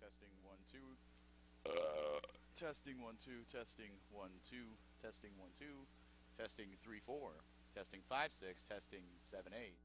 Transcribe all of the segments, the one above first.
Testing 1 2. Testing 1 2. Testing 1 2. Testing 1 2. Testing 3 4. Testing 5 6. Testing 7 8.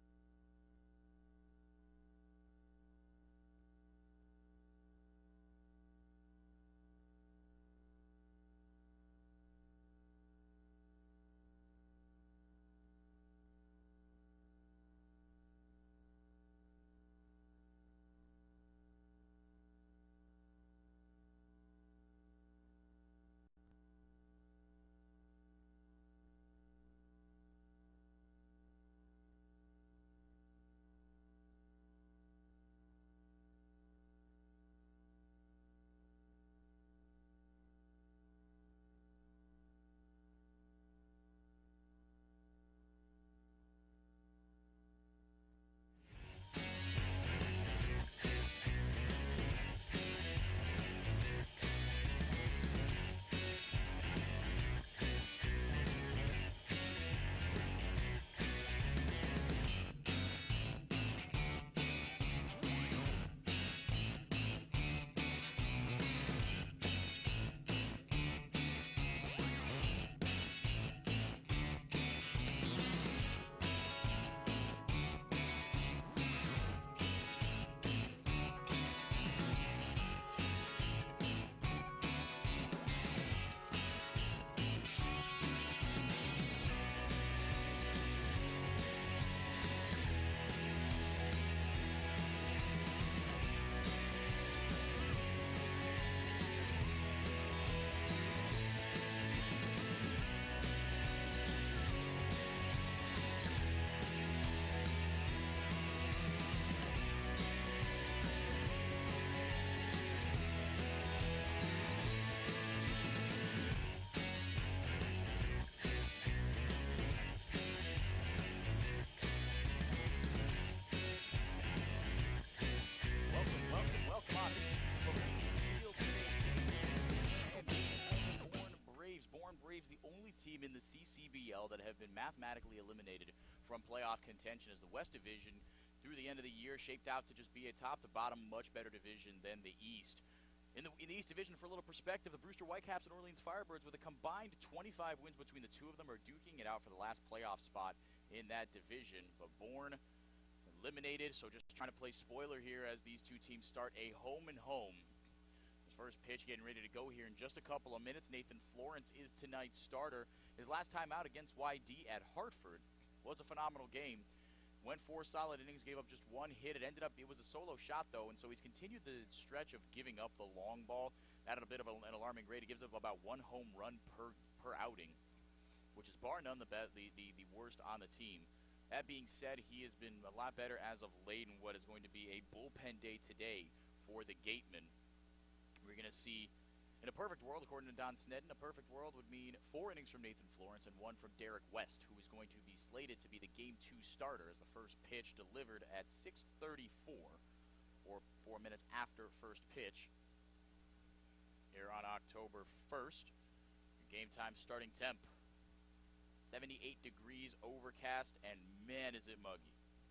Bourne Braves, the only team in the CCBL that have been mathematically eliminated from playoff contention, as the West Division, through the end of the year, shaped out to just be a top-to-bottom, much better division than the East. In the East Division, for a little perspective, the Brewster Whitecaps and Orleans Firebirds, with a combined 25 wins between the two of them, are duking it out for the last playoff spot in that division. But Bourne eliminated, so just trying to play spoiler here as these two teams start a home-and-home. First pitch getting ready to go here in just a couple of minutes. Nathan Florence is tonight's starter. His last time out against YD at Hartford was a phenomenal game. Went 4 solid innings, gave up just 1 hit. It was a solo shot, though, and so he's continued the stretch of giving up the long ball at a bit of an alarming rate. He gives up about 1 home run per outing, which is bar none the worst on the team. That being said, he has been a lot better as of late in what is going to be a bullpen day today for the Gatemen. We're going to see, in a perfect world, according to Don Snedden, a perfect world would mean 4 innings from Nathan Florence and 1 from Derek West, who is going to be slated to be the Game 2 starter, as the first pitch delivered at 6:34, or 4 minutes after first pitch, here on October 1st. Your game time starting temp, 78 degrees, overcast, and man, is it muggy.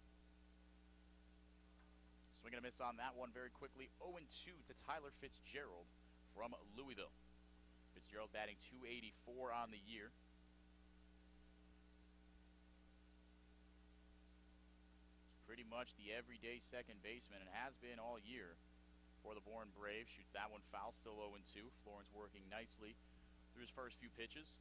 Swing and a miss on that one very quickly. 0-2 to Tyler Fitzgerald from Louisville. Fitzgerald batting .284 on the year. He's pretty much the everyday second baseman and has been all year for the Bourne Braves. Shoots that one foul, still 0-2. Florence working nicely through his first few pitches.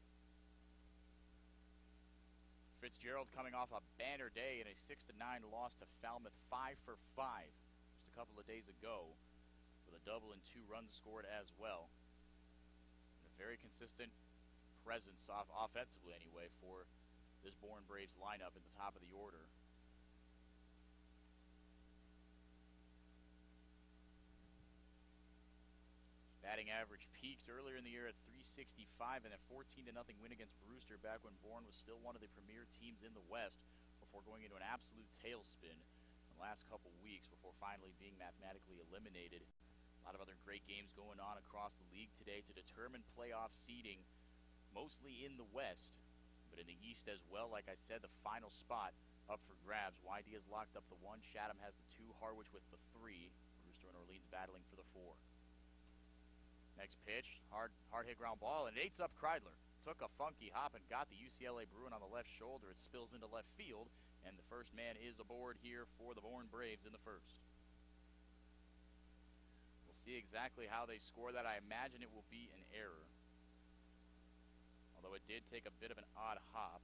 Fitzgerald coming off a banner day in a 6-9 loss to Falmouth, 5 for 5. A couple of days ago, with a double and 2 runs scored as well. And a very consistent presence offensively anyway for this Bourne Braves lineup at the top of the order. Batting average peaked earlier in the year at .365 and a 14-0 win against Brewster back when Bourne was still one of the premier teams in the West, before going into an absolute tailspin the last couple weeks before finally being mathematically eliminated. A lot of other great games going on across the league today to determine playoff seeding, mostly in the West, but in the East as well. Like I said, the final spot up for grabs. YD has locked up the 1, Chatham has the 2, Harwich with the 3. Brewster and Orleans battling for the 4. Next pitch, hard hit ground ball, and it eats up Kreidler. Took a funky hop and got the UCLA Bruin on the left shoulder. It spills into left field, and the first man is aboard here for the Bourne Braves in the first. We'll see exactly how they score that. I imagine it will be an error, although it did take a bit of an odd hop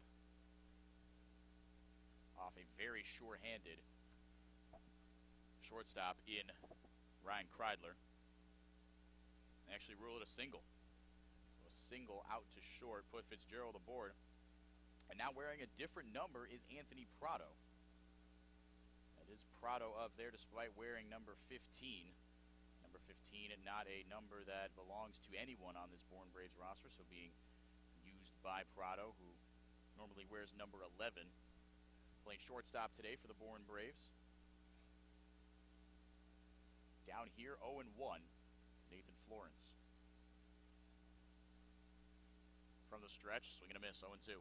off a very sure-handed shortstop in Ryan Kreidler. They actually rule it a single. So a single out to short, put Fitzgerald aboard. And now wearing a different number is Anthony Prado. That is Prado up there despite wearing number 15. Number 15 and not a number that belongs to anyone on this Bourne Braves roster, so being used by Prado, who normally wears number 11. Playing shortstop today for the Bourne Braves. Down here, 0-1, Nathan Florence. From the stretch, swing and a miss, 0-2.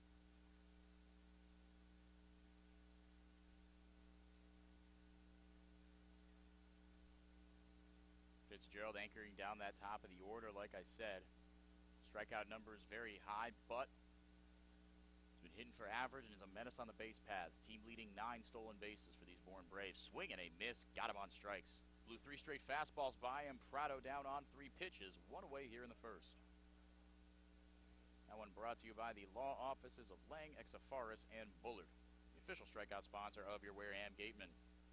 Fitzgerald anchoring down that top of the order, like I said. Strikeout number is very high, but he's been hitting for average and is a menace on the base paths. Team leading 9 stolen bases for these Bourne Braves. Swing and a miss, got him on strikes. Blew 3 straight fastballs by him. Prado down on 3 pitches, 1 away here in the first. That one brought to you by the law offices of Lang, Exafaris, and Bullard, the official strikeout sponsor of your Wareham Gatemen.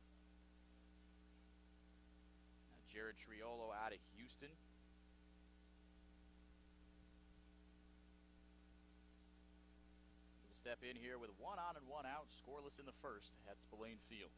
Now Jared Triolo out of Houston. He'll step in here with 1 on and 1 out, scoreless in the first at Spillane Field.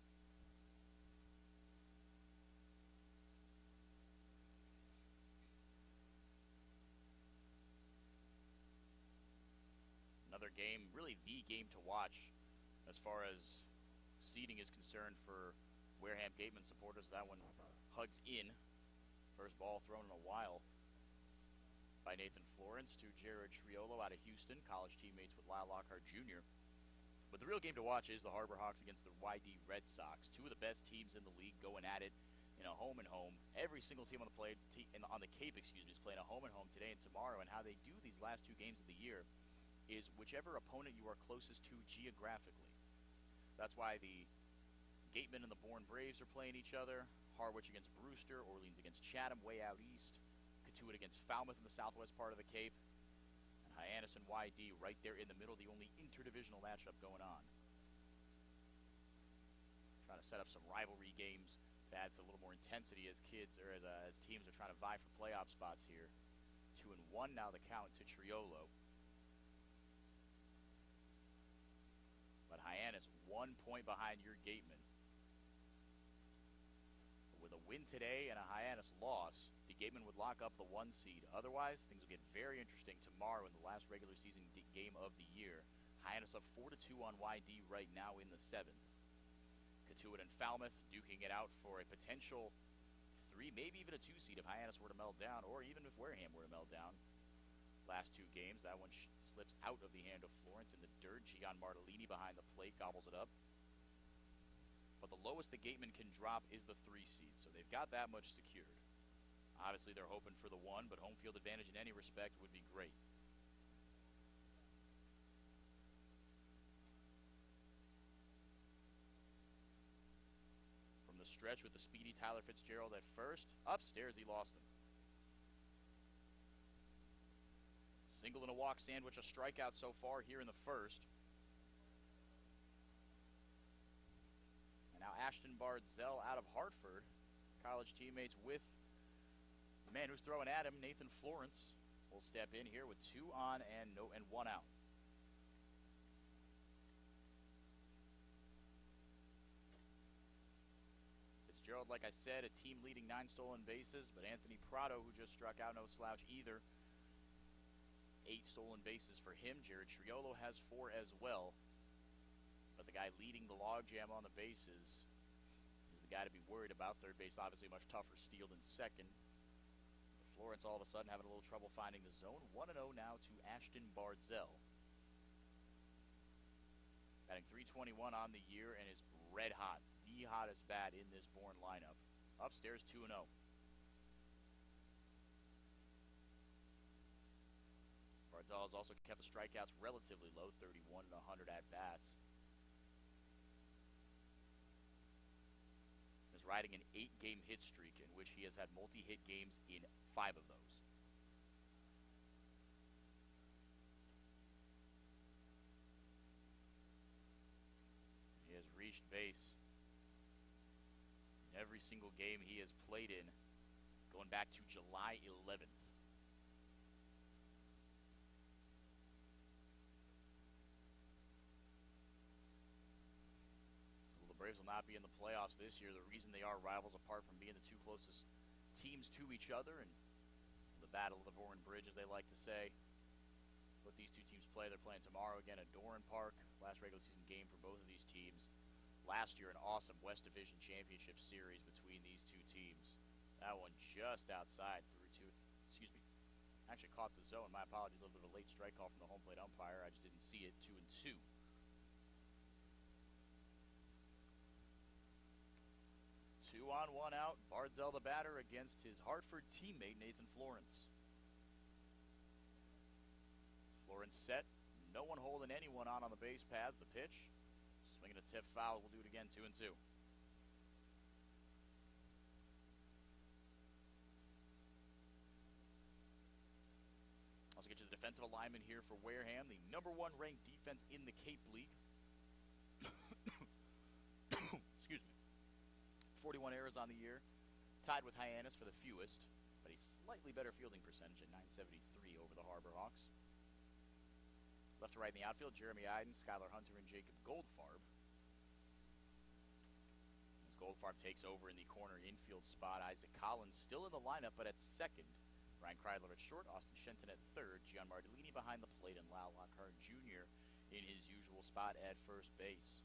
Another game, really the game to watch as far as seeding is concerned for Wareham Gatemen supporters. That one hugs in. First ball thrown in a while by Nathan Florence to Jared Triolo out of Houston, college teammates with Lyle Lockhart Jr. But the real game to watch is the Harbor Hawks against the YD Red Sox. 2 of the best teams in the league going at it in a home and home. Every single team on the Cape, is playing a home and home today and tomorrow. And how they do these last 2 games of the year is whichever opponent you are closest to geographically. That's why the Gatemen and the Bourne Braves are playing each other. Harwich against Brewster, Orleans against Chatham way out east, Cotuit against Falmouth in the southwest part of the Cape, and Hyannis and YD right there in the middle, the only interdivisional matchup going on. Trying to set up some rivalry games to add a little more intensity as as teams are trying to vie for playoff spots here. 2-1 now the count to Triolo. But Hyannis 1 point behind your Gatemen. But with a win today and a Hyannis loss, the Gatemen would lock up the 1 seed. Otherwise, things will get very interesting tomorrow in the last regular season game of the year. Hyannis up 4-2 on YD right now in the 7th. Cotuit and Falmouth duking it out for a potential 3, maybe even a 2 seed if Hyannis were to melt down, or even if Wareham were to melt down. Last 2 games, that one slips out of the hand of Florence in the dirt. Gian Martellini behind the plate gobbles it up. But the lowest the Gatemen can drop is the 3 seed, so they've got that much secured. Obviously, they're hoping for the 1, but home field advantage in any respect would be great. From the stretch with the speedy Tyler Fitzgerald at first, upstairs he lost him. Single and a walk sandwich, a strikeout so far here in the first. And now Ashton Bardzell out of Hartford. College teammates with the man who's throwing at him, Nathan Florence, will step in here with 2 on and 1 out. Fitzgerald, like I said, a team leading 9 stolen bases, but Anthony Prado, who just struck out, no slouch either. 8 stolen bases for him. Jared Triolo has 4 as well. But the guy leading the logjam on the bases is the guy to be worried about. Third base, obviously, much tougher steal than second. But Florence, all of a sudden, having a little trouble finding the zone. 1-0 now to Ashton Bardzell. Batting .321 on the year and is red hot. The hottest bat in this Bourne lineup. Upstairs 2-0. Barzell has also kept the strikeouts relatively low, 31 and 100 at-bats. Is riding an 8-game hit streak in which he has had multi-hit games in 5 of those. He has reached base in every single game he has played in, going back to July 11th. Braves will not be in the playoffs this year. The reason they are rivals, apart from being the two closest teams to each other and the battle of the Bourne Bridge, as they like to say. What these two teams play, they're playing tomorrow again at Doran Park. Last regular season game for both of these teams. Last year, an awesome West Division Championship series between these two teams. That one just outside, 3-2. Excuse me. Actually caught the zone. My apologies. A little bit of a late strike call from the home plate umpire. I just didn't see it. 2-2. 2-on-1 out. Barzell the batter against his Hartford teammate, Nathan Florence. Florence set. No one holding anyone on the base paths. The pitch. Swinging a tip foul. We'll do it again. 2-2. Also get you the defensive alignment here for Wareham, the #1 ranked defense in the Cape League. Excuse me. 41 errors on the year, tied with Hyannis for the fewest, but a slightly better fielding percentage at .973 over the Harbor Hawks. Left to right in the outfield, Jeremy Iden, Skylar Hunter, and Jacob Goldfarb. As Goldfarb takes over in the corner infield spot, Isaac Collins still in the lineup, but at second. Ryan Kreidler at short, Austin Shenton at third, Gian Mardellini behind the plate, and Lyle Lockhart Jr. in his usual spot at first base.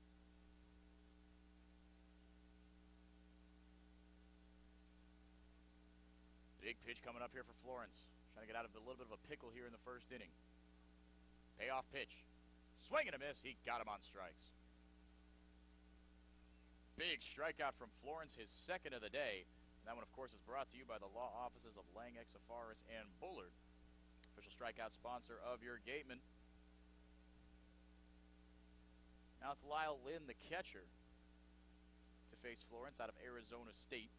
Big pitch coming up here for Florence. Trying to get out of a little bit of a pickle here in the first inning. Payoff pitch. Swing and a miss. He got him on strikes. Big strikeout from Florence, his second of the day. And that one, of course, is brought to you by the law offices of Lang, Exafaris, and Bullard. Official strikeout sponsor of your Gatemen. Now it's Lyle Lynn, the catcher, to face Florence out of Arizona State.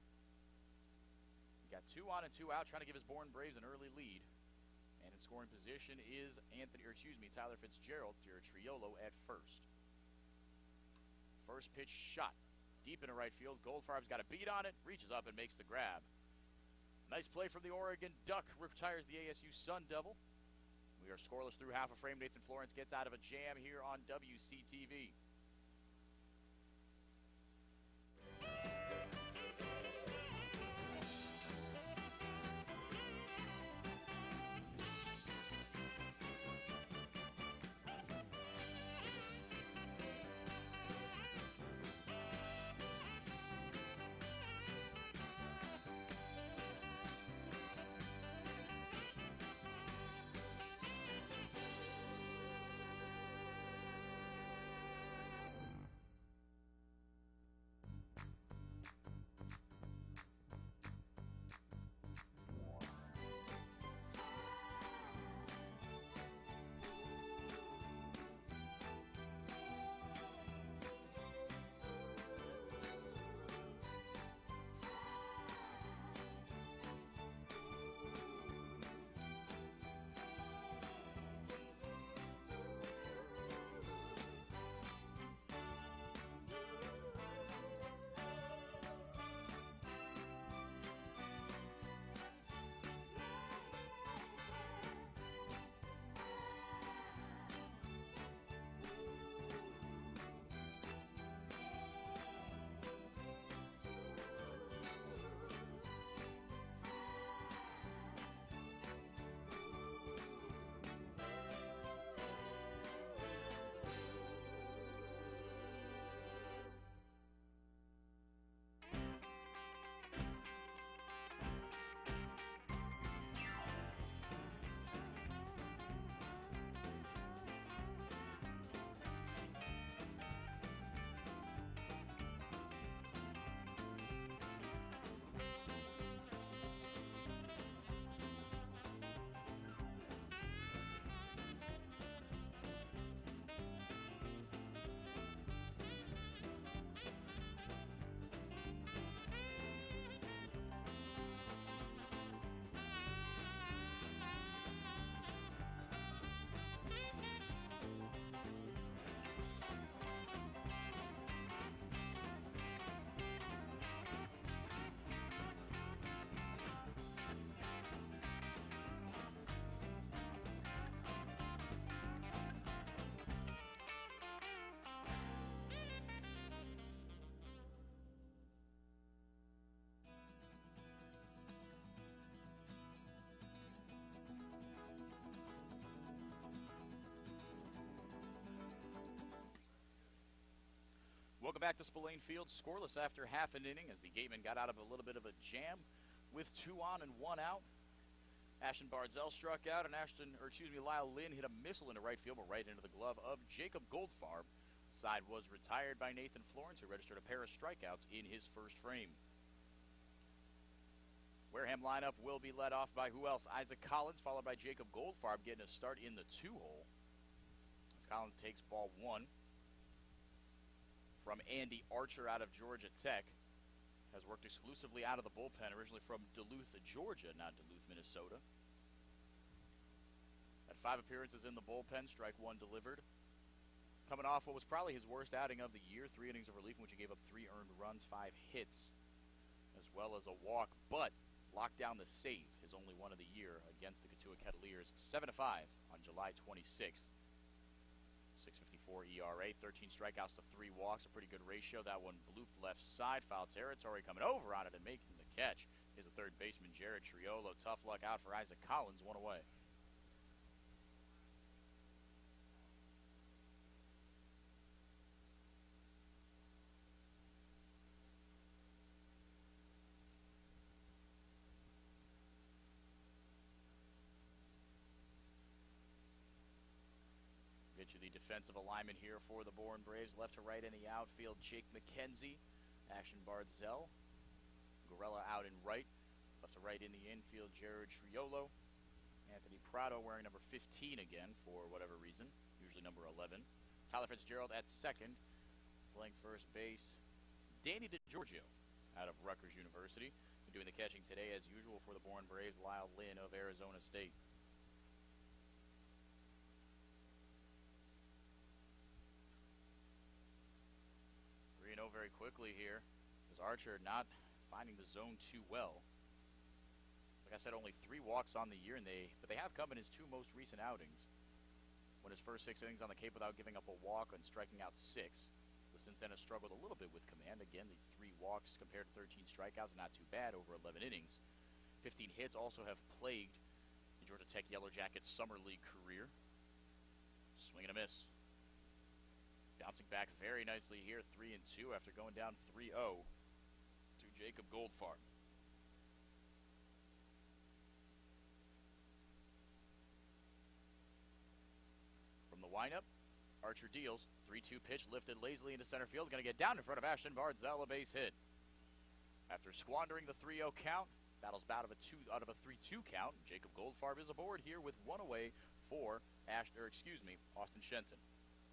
Got 2 on and 2 out, trying to give his Bourne Braves an early lead. And in scoring position is Tyler Fitzgerald. Jared Triolo at first. First pitch shot deep into right field. Goldfarb's got a beat on it, reaches up and makes the grab. Nice play from the Oregon Duck, retires the ASU Sun Devil. We are scoreless through half a frame. Nathan Florence gets out of a jam here on WCTV. Welcome back to Spillane Field. Scoreless after half an inning as the Gatemen got out of a little bit of a jam with 2 on and 1 out. Ashton Barzell struck out, and Lyle Lynn hit a missile into right field, but right into the glove of Jacob Goldfarb. Side was retired by Nathan Florence, who registered a pair of strikeouts in his first frame. Wareham lineup will be led off by who else? Isaac Collins, followed by Jacob Goldfarb, getting a start in the 2-hole. As Collins takes ball 1 from Andy Archer out of Georgia Tech. Has worked exclusively out of the bullpen, originally from Duluth, Georgia, not Duluth, Minnesota. Had 5 appearances in the bullpen, strike 1 delivered. Coming off what was probably his worst outing of the year, 3 innings of relief in which he gave up 3 earned runs, 5 hits, as well as a walk, but locked down the save, his only one of the year against the Cotuit Kettleers, 7-5 on July 26th. 6.54 ERA, 13 strikeouts to 3 walks, a pretty good ratio. That one blooped left side, foul territory, coming over on it and making the catch is the third baseman, Jared Triolo. Tough luck out for Isaac Collins, 1 away. Get you the defensive alignment here for the Bourne Braves. Left to right in the outfield, Jake McKenzie, Ashton Barzell, Gorella out in right. Left to right in the infield, Jared Triolo, Anthony Prado wearing number 15 again for whatever reason, usually number 11. Tyler Fitzgerald at second, playing first base, Danny DeGiorgio out of Rutgers University. Been doing the catching today as usual for the Bourne Braves, Lyle Lynn of Arizona State. 3-0 very quickly here, as Archer not finding the zone too well. Like I said, only 3 walks on the year, but they have come in his 2 most recent outings. Won his first 6 innings on the Cape without giving up a walk and striking out 6. But since then has struggled a little bit with command. Again, the 3 walks compared to 13 strikeouts, not too bad over 11 innings. 15 hits also have plagued the Georgia Tech Yellow Jackets summer league career. Swing and a miss. Bouncing back very nicely here, 3-2 after going down 3-0 to Jacob Goldfarb. From the windup, Archer deals. 3-2 pitch lifted lazily into center field. Going to get down in front of Ashton Barzell, a base hit. After squandering the 3-0 count, battles out of a 3-2 count. Jacob Goldfarb is aboard here with 1 away for Austin Shenton.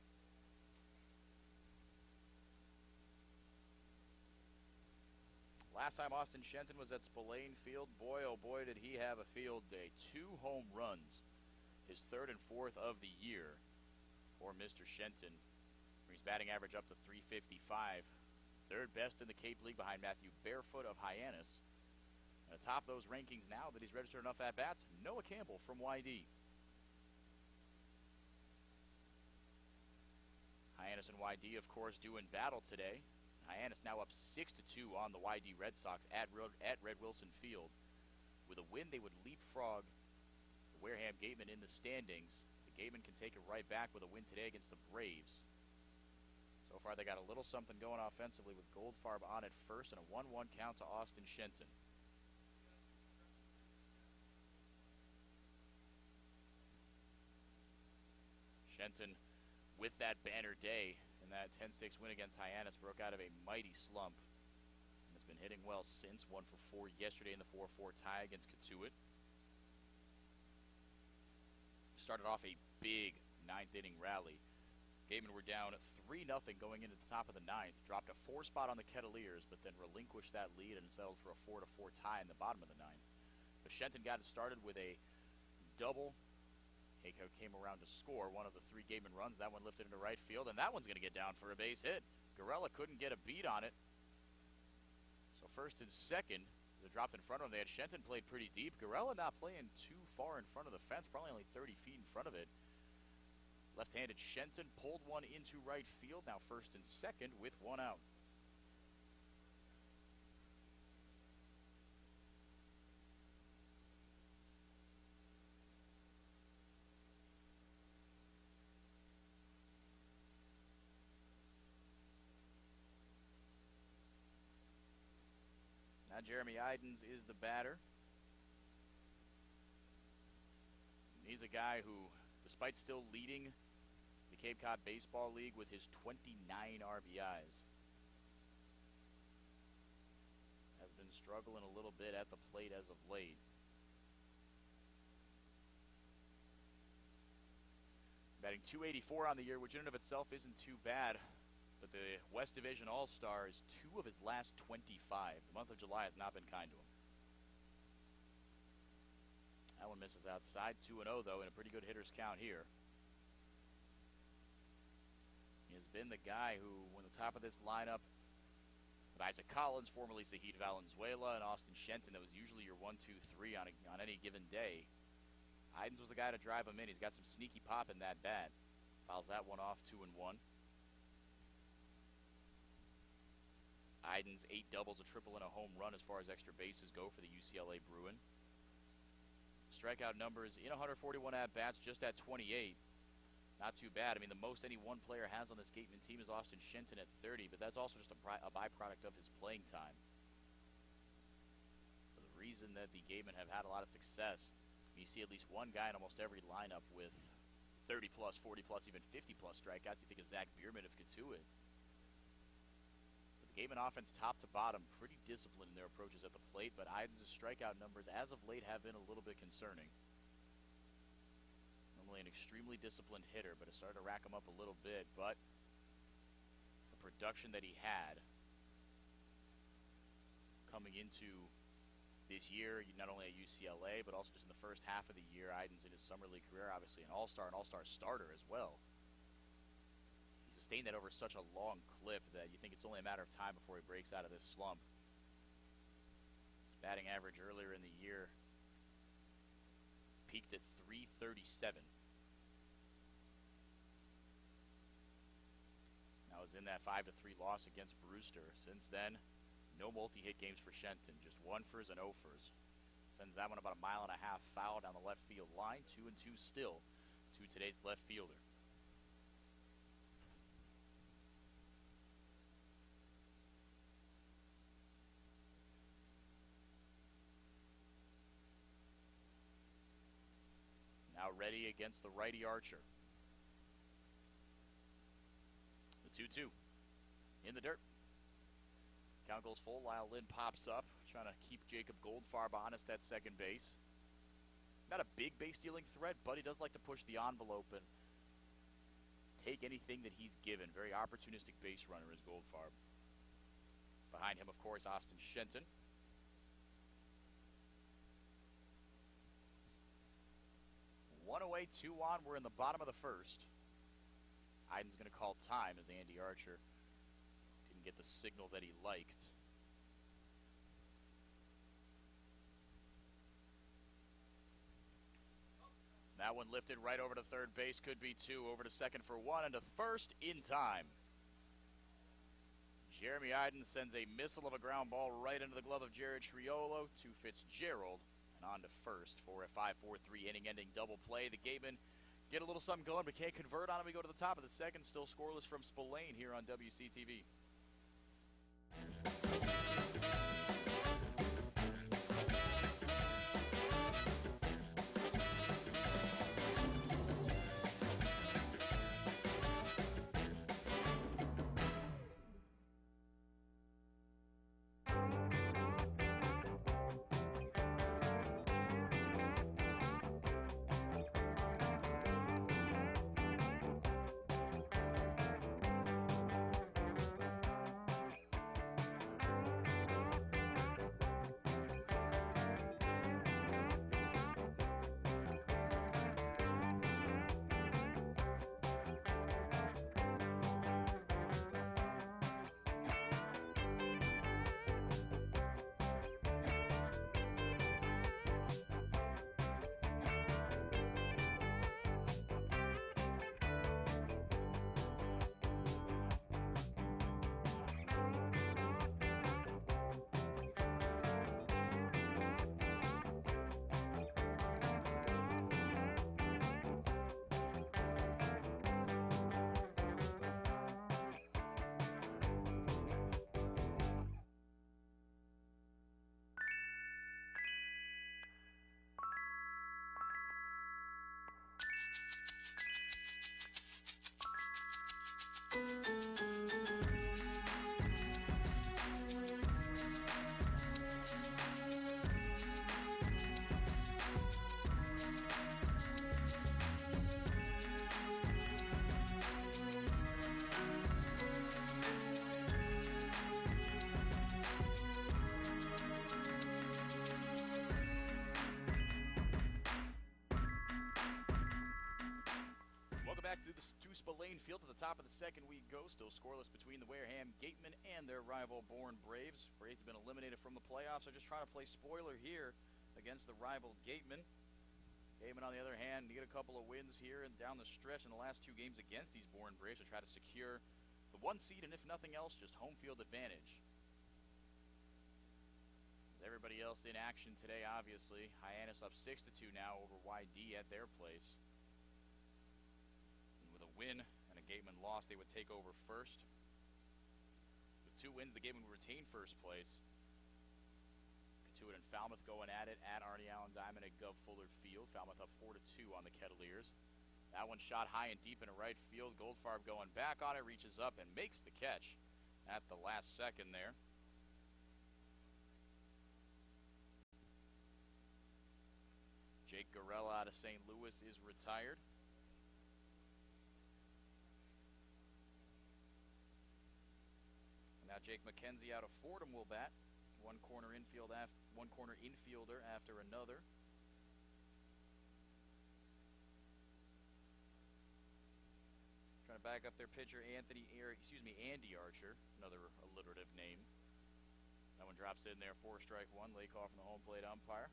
Last time Austin Shenton was at Spillane Field, boy, oh boy, did he have a field day. 2 home runs, his 3rd and 4th of the year for Mr. Shenton. Brings batting average up to .355. 3rd best in the Cape League behind Matthew Barefoot of Hyannis. And atop those rankings now that he's registered enough at-bats, Noah Campbell from YD. Hyannis and YD, of course, do in battle today. Hyannis now up 6-2 on the YD Red Sox at Red Wilson Field. With a win, they would leapfrog the Wareham Gatemen in the standings. The Gatemen can take it right back with a win today against the Braves. So far, they got a little something going offensively with Goldfarb on at first and a 1-1 count to Austin Shenton. Shenton, with that banner day, and that 10-6 win against Hyannis, broke out of a mighty slump and has been hitting well since. 1 for 4 yesterday in the 4-4 tie against Cotuit. Started off a big 9th inning rally. Gatemen were down 3-0 going into the top of the 9th, dropped a 4 spot on the Kettleers, but then relinquished that lead and settled for a 4-4 tie in the bottom of the 9th. But Shenton got it started with a double. Hayco came around to score one of the 3 Gatemen runs. That one lifted into right field, and that one's going to get down for a base hit. Gorella couldn't get a beat on it. So first and second, they dropped in front of him. They had Shenton played pretty deep. Gorella not playing too far in front of the fence, probably only 30 feet in front of it. Left-handed Shenton pulled one into right field. Now first and second with 1 out. Jeremy Idens is the batter. He's a guy who, despite still leading the Cape Cod Baseball League with his 29 RBIs, has been struggling a little bit at the plate as of late. Batting .284 on the year, which in and of itself isn't too bad. But the West Division All-Star is 2 of his last 25. The month of July has not been kind to him. That one misses outside. 2-0, though, in a pretty good hitter's count here. He has been the guy who, when the top of this lineup, with Isaac Collins, formerly Zahid Valenzuela, and Austin Shenton, that was usually your 1, 2, 3 on any given day. Idens was the guy to drive him in. He's got some sneaky pop in that bat. Fouls that one off, 2-1. Idens 8 doubles, a triple, and a home run as far as extra bases go for the UCLA Bruin. Strikeout numbers in 141 at-bats, just at 28. Not too bad. I mean, the most any one player has on this Gatemen team is Austin Shenton at 30, but that's also just a byproduct of his playing time. So the reason that the Gatemen have had a lot of success, you see at least one guy in almost every lineup with 30-plus, 40-plus, even 50-plus strikeouts. You think of Zach Bierman of Katuitt. But the Gatemen offense, top to bottom, pretty disciplined in their approaches at the plate, but Idens' strikeout numbers as of late have been a little bit concerning. Normally an extremely disciplined hitter, but it started to rack him up a little bit. But the production that he had coming into this year, not only at UCLA, but also just in the first half of the year, Idens in his summer league career, obviously an all-star starter as well. He sustained that over such a long clip that you think it's only a matter of time before he breaks out of this slump. His batting average earlier in the year peaked at .337. That was in that 5-3 loss against Brewster. Since then, no multi-hit games for Shenton, just 1-fers and 0-fers. Sends that one about a mile and a half foul down the left field line. 2-2 still to today's left fielder. Now ready against the righty Archer. The 2-2 in the dirt. Count goes full. Lyle Lynn pops up, trying to keep Jacob Goldfarb honest at second base. Not a big base-stealing threat, but he does like to push the envelope and take anything that he's given. Very opportunistic base runner is Goldfarb. Behind him, of course, Austin Shenton. One away, 2 on. We're in the bottom of the first. Idens going to call time as Andy Archer didn't get the signal that he liked. That one lifted right over to third base. Could be 2. Over to second for 1 and to first in time. Jeremy Idens sends a missile of a ground ball right into the glove of Jared Triolo to Fitzgerald and on to first for a 5-4-3 inning-ending double play. The Gatemen get a little something going, but can't convert on it. We go to the top of the second, still scoreless from Spillane here on WCTV. back to Spillane Field. At the top of the second we go. Still scoreless between the Wareham Gatemen and their rival Bourne Braves. Braves have been eliminated from the playoffs. So just trying to play spoiler here against the rival Gatemen. Gatemen, on the other hand, need a couple of wins here and down the stretch in the last two games against these Bourne Braves to try to secure the 1 seed, and if nothing else, just home field advantage. Everybody else in action today, obviously. Hyannis up 6-2 now over YD at their place. And with a win and a Gateman loss, they would take over first. With 2 wins, the Gatemen would retain first place. Katuitt and Falmouth going at it at Arnie Allen Diamond at Gov Fuller Field. Falmouth up 4-2 on the Kettleers. That one shot high and deep into right field. Goldfarb going back on it, reaches up and makes the catch at the last second there. Jake Garella out of St. Louis is retired. And now Jake McKenzie out of Fordham will bat. One corner infielder after another. Trying to back up their pitcher, Andy Archer, another alliterative name. That one drops in there, 4 strike 1. Lay call from the home plate umpire.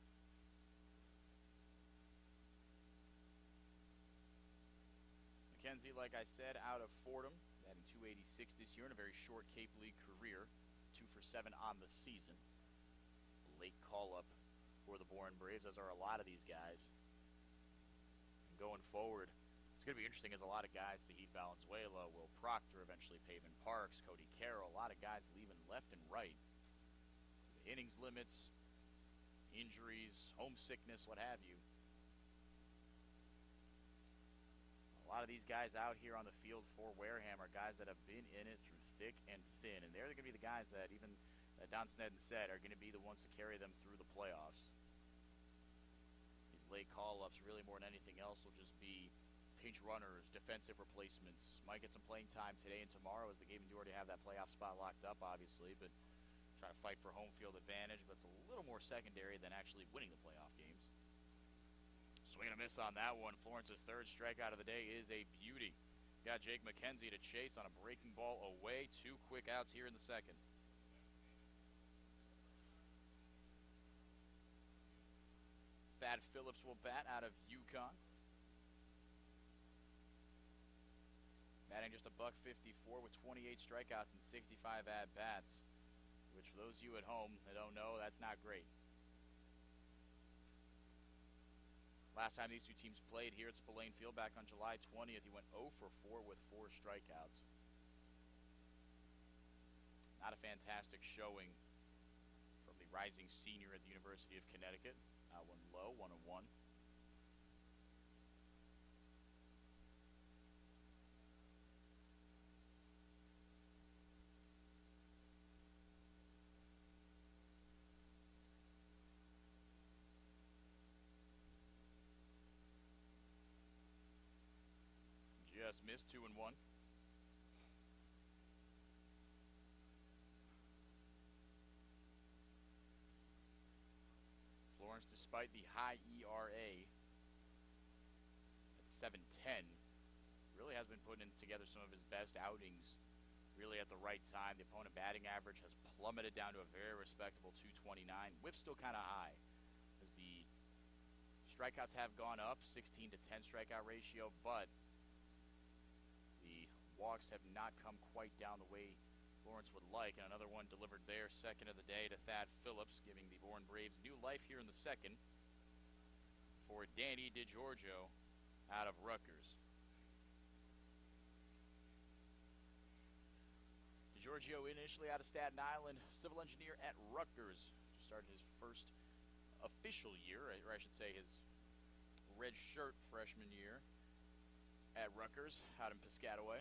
McKenzie, like I said, out of Fordham, batting .286 this year in a very short Cape League career, 2 for 7 on the season. A late call-up for the Bourne Braves, as are a lot of these guys. And going forward, it's going to be interesting as a lot of guys, Sahith Valenzuela, Will Proctor, eventually Pavin Parks, Cody Carroll, a lot of guys leaving left and right. The innings limits, injuries, homesickness, what have you. A lot of these guys out here on the field for Wareham are guys that have been in it through thick and thin, and they're going to be the guys that even Don Sneddon said are going to be the ones to carry them through the playoffs. These late call-ups, really more than anything else, will just be pinch runners, defensive replacements. Might get some playing time today and tomorrow as the Gatemen do already have that playoff spot locked up, obviously, but try to fight for home field advantage, but it's a little more secondary than actually winning the playoff games. Swing and a miss on that one. Florence's 3rd strikeout of the day is a beauty. Got Jake McKenzie to chase on a breaking ball away. 2 quick outs here in the second. Thad Phillips will bat out of UConn. Batting just a .154 with 28 strikeouts and 65 at-bats, which for those of you at home that don't know, that's not great. Last time these two teams played here at Spillane Field back on July 20th, he went 0 for 4 with 4 strikeouts. Not a fantastic showing from the rising senior at the University of Connecticut. One low, 1-1. Just missed, 2-1. Florence, despite the high ERA at 7.10, really has been putting together some of his best outings really at the right time. The opponent batting average has plummeted down to a very respectable 229. Whip's still kind of high as the strikeouts have gone up, 16 to 10 strikeout ratio, but the walks have not come quite down the way Lawrence would like. And another one delivered there, second of the day to Thad Phillips, giving the Bourne Braves new life here in the second for Danny DiGiorgio out of Rutgers. DiGiorgio initially out of Staten Island, civil engineer at Rutgers. Just started his first official year, or I should say his red shirt freshman year at Rutgers, out in Piscataway.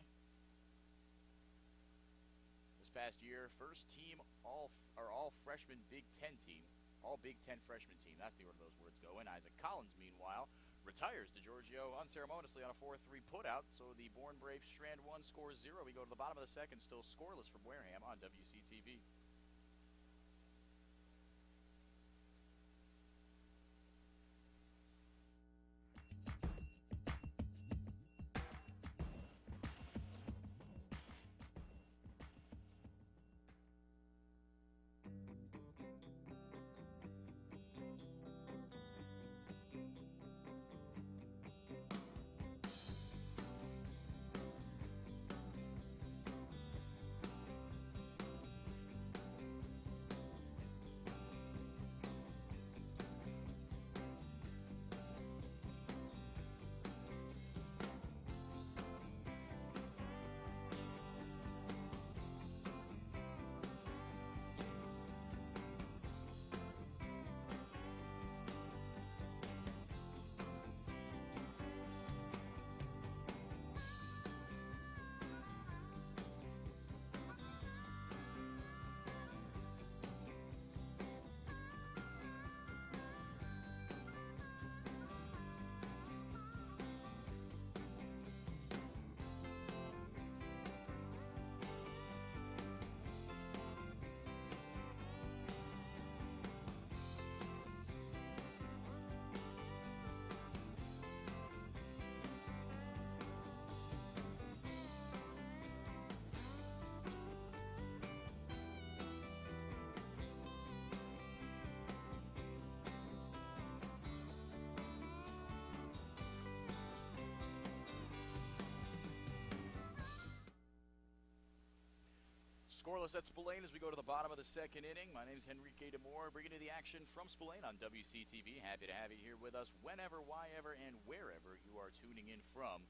This past year, first team all freshman Big Ten team, all Big Ten freshman team. That's the order those words go in. Isaac Collins, meanwhile, retires DiGiorgio unceremoniously on a 4-3 putout. So the Bourne Braves strand 1, score 0. We go to the bottom of the second, still scoreless from Wareham on WCTV. scoreless at Spillane as we go to the bottom of the second inning. My name is Henrique DeMore, bringing you the action from Spillane on WCTV. Happy to have you here with us whenever, whyever, and wherever you are tuning in from.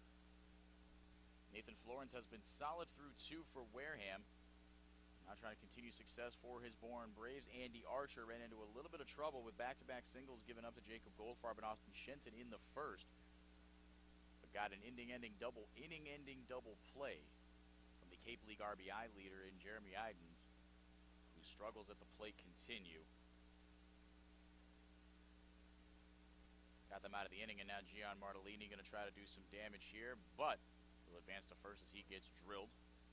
Nathan Florence has been solid through 2 for Wareham. Now trying to continue success for his Bourne Braves. Andy Archer ran into a little bit of trouble with back-to-back singles given up to Jacob Goldfarb and Austin Shenton in the first. But got an inning-ending double play from the Cape League RBI leader in Jeremy Idens, whose struggles at the plate continue. Got them out of the inning, and now Gian Martellini going to try to do some damage here, but will advance to first as he gets drilled.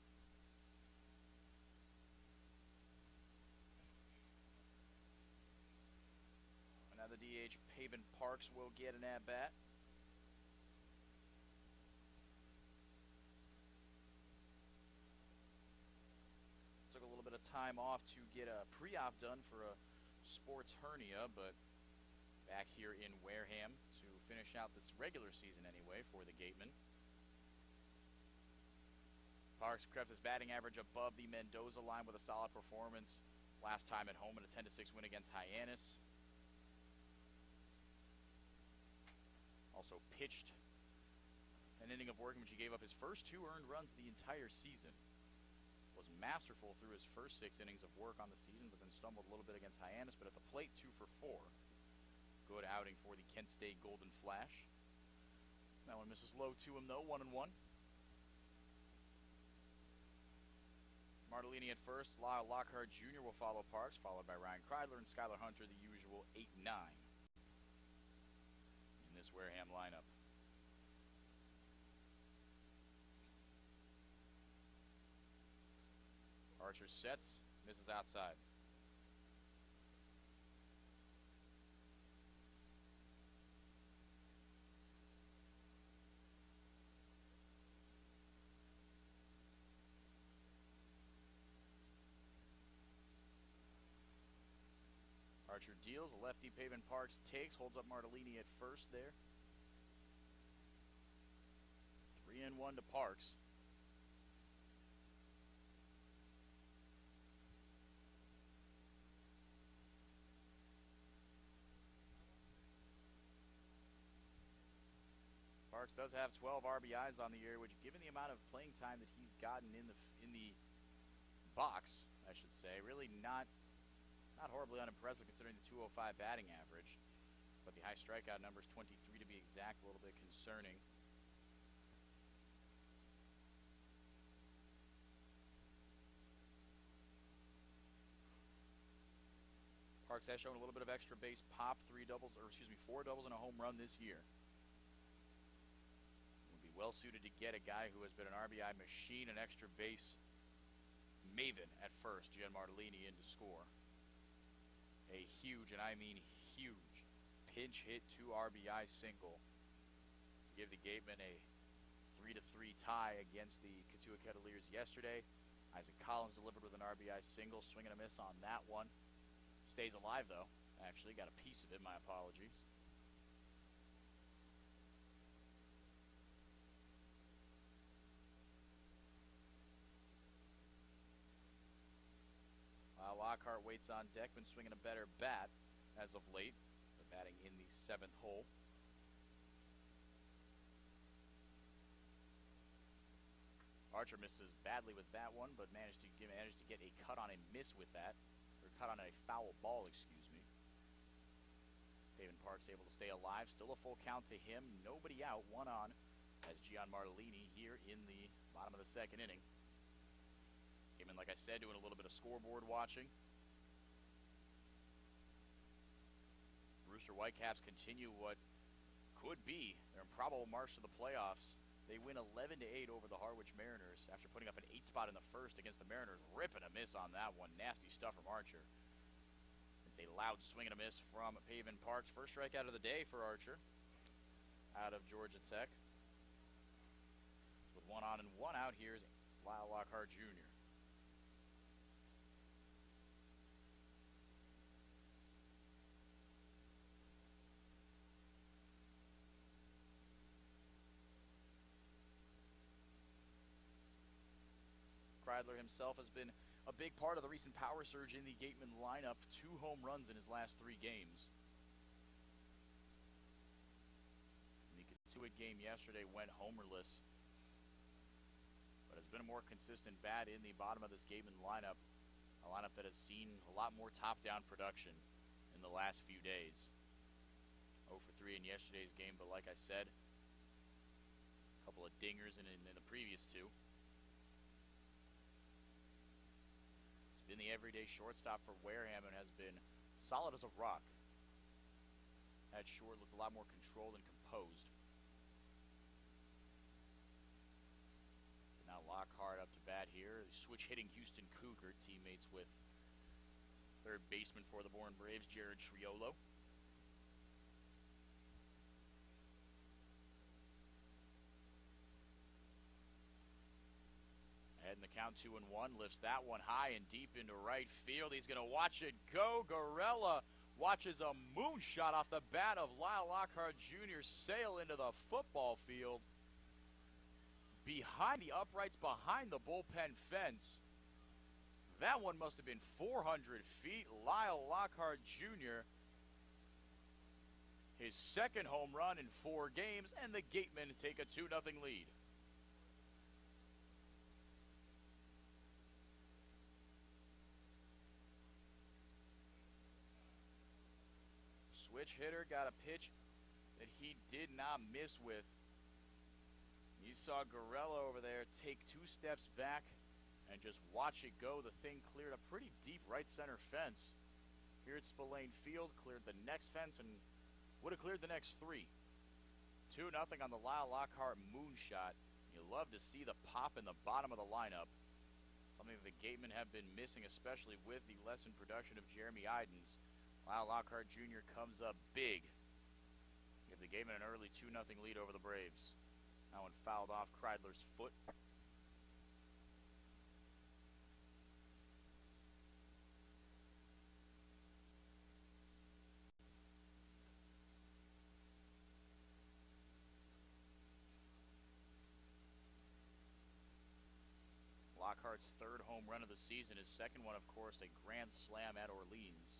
And now the DH, Pavin Parks, will get an at-bat. Took a little bit of time off to get a pre-op done for a sports hernia, but back here in Wareham to finish out this regular season anyway for the Gatemen. Parks crept his batting average above the Mendoza line with a solid performance last time at home in a 10-6 win against Hyannis. Also pitched an inning of work in which he gave up his first 2 earned runs the entire season. Was masterful through his first 6 innings of work on the season, but then stumbled a little bit against Hyannis, but at the plate 2 for 4. Good outing for the Kent State Golden Flash. That one misses low to him though, 1-1. Martellini at first. Lyle Lockhart Jr. will follow Parks, followed by Ryan Kreidler and Skylar Hunter, the usual 8-9 in this Wareham lineup. Archer sets, misses outside. Archer deals, a lefty Pavin Parks takes, holds up Martellini at first there. 3-1 to Parks. Parks does have 12 RBIs on the year, which, given the amount of playing time that he's gotten in the box, I should say, really not horribly unimpressive considering the 205 batting average. But the high strikeout numbers, 23 to be exact, a little bit concerning. Parks has shown a little bit of extra base pop, 4 doubles and a home run this year. Would be well suited to get a guy who has been an RBI machine, an extra base maven at first, Gian Martellini, in to score. A huge, and I mean huge, pinch hit 2 RBI single to give the Gatemen a 3-3 tie against the Katua Kettleers yesterday. Isaac Collins delivered with an RBI single, swing and a miss on that one. Stays alive though, actually, got a piece of it, my apologies. Lockhart waits on deck, been swinging a better bat as of late. They're batting in the 7th hole. Archer misses badly with that one, but managed to get a cut on a miss with that, or cut on a foul ball, excuse me. Pavin Parks able to stay alive. Still a full count to him. Nobody out. 1 on as Gian Martellini here in the bottom of the 2nd inning. Gatemen, like I said, doing a little bit of scoreboard watching. Brewster Whitecaps continue what could be their improbable march to the playoffs. They win 11-8 over the Harwich Mariners after putting up an 8 spot in the first against the Mariners. Ripping a miss on that one. Nasty stuff from Archer. It's a loud swing and a miss from Pavin Parks. First strikeout of the day for Archer out of Georgia Tech. With 1 on and 1 out, here's Lyle Lockhart Jr. Kreidler himself has been a big part of the recent power surge in the Gatemen lineup. 2 home runs in his last 3 games. The Katuitt game yesterday went homerless, but has been a more consistent bat in the bottom of this Gatemen lineup. A lineup that has seen a lot more top-down production in the last few days. 0 for 3 in yesterday's game, but like I said, a couple of dingers in the previous 2. He's been the everyday shortstop for Wareham and has been solid as a rock. At short, looked a lot more controlled and composed. Now Lockhart up to bat here. Switch hitting Houston Cougar, teammates with third baseman for the Bourne Braves, Jared Triolo. Ahead in the count, 2-1, lifts that one high and deep into right field. He's going to watch it go. Garella watches a moonshot off the bat of Lyle Lockhart Jr. sail into the football field. Behind the uprights, behind the bullpen fence. That one must have been 400 feet. Lyle Lockhart Jr., his second home run in 4 games, and the Gatemen take a 2-0 lead. Switch hitter got a pitch that he did not miss with. You saw Garella over there take 2 steps back and just watch it go. The thing cleared a pretty deep right center fence. Here at Spillane Field, cleared the next fence and would have cleared the next 3. 2-0 on the Lyle Lockhart moonshot. You love to see the pop in the bottom of the lineup. Something that the Gatemen have been missing, especially with the lessened production of Jeremy Idens. Lyle Lockhart Jr. comes up big. Give the Gatemen an early 2-0 lead over the Braves. That one fouled off Kreidler's foot. Lockhart's 3rd home run of the season. His second one, of course, a grand slam at Orleans.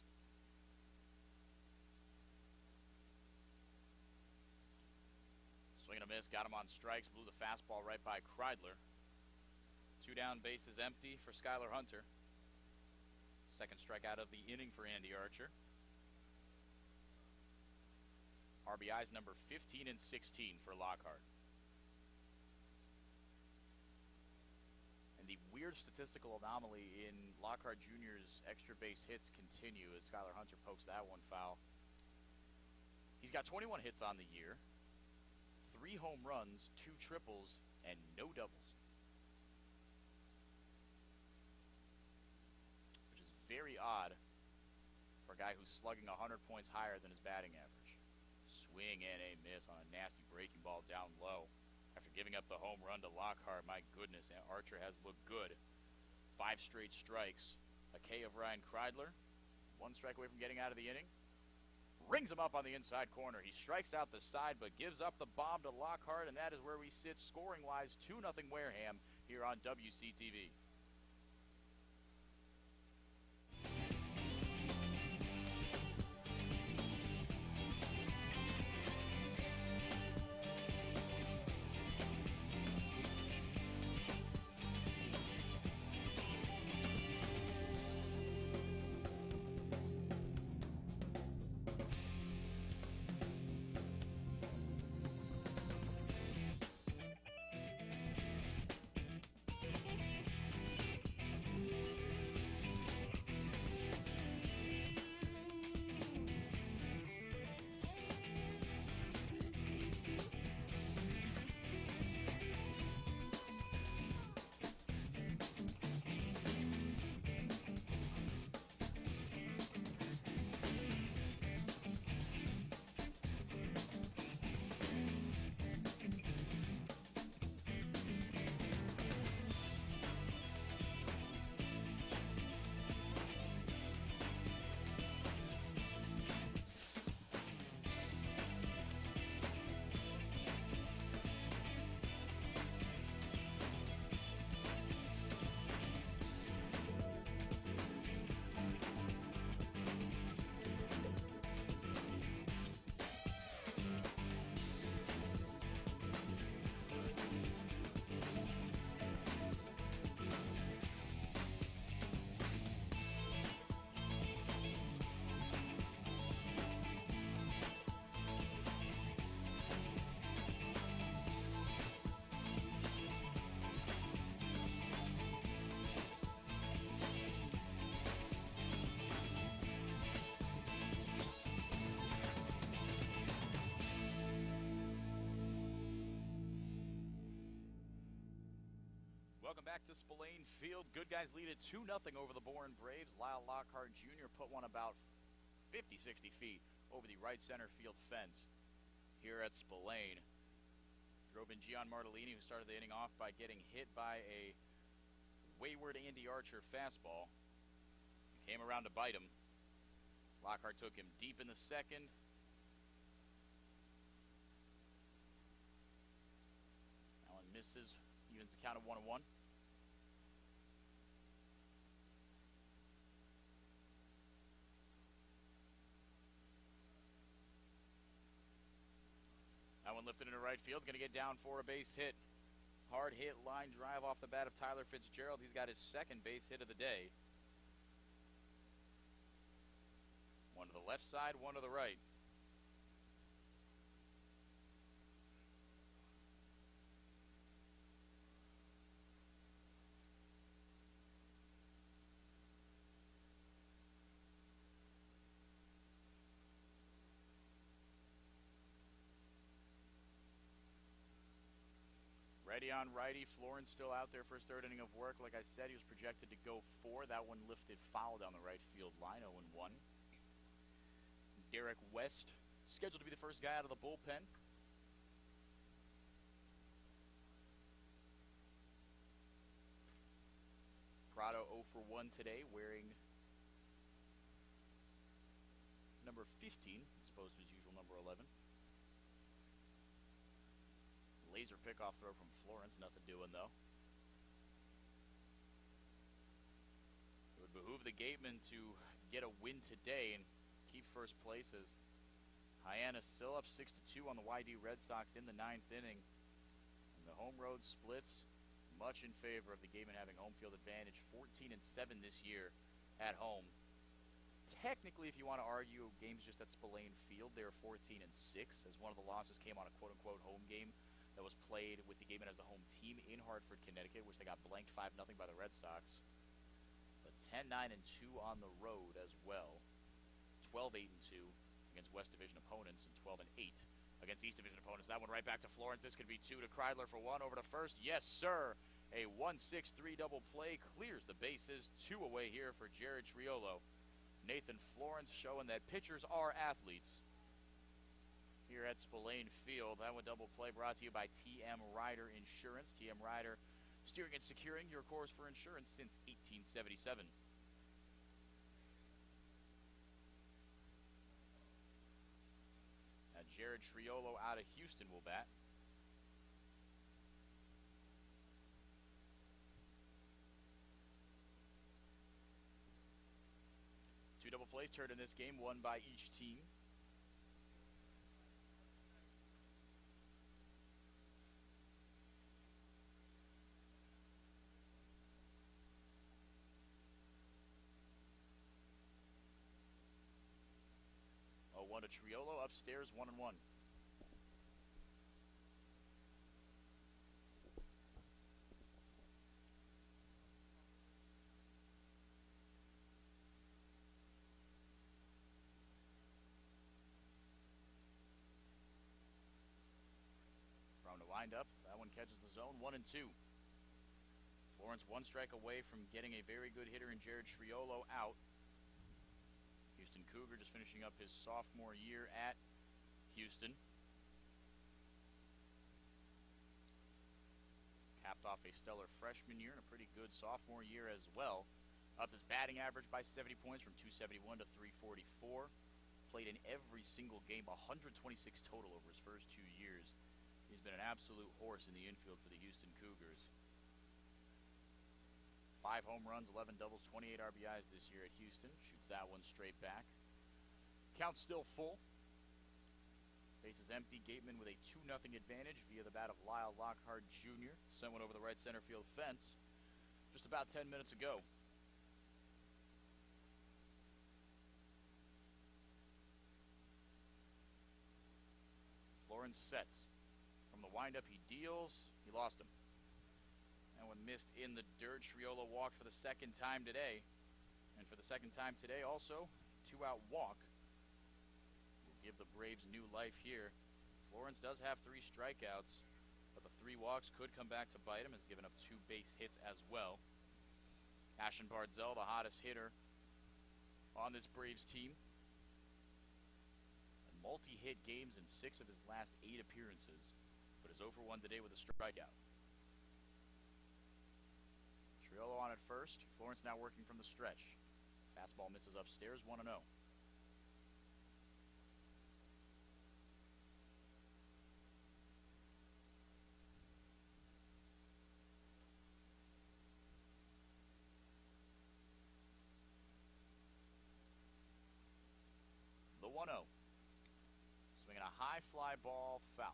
Swing and a miss, got him on strikes, blew the fastball right by Kreidler. 2 down, bases empty for Skylar Hunter. Second strikeout of the inning for Andy Archer. RBIs number 15 and 16 for Lockhart. And the weird statistical anomaly in Lockhart Jr.'s extra base hits continue as Skylar Hunter pokes that one foul. He's got 21 hits on the year. 3 home runs, 2 triples, and no doubles. Which is very odd for a guy who's slugging 100 points higher than his batting average. Swing and a miss on a nasty breaking ball down low. After giving up the home run to Lockhart, my goodness, Archer has looked good. 5 straight strikes. A K of Ryan Kreidler. 1 strike away from getting out of the inning. Rings him up on the inside corner. He strikes out the side, but gives up the bomb to Lockhart, and that is where we sit scoring-wise, 2-0 Wareham here on WCTV. Welcome back to Spillane Field. Good guys lead it 2-0 over the Bourne Braves. Lyle Lockhart Jr. put one about 50, 60 feet over the right center field fence here at Spillane. Drove in Gian Martellini, who started the inning off by getting hit by a wayward Andy Archer fastball. Came around to bite him. Lockhart took him deep in the second. Allen misses, evens the count of 1-1. That one lifted into right field, going to get down for a base hit. Hard hit line drive off the bat of Tyler Fitzgerald. He's got his second base hit of the day. One to the left side, one to the right. Righty on righty. Florence still out there for his third inning of work. Like I said, he was projected to go 4. That one lifted foul down the right field line, 0-1. Derek West scheduled to be the first guy out of the bullpen. Prado 0 for 1 today, wearing number 15 as opposed to his usual number 11. Laser pickoff throw from Florence, nothing doing though. It would behoove the Gatemen to get a win today and keep first place as Hyannis still up 6-2 on the YD Red Sox in the 9th inning. And the home road splits much in favor of the Gatemen having home field advantage. 14-7 this year at home. Technically, if you want to argue games just at Spillane Field, they're 14-6 as one of the losses came on a quote-unquote home game that was played with the Gatemen as the home team in Hartford, Connecticut, which they got blanked 5-0 by the Red Sox. But 10-9-2 on the road as well. 12-8-2 against West Division opponents and 12-8 against East Division opponents. That one right back to Florence. This could be 2 to Kreidler for 1 over to first. Yes, sir. A 1-6-3 double play clears the bases. 2 away here for Jared Triolo. Nathan Florence showing that pitchers are athletes here at Spillane Field. That one double play brought to you by TM Rider Insurance. TM Rider, steering and securing your course for insurance since 1877. Now Jared Triolo out of Houston will bat. Two double plays turned in this game, one by each team. One to Triolo, upstairs 1-1. From the wind up, that one catches the zone, 1-2. Florence one strike away from getting a very good hitter in Jared Triolo out. Houston Cougar just finishing up his sophomore year at Houston. Capped off a stellar freshman year and a pretty good sophomore year as well. Upped his batting average by 70 points from 271 to 344. Played in every single game, 126 total over his first 2 years. He's been an absolute horse in the infield for the Houston Cougars. 5 home runs, 11 doubles, 28 RBIs this year at Houston. Shoots that one straight back. Count's still full. Bases empty. Gatemen with a 2-0 advantage via the bat of Lyle Lockhart Jr. Sent one over the right center field fence just about 10 minutes ago. Florence sets. From the windup, he deals. He lost him. That one missed in the dirt. Triolo walked for the second time today. And for the second time today also, 2-out walk will give the Braves new life here. Florence does have 3 strikeouts, but the 3 walks, could come back to bite him, has given up 2 base hits as well. Ashton Bardzell, the hottest hitter on this Braves team. And multi-hit games in 6 of his last 8 appearances, but is 0 for 1 today with a strikeout. Triolo on at first. Florence now working from the stretch. Fastball misses upstairs, 1-0. The 1-0. Swinging a high fly ball, foul.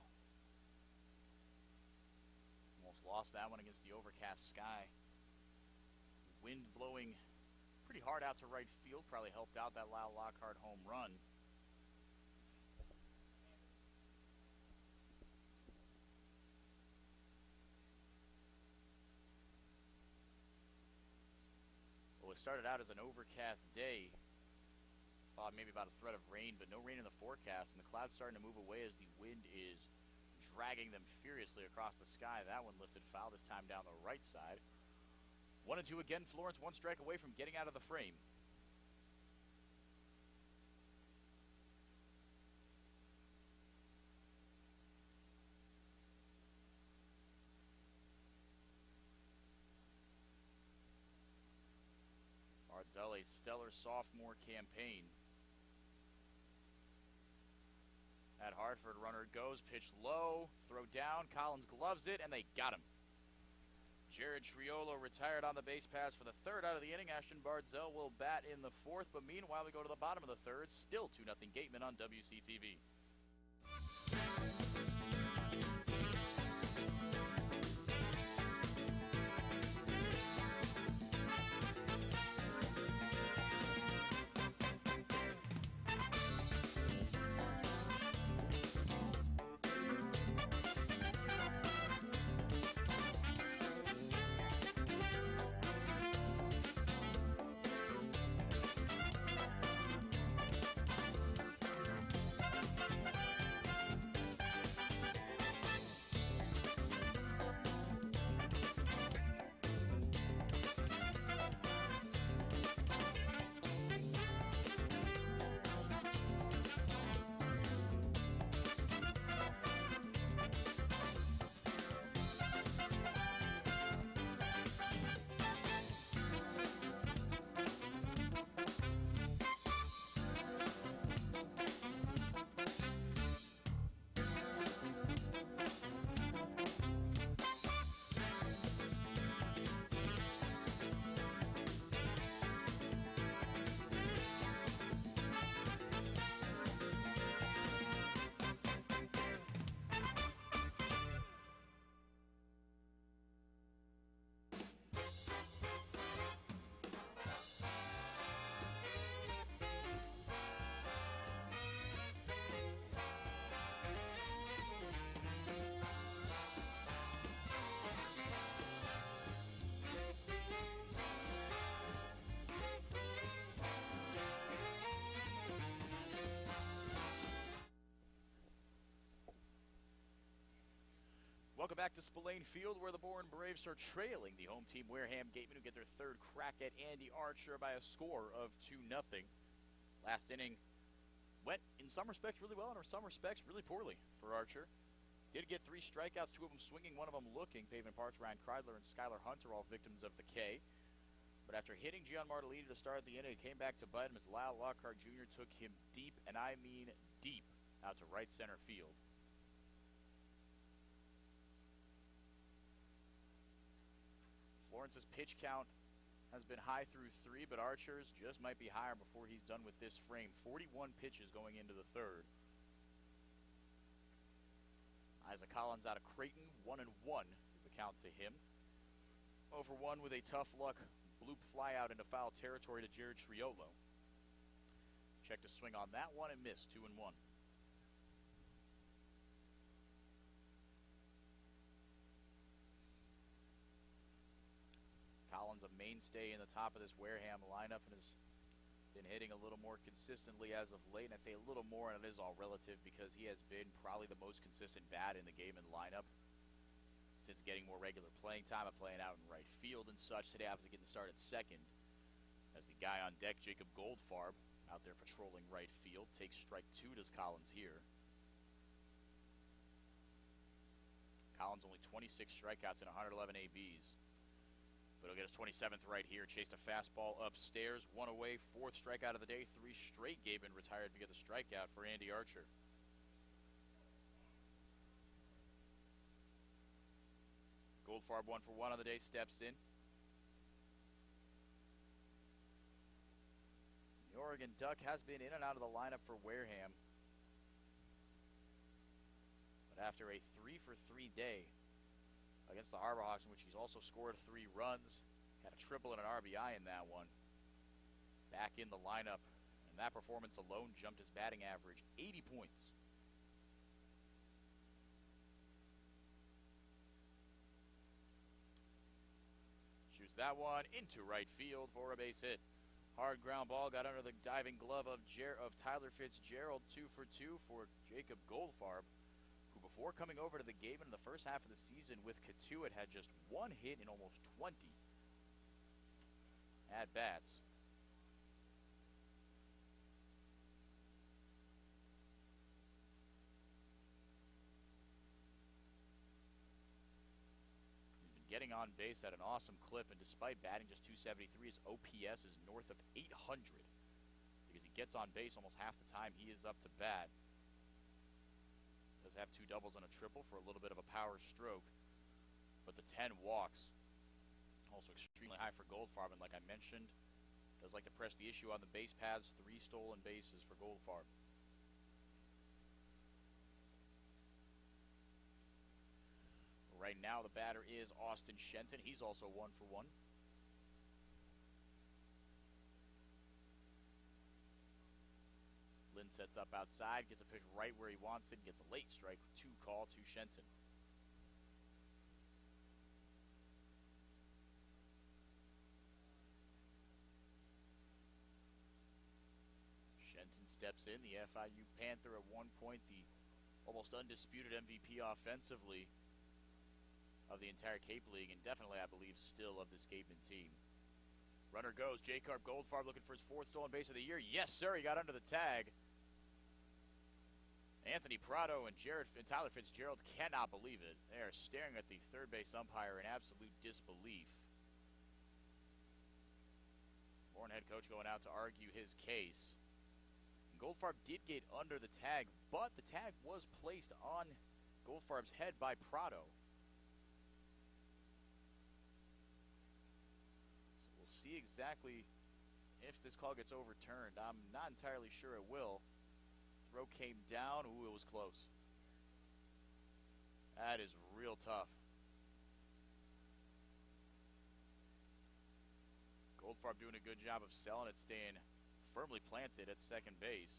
Almost lost that one against the overcast sky. Wind blowing pretty hard out to right field. Probably helped out that Lyle Lockhart home run. Well, it started out as an overcast day. Thought maybe about a threat of rain, but no rain in the forecast, and the clouds starting to move away as the wind is dragging them furiously across the sky. That one lifted foul, this time down the right side. 1-2 again. Florence 1 strike away from getting out of the frame. Bardzell, a stellar sophomore campaign. At Hartford, runner goes, pitch low, throw down, Collins gloves it, and they got him. Jared Triolo retired on the base pass for the 3rd out of the inning. Ashton Bardzell will bat in the 4th, but meanwhile we go to the bottom of the 3rd. Still 2-0 Gatemen on WCTV. Welcome back to Spillane Field, where the Bourne Braves are trailing the home team Wareham Gatemen, who get their 3rd crack at Andy Archer by a score of 2-0. Last inning went, in some respects, really well, and in some respects, really poorly for Archer. Did get 3 strikeouts, 2 of them swinging, 1 of them looking. Pavement Park's Ryan Kreidler and Skylar Hunter, all victims of the K. But after hitting Gian Martellini to start the inning, he came back to bite him as Lyle Lockhart Jr. took him deep, and I mean deep, out to right center field. Florence's pitch count has been high through 3, but Archer's just might be higher before he's done with this frame. 41 pitches going into the 3rd. Isaac Collins out of Creighton, 1-1 is the count to him. 0 for 1 with a tough luck bloop fly out into foul territory to Jared Triolo. Checked a swing on that one and missed, 2-1. Collins, a mainstay in the top of this Wareham lineup, and has been hitting a little more consistently as of late. And I say a little more, and it is all relative because he has been probably the most consistent bat in the Gatemen lineup. since getting more regular playing time and playing out in right field and such. Today happens to get the start at second as the guy on deck, Jacob Goldfarb, out there patrolling right field. Takes strike 2, does Collins here. Collins only 26 strikeouts and 111 ABs. But he'll get his 27th right here. Chased a fastball upstairs, one away, 4th strikeout of the day. 3 straight Gatemen retired to get the strikeout for Andy Archer. Goldfarb 1 for 1 on the day, steps in. The Oregon Duck has been in and out of the lineup for Wareham. But after a 3 for 3 day against the Harbor Hawks, in which he's also scored 3 runs, had a triple and an RBI in that one, back in the lineup, and that performance alone jumped his batting average 80 points. Shoots that one into right field for a base hit. Hard ground ball got under the diving glove of Tyler Fitzgerald. 2 for 2 for Jacob Goldfarb, who before coming over to the Gatemen in the first half of the season with Katuitt had just 1 hit in almost 20 at-bats. He's been getting on base at an awesome clip, and despite batting just .273, his OPS is north of 800 because he gets on base almost half the time he is up to bat. Does have 2 doubles and a triple for a little bit of a power stroke, but the 10 walks also extremely high for Goldfarb, and like I mentioned, does like to press the issue on the base paths. 3 stolen bases for Goldfarb. Right now the batter is Austin Shenton. He's also 1 for 1. Lynn sets up outside, gets a pitch right where he wants it, gets a late strike 2 call to Shenton. Shenton steps in, the FIU Panther at one point, the almost undisputed MVP offensively of the entire Cape League, and definitely, I believe, still of this Gatemen team. Runner goes, Jacob Goldfarb looking for his 4th stolen base of the year. Yes, sir, he got under the tag. Anthony Prado and Tyler Fitzgerald cannot believe it. They are staring at the third base umpire in absolute disbelief. Bourne head coach going out to argue his case. Goldfarb did get under the tag, but the tag was placed on Goldfarb's head by Prado. So we'll see exactly if this call gets overturned. I'm not entirely sure it will. Throw came down. Ooh, it was close. That is real tough. Goldfarb doing a good job of selling it, staying firmly planted at second base.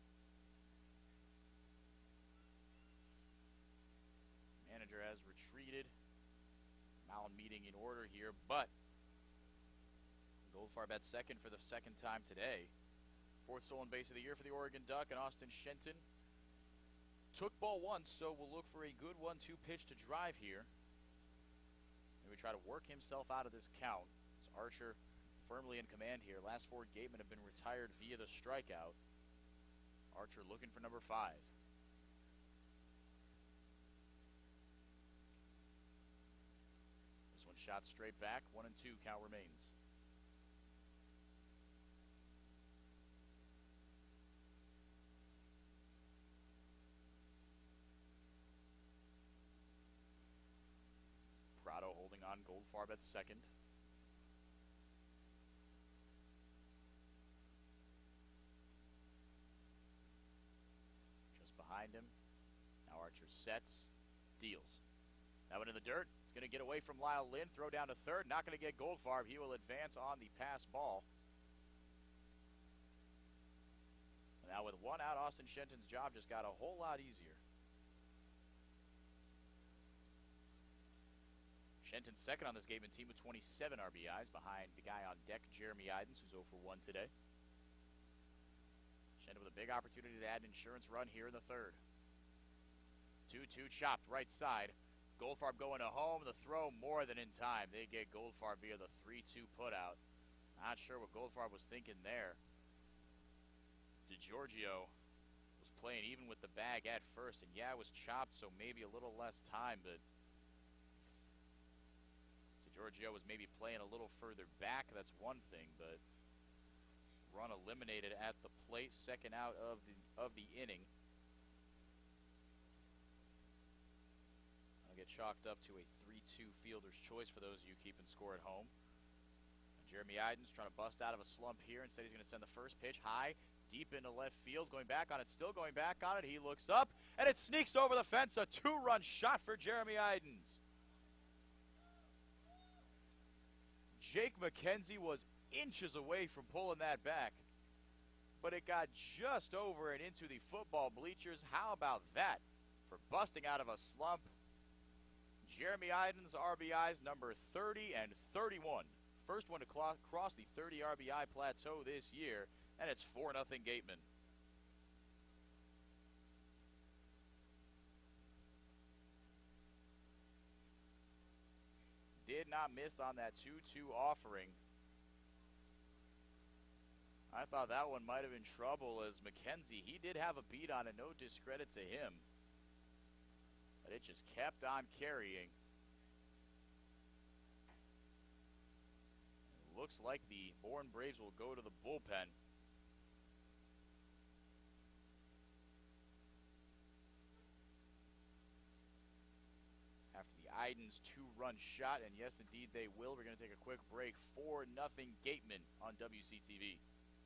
Manager has retreated. Mound meeting in order here, but Goldfarb at second for the 2nd time today. 4th stolen base of the year for the Oregon Duck, and Austin Shenton took ball 1, so we'll look for a good 1-2 pitch to drive here. Maybe try to work himself out of this count. It's Archer firmly in command here. Last 4 Gatemen have been retired via the strikeout. Archer looking for number 5. This one shot straight back. 1-2 count remains. Prado holding on, Goldfarb at second. Just behind him. Now Archer sets, deals. That one in the dirt. It's going to get away from Lyle Lynn. Throw down to third. Not going to get Goldfarb. He will advance on the pass ball. Now with 1 out, Austin Shenton's job just got a whole lot easier. Shenton second on this Gatemen team with 27 RBIs behind the guy on deck, Jeremy Idens, who's 0 for 1 today. Shenton with a big opportunity to add an insurance run here in the 3rd. 2-2 chopped right side. Goldfarb going to home. The throw more than in time. They get Goldfarb via the 3-2 putout. Not sure what Goldfarb was thinking there. DiGiorgio was playing even with the bag at first, and yeah, it was chopped, so maybe a little less time, but DiGiorgio was maybe playing a little further back. That's one thing, but run eliminated at the plate, second out of the inning. I'll get chalked up to a 3-2 fielder's choice for those of you keeping score at home. Jeremy Idens trying to bust out of a slump here. Instead, he's going to send the first pitch high, deep into left field. Going back on it, still going back on it. He looks up, and it sneaks over the fence. A 2-run shot for Jeremy Idens. Jake McKenzie was inches away from pulling that back, but it got just over and into the football bleachers. How about that for busting out of a slump? Jeremy Idens, RBIs number 30 and 31. First one to cross the 30 RBI plateau this year, and it's 4-0 Gatemen. Did not miss on that 2-2 offering. I thought that one might have been trouble as McKenzie, he did have a beat on it, no discredit to him. But it just kept on carrying. Looks like the Bourne Braves will go to the bullpen. After the Idens 2-run shot, and yes, indeed they will. We're going to take a quick break. 4-0 Gatemen on WCTV.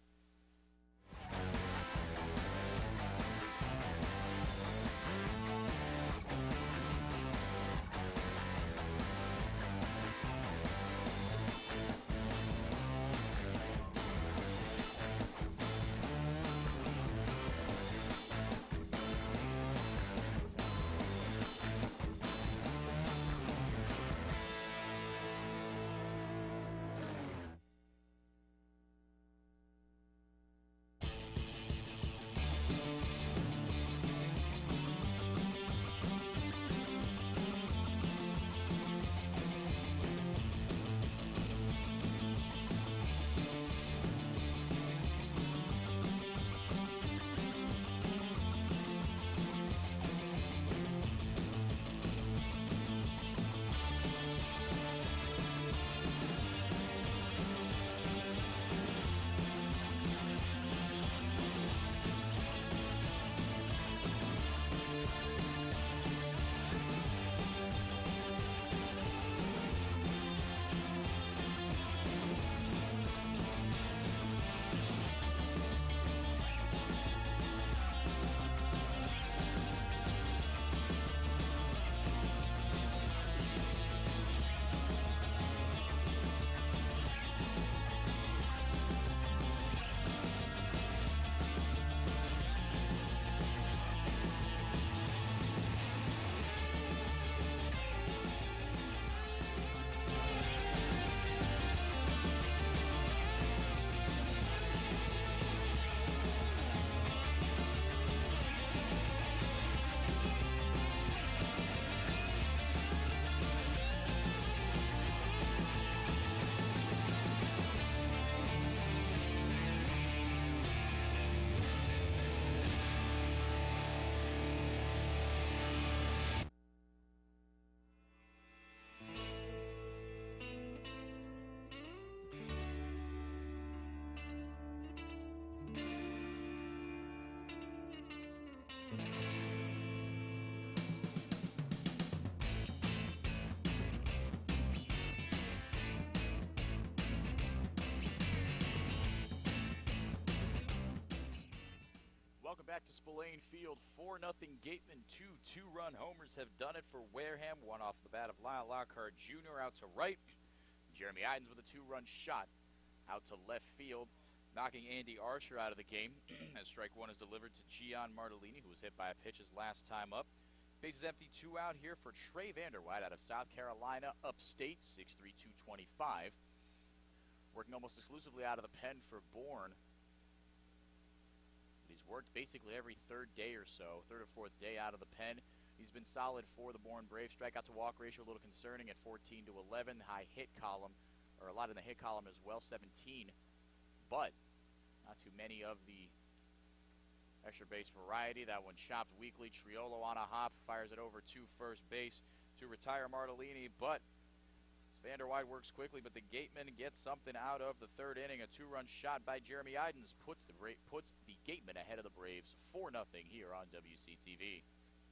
Welcome back to Spillane Field. 4-0 Gatemen. Two two-run homers have done it for Wareham. One off the bat of Lyle Lockhart Jr. out to right. Jeremy Idens with a 2-run shot out to left field, knocking Andy Archer out of the game as strike one is delivered to Gian Martellini, who was hit by a pitch his last time up. Bases empty, 2 out here for Trey Vanderwide out of South Carolina, upstate, 6'3", 225. Working almost exclusively out of the pen for Bourne. He's worked basically every third day or so, third or fourth day out of the pen. He's been solid for the Bourne Braves. Strikeout to walk ratio a little concerning at 14 to 11. High hit column, or a lot in the hit column as well, 17. But not too many of the extra base variety. That one chopped weakly. Triolo on a hop, fires it over to first base to retire Martellini. But Vanderwide works quickly, but the Gatemen get something out of the third inning. A two-run shot by Jeremy Idens puts the Gatemen ahead of the Braves 4-0 here on WCTV.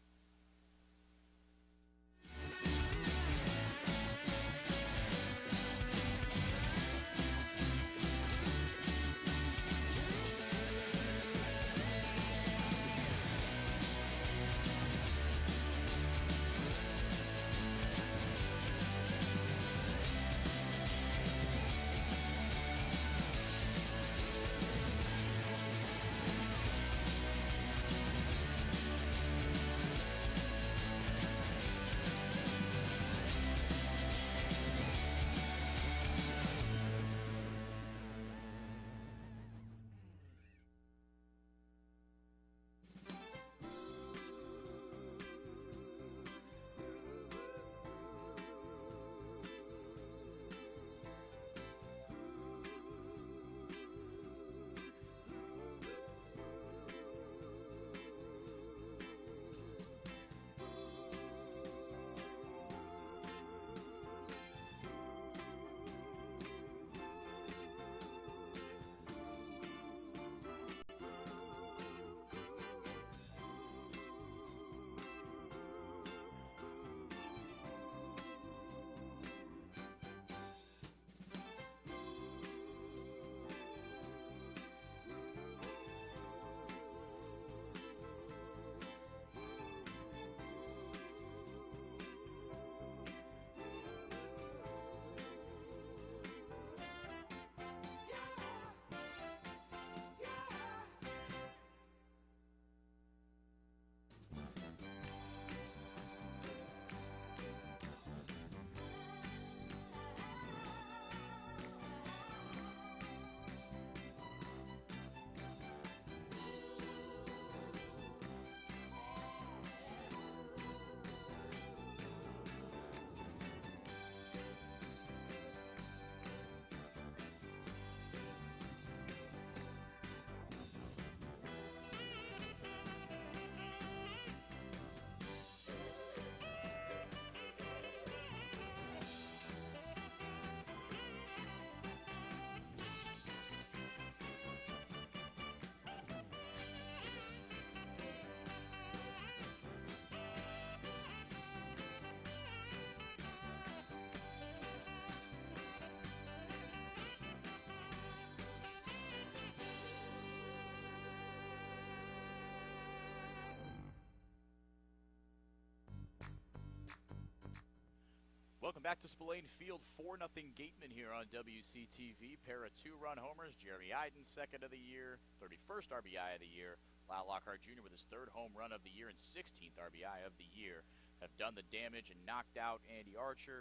Welcome back to Spillane Field. 4-0 Gatemen here on WCTV. Pair of two-run homers. Jeremy Idens, second of the year, 31st RBI of the year. Lyle Lockhart Jr. with his third home run of the year and 16th RBI of the year have done the damage and knocked out Andy Archer.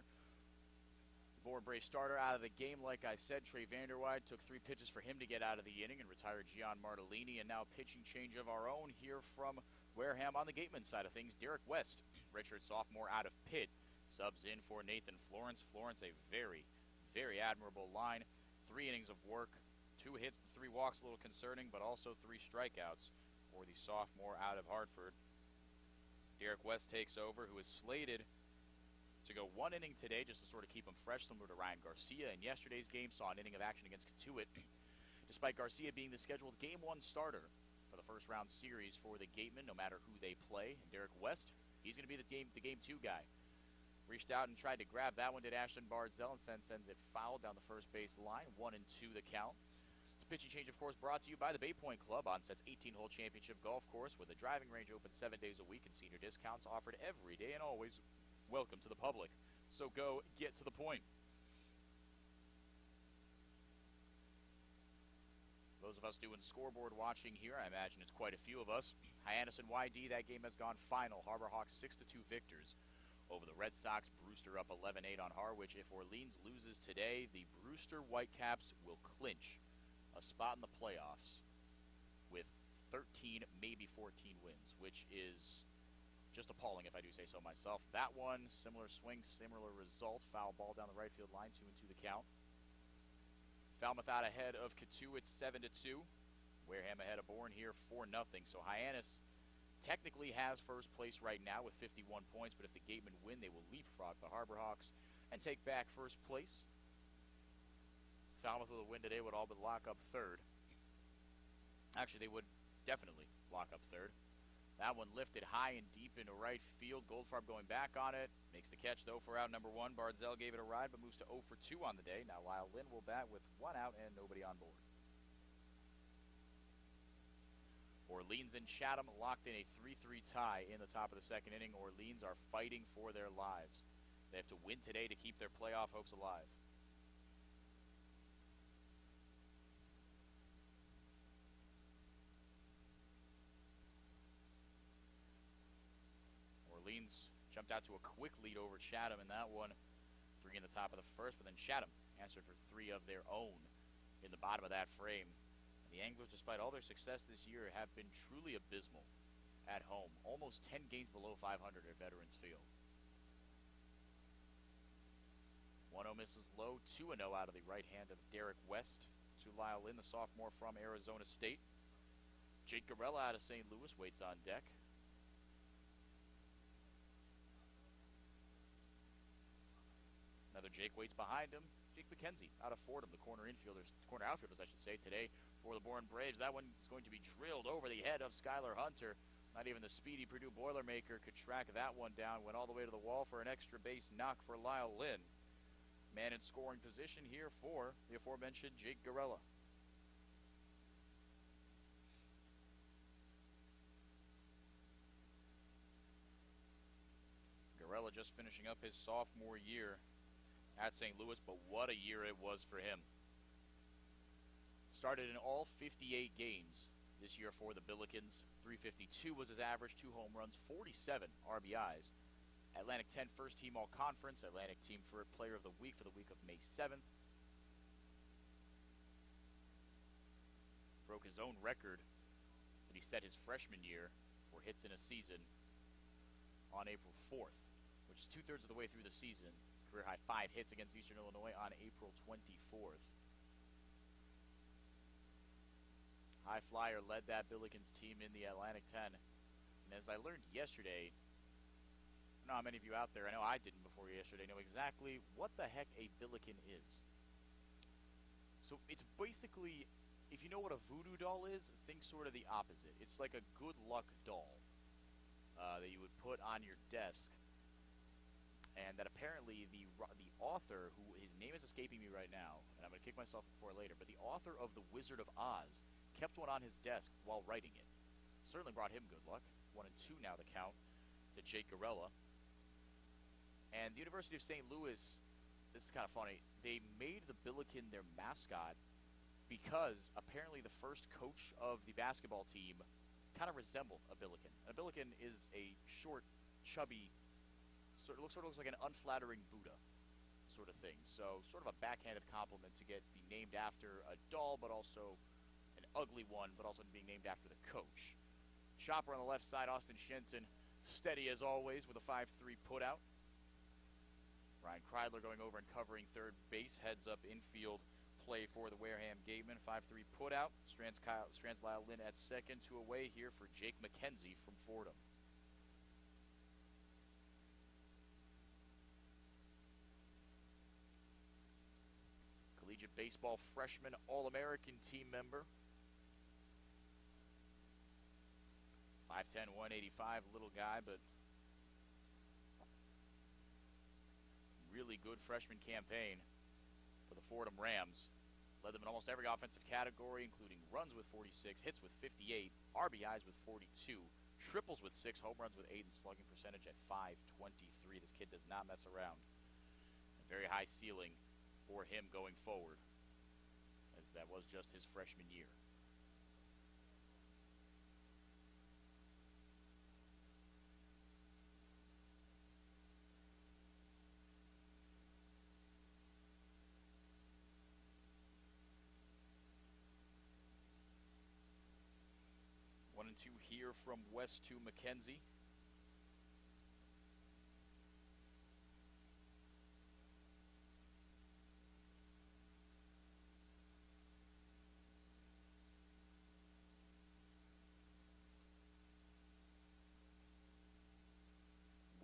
The Bourne Braves starter out of the game, like I said, Trey Vanderwide took 3 pitches for him to get out of the inning and retired Gian Martellini. And now pitching change of our own here from Wareham on the Gateman side of things. Derek West, redshirt sophomore out of Pitt, subs in for Nathan Florence. Florence, a very, very admirable line. 3 innings of work, 2 hits, 3 walks, a little concerning, but also 3 strikeouts for the sophomore out of Hartford. Derek West takes over, who is slated to go 1 inning today just to sort of keep him fresh, similar to Ryan Garcia. In yesterday's game, saw an inning of action against Katuitt, despite Garcia being the scheduled Game 1 starter for the first-round series for the Gatemen, no matter who they play. And Derek West, he's going to be the Game 2 guy. Reached out and tried to grab that one, did Ashton Bardzell, and sends it foul down the first base line. 1-2 the count. The pitching change, of course, brought to you by the Bay Point Club. Onset's 18-hole championship golf course with a driving range open 7 days a week and senior discounts offered every day and always welcome to the public. So go get to the point. Those of us doing scoreboard watching here, I imagine it's quite a few of us. Hyannis and YD, that game has gone final. Harbor Hawks 6-2 victors over the Red Sox. Brewster up 11-8 on Harwich. If Orleans loses today, the Brewster Whitecaps will clinch a spot in the playoffs with 13, maybe 14 wins, which is just appalling if I do say so myself. That one, similar swing, similar result. Foul ball down the right field line, 2-2 the count. Falmouth out ahead of Cotuit, it's 7-2. Wareham ahead of Bourne here, 4-0. So Hyannis technically has first place right now with 51 points, but if the Gatemen win, they will leapfrog the Harbor Hawks and take back first place. Falmouth with a win today would all but lock up third. Actually, they would definitely lock up third. That one lifted high and deep into right field. Goldfarb going back on it. Makes the catch, though, for out number one. Bardzell gave it a ride, but moves to 0 for 2 on the day. Now Lyle Lynn will bat with 1 out and nobody on board. Orleans and Chatham locked in a 3-3 tie in the top of the second inning. Orleans are fighting for their lives. They have to win today to keep their playoff hopes alive. Orleans jumped out to a quick lead over Chatham in that one. 3 in the top of the first, but then Chatham answered for 3 of their own in the bottom of that frame. And the Anglers, despite all their success this year, have been truly abysmal at home. Almost 10 games below 500 at Veterans Field. 1-0 misses low, 2-0 out of the right hand of Derek West to Lyle Lynn, the sophomore from Arizona State. Jake Garella out of St. Louis waits on deck. Another Jake waits behind him. Jake McKenzie out of Fordham, the corner outfielders, I should say, today for the Bourne Braves. That one is going to be drilled over the head of Skylar Hunter. Not even the speedy Purdue Boilermaker could track that one down. Went all the way to the wall for an extra base knock for Lyle Lynn. Man in scoring position here for the aforementioned Jake Garella. Garella just finishing up his sophomore year at St. Louis, but what a year it was for him. Started in all 58 games this year for the Billikens. 352 was his average, 2 home runs, 47 RBIs. Atlantic 10 first team all conference, Atlantic team for player of the week for the week of May 7th. Broke his own record that he set his freshman year for hits in a season on April 4th, which is 2/3 of the way through the season. Career high 5 hits against Eastern Illinois on April 24th. High Flyer led that Billikens team in the Atlantic 10. And as I learned yesterday, I don't know how many of you out there, I know I didn't before yesterday, know exactly what the heck a Billiken is. So it's basically, if you know what a voodoo doll is, think sort of the opposite. It's like a good luck doll that you would put on your desk. And that apparently the author, who his name is escaping me right now, and I'm going to kick myself before later, but the author of The Wizard of Oz kept one on his desk while writing it. Certainly brought him good luck. 1-2 now the count to Jake Garella. And the University of St. Louis, this is kind of funny, they made the Billiken their mascot because apparently the first coach of the basketball team kind of resembled a Billiken. A Billiken is a short, chubby, sort of looks like an unflattering Buddha sort of thing. So sort of a backhanded compliment to be named after a doll, but also an ugly one, but also being named after the coach. Chopper on the left side, Austin Shenton, steady as always with a 5-3 putout. Ryan Kreidler going over and covering third base, heads up infield play for the Wareham Gatemen. 5-3 putout. Strands Lyle Lynn at second, 2 away here for Jake McKenzie from Fordham. Collegiate baseball freshman All-American team member. 5'10", 185, little guy, but really good freshman campaign for the Fordham Rams. Led them in almost every offensive category, including runs with 46, hits with 58, RBIs with 42, triples with 6, home runs with 8, and slugging percentage at .523. This kid does not mess around. A very high ceiling for him going forward, as that was just his freshman year. One and two here from West to McKenzie.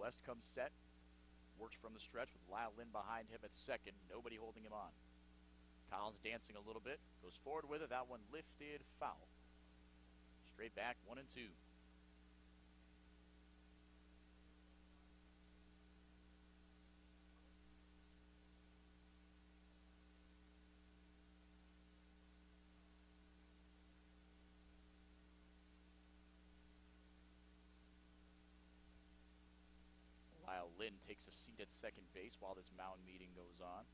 West comes set. Works from the stretch with Lyle Lynn behind him at second. Nobody holding him on. Collins dancing a little bit. Goes forward with it. That one lifted foul. Straight back, 1-2. Lyle Lynn takes a seat at second base while this mound meeting goes on.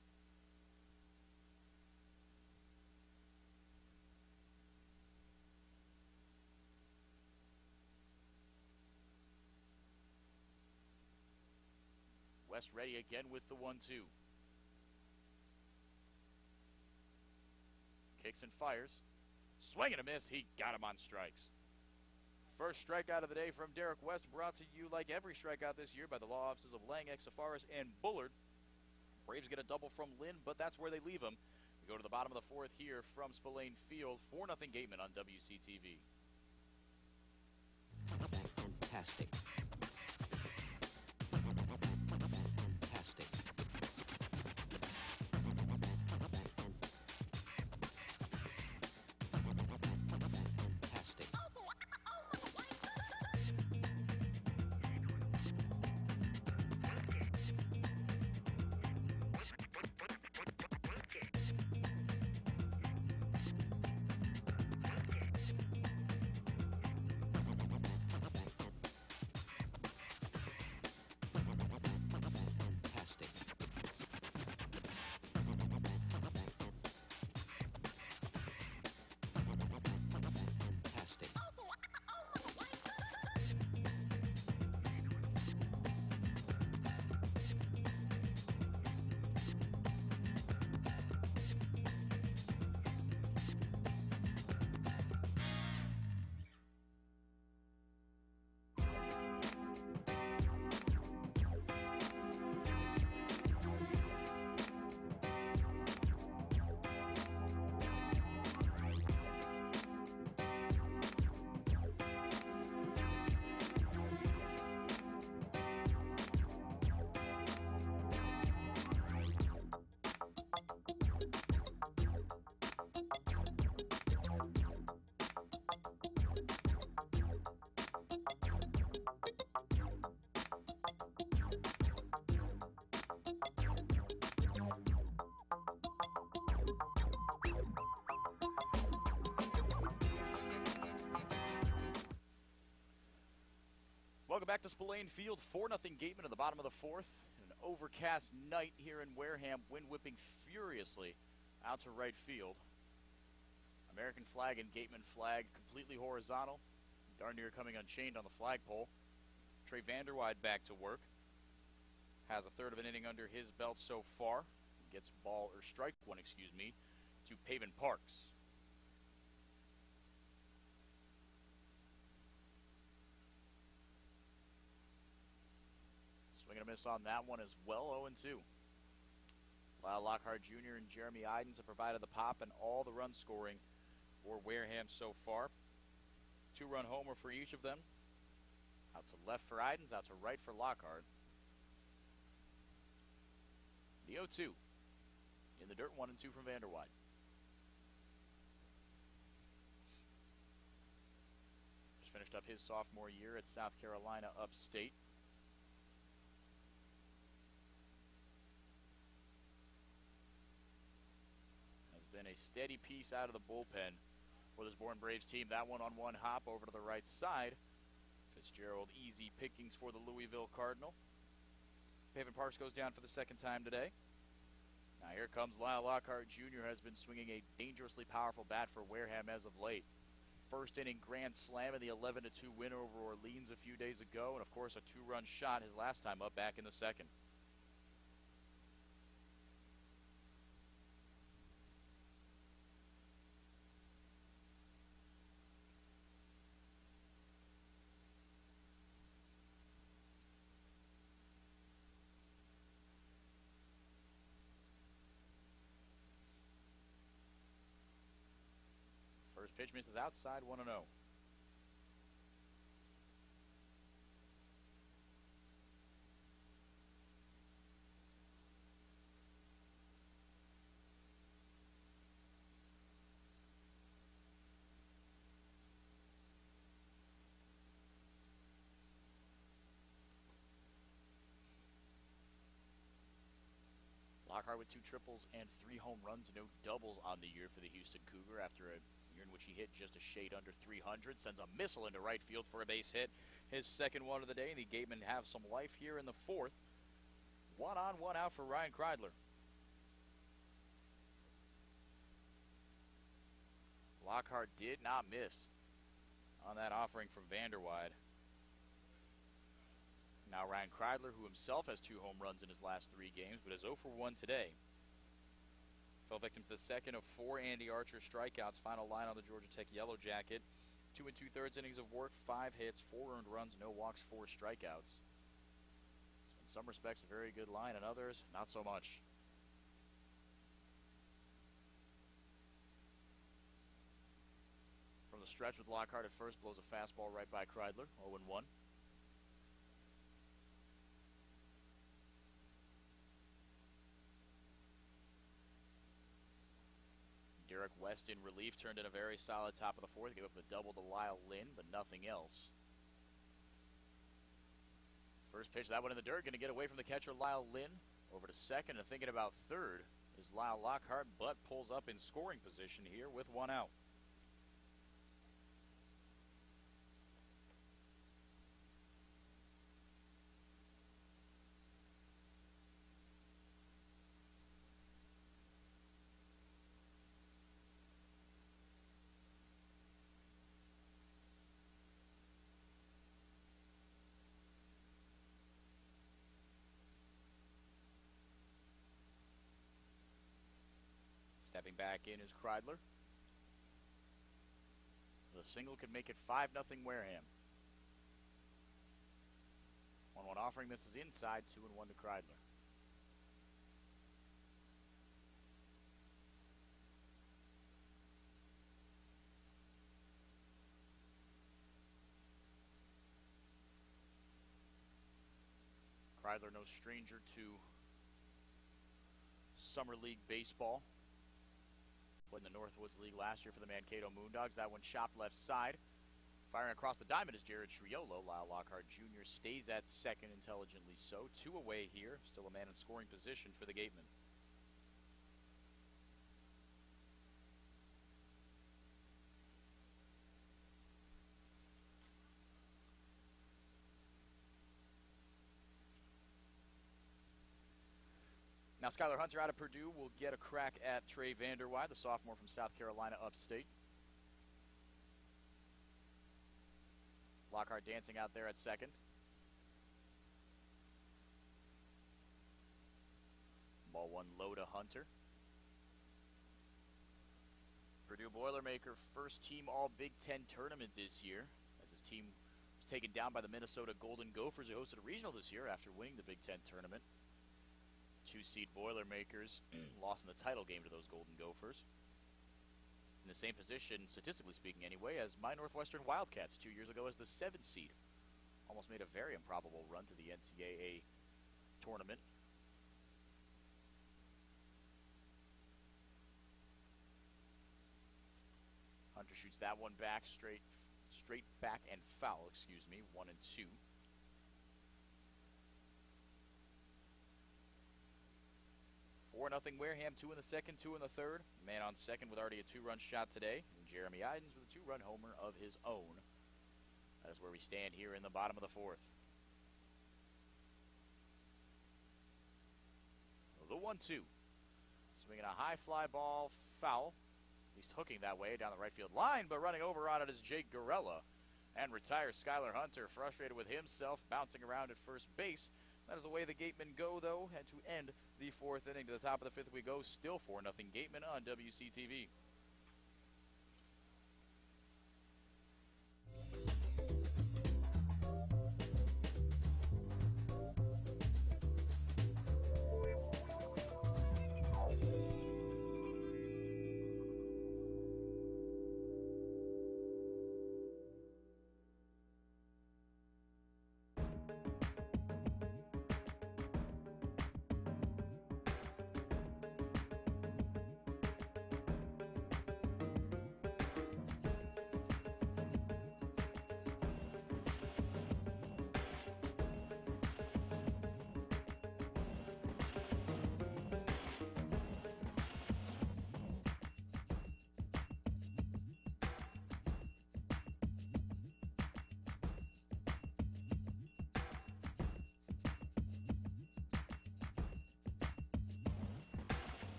West ready again with the 1-2. Kicks and fires. Swing and a miss. He got him on strikes. First strikeout of the day from Derek West, brought to you like every strikeout this year by the law offices of Lang, Safaris, and Bullard. Braves get a double from Lynn, but that's where they leave him. We go to the bottom of the fourth here from Spillane Field. 4-0 Gatemen on WCTV. Fantastic. Fantastic. Welcome back to Spillane Field. 4-0 Gatemen at the bottom of the fourth. An overcast night here in Wareham. Wind whipping furiously out to right field. American flag and Gateman flag completely horizontal. Darn near coming unchained on the flagpole. Trey Vanderwide back to work. Has a third of an inning under his belt so far. Gets ball, or strike one, excuse me, to Pavin Parks. Swing and a miss on that one as well, 0-2. Lyle Lockhart Jr. and Jeremy Idens have provided the pop and all the run scoring for Wareham so far. 2-run homer for each of them. Out to left for Idens, out to right for Lockhart. The 0-2. In the dirt, 1-2 from Vanderwide. Just finished up his sophomore year at South Carolina upstate. Has been a steady piece out of the bullpen for this Bourne Braves team. That one-on-one hop over to the right side. Fitzgerald easy pickings for the Louisville Cardinal. Pavin Parks goes down for the second time today. Now here comes Lyle Lockhart Jr. has been swinging a dangerously powerful bat for Wareham as of late. First inning grand slam in the 11-2 win over Orleans a few days ago, and of course a 2-run shot his last time up back in the second. First pitch misses outside, 1-0. Lockhart with 2 triples and 3 home runs, no doubles on the year for the Houston Cougar after a year in which he hit just a shade under 300. Sends a missile into right field for a base hit. His second one of the day, and the Gatemen have some life here in the 4th. 1 on, 1 out for Ryan Kreidler. Lockhart did not miss on that offering from Vanderweide. Now Ryan Kreidler, who himself has 2 home runs in his last 3 games, but is 0 for 1 today. Fell victim to the second of 4 Andy Archer strikeouts. Final line on the Georgia Tech Yellow Jacket. 2 2/3 innings of work, 5 hits, 4 earned runs, no walks, 4 strikeouts. So in some respects, a very good line, and others, not so much. From the stretch with Lockhart at first, blows a fastball right by Kreidler, 0-1. Derek West in relief turned in a very solid top of the 4th. Gave up a double to Lyle Lynn, but nothing else. First pitch, that one in the dirt. Going to get away from the catcher, Lyle Lynn. Over to second, and thinking about third is Lyle Lockhart, but pulls up in scoring position here with 1 out. Stepping back in is Kreidler. The single could make it 5-0 Wareham. 1-1 offering. This is inside. 2-1 to Kreidler. Kreidler, no stranger to Summer League baseball. Played in the Northwoods League last year for the Mankato Moondogs. That one chopped left side. Firing across the diamond is Jared Triolo. Lyle Lockhart Jr. stays at second, intelligently so. 2 away here. Still a man in scoring position for the Gatemen. Now Skylar Hunter out of Purdue will get a crack at Trey Vanderweide, the sophomore from South Carolina upstate. Lockhart dancing out there at second. Ball 1 low to Hunter. Purdue Boilermaker first team all Big Ten tournament this year, as his team was taken down by the Minnesota Golden Gophers, who hosted a regional this year after winning the Big Ten tournament. 2-seed Boilermakers lost in the title game to those Golden Gophers. In the same position, statistically speaking anyway, as my Northwestern Wildcats 2 years ago as the 7th seed. Almost made a very improbable run to the NCAA tournament. Hunter shoots that one back, straight back and foul, 1-2. 4-0 Wareham, 2 in the second, 2 in the third. Man on second with already a 2-run shot today. And Jeremy Idens with a 2-run homer of his own. That is where we stand here in the bottom of the 4th. The 1-2. Swinging a high fly ball, foul. At least hooking that way down the right field line, but running over on it is Jake Gorella. And retires Skylar Hunter, frustrated with himself, bouncing around at first base. That is the way the Gatemen go, though, and to end the 4th inning. To the top of the 5th we go, still 4-0 Gatemen on WCTV.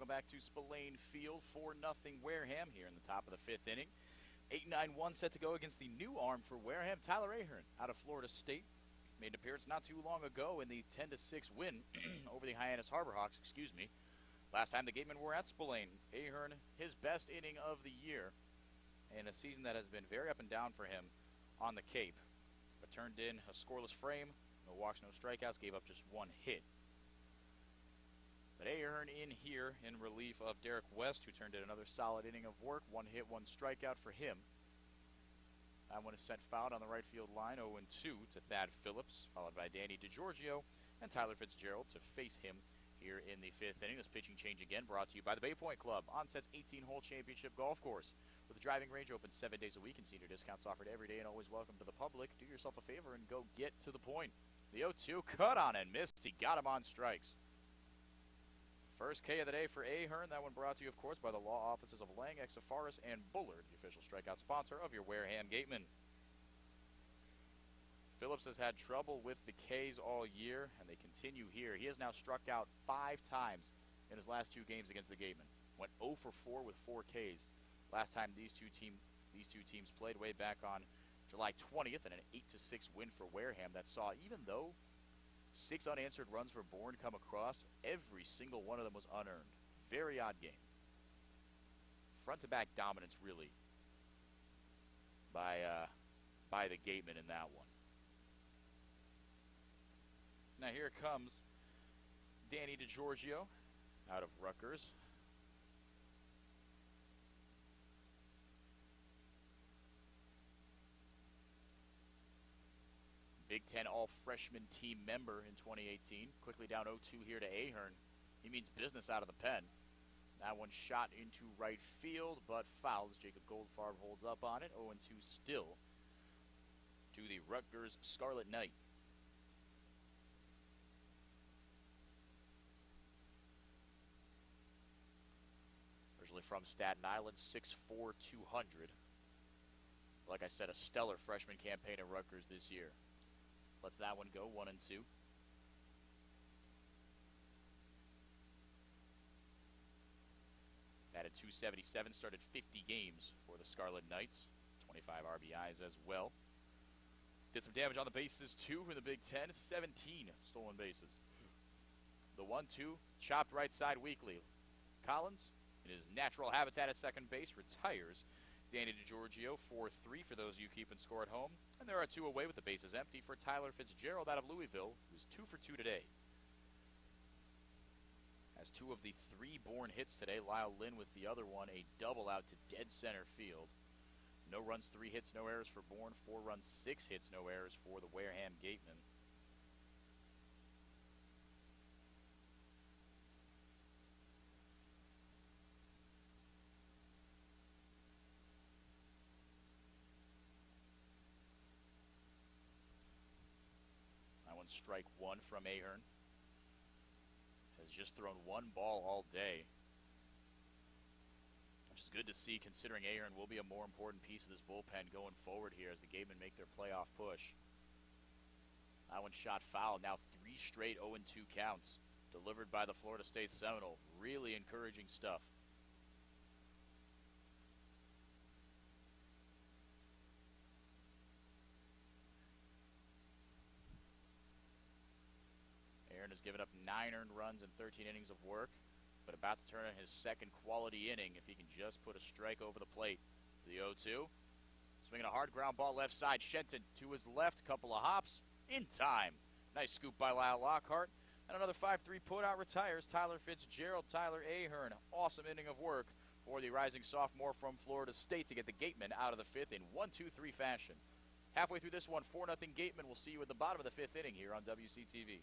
Welcome back to Spillane Field, 4-0 Wareham here in the top of the 5th inning. 8-9-1 set to go against the new arm for Wareham, Tyler Ahern, out of Florida State. Made an appearance not too long ago in the 10-6 win over the Hyannis Harbor Hawks, Last time the Gatemen were at Spillane. Ahern, his best inning of the year, in a season that has been very up and down for him on the Cape. But turned in a scoreless frame, no walks, no strikeouts, gave up just 1 hit. But Ahern in here in relief of Derek West, who turned in another solid inning of work. 1 hit, 1 strikeout for him. That one is sent foul on the right field line, 0-2 to Thad Phillips, followed by Danny DiGiorgio and Tyler Fitzgerald to face him here in the 5th inning. This pitching change again brought to you by the Bay Point Club, Onset's 18-hole championship golf course. With the driving range open 7 days a week and senior discounts offered every day and always welcome to the public, do yourself a favor and go get to the point. The 0-2 cut on and missed. He got him on strikes. First K of the day for Ahern. That one brought to you, of course, by the law offices of Lang, Exafaris, and Bullard, the official strikeout sponsor of your Wareham Gatemen. Phillips has had trouble with the Ks all year, and they continue here. He has now struck out 5 times in his last 2 games against the Gatemen. Went 0 for 4 with 4 Ks. Last time these two teams played way back on July 20th in an 8-6 win for Wareham that saw, even though 6 unanswered runs for Bourne come across, every single one of them was unearned. Very odd game. Front-to-back dominance, really, by the Gatemen in that one. So now here comes Danny DiGiorgio out of Rutgers. Big Ten all-freshman team member in 2018. Quickly down 0-2 here to Ahern. He means business out of the pen. That one shot into right field, but fouled as Jacob Goldfarb holds up on it. 0-2 still to the Rutgers Scarlet Knight. Originally from Staten Island, 6'4", 200. Like I said, a stellar freshman campaign at Rutgers this year. Lets that one go, 1-2. Batted .277, started 50 games for the Scarlet Knights. 25 RBIs as well. Did some damage on the bases, too, in the Big Ten. 17 stolen bases. The 1-2, chopped right side weakly. Collins, in his natural habitat at second base, retires. Danny DiGiorgio, 4-3 for those of you keeping score at home. And there are 2 away with the bases empty for Tyler Fitzgerald out of Louisville, who's 2 for 2 today. Has 2 of the 3 Bourne hits today. Lyle Lynn with the other one, a double out to dead center field. No runs, 3 hits, no errors for Bourne. 4 runs, 6 hits, no errors for the Wareham Gatemen. Strike 1 from Ahern. Has just thrown 1 ball all day, which is good to see considering Ahern will be a more important piece of this bullpen going forward here as the Gatemen make their playoff push. That one shot foul. Now 3 straight 0-2 counts delivered by the Florida State Seminole. Really encouraging stuff. Has given up 9 earned runs in 13 innings of work, but about to turn in his second quality inning if he can just put a strike over the plate. The 0-2. Swinging a hard ground ball left side. Shenton to his left, couple of hops in time. Nice scoop by Lyle Lockhart. And another 5-3 put-out retires Tyler Fitzgerald. Tyler Ahern. Awesome inning of work for the rising sophomore from Florida State to get the Gatemen out of the 5th in 1-2-3 fashion. Halfway through this one, 4-0 Gatemen. We'll see you at the bottom of the 5th inning here on WCTV.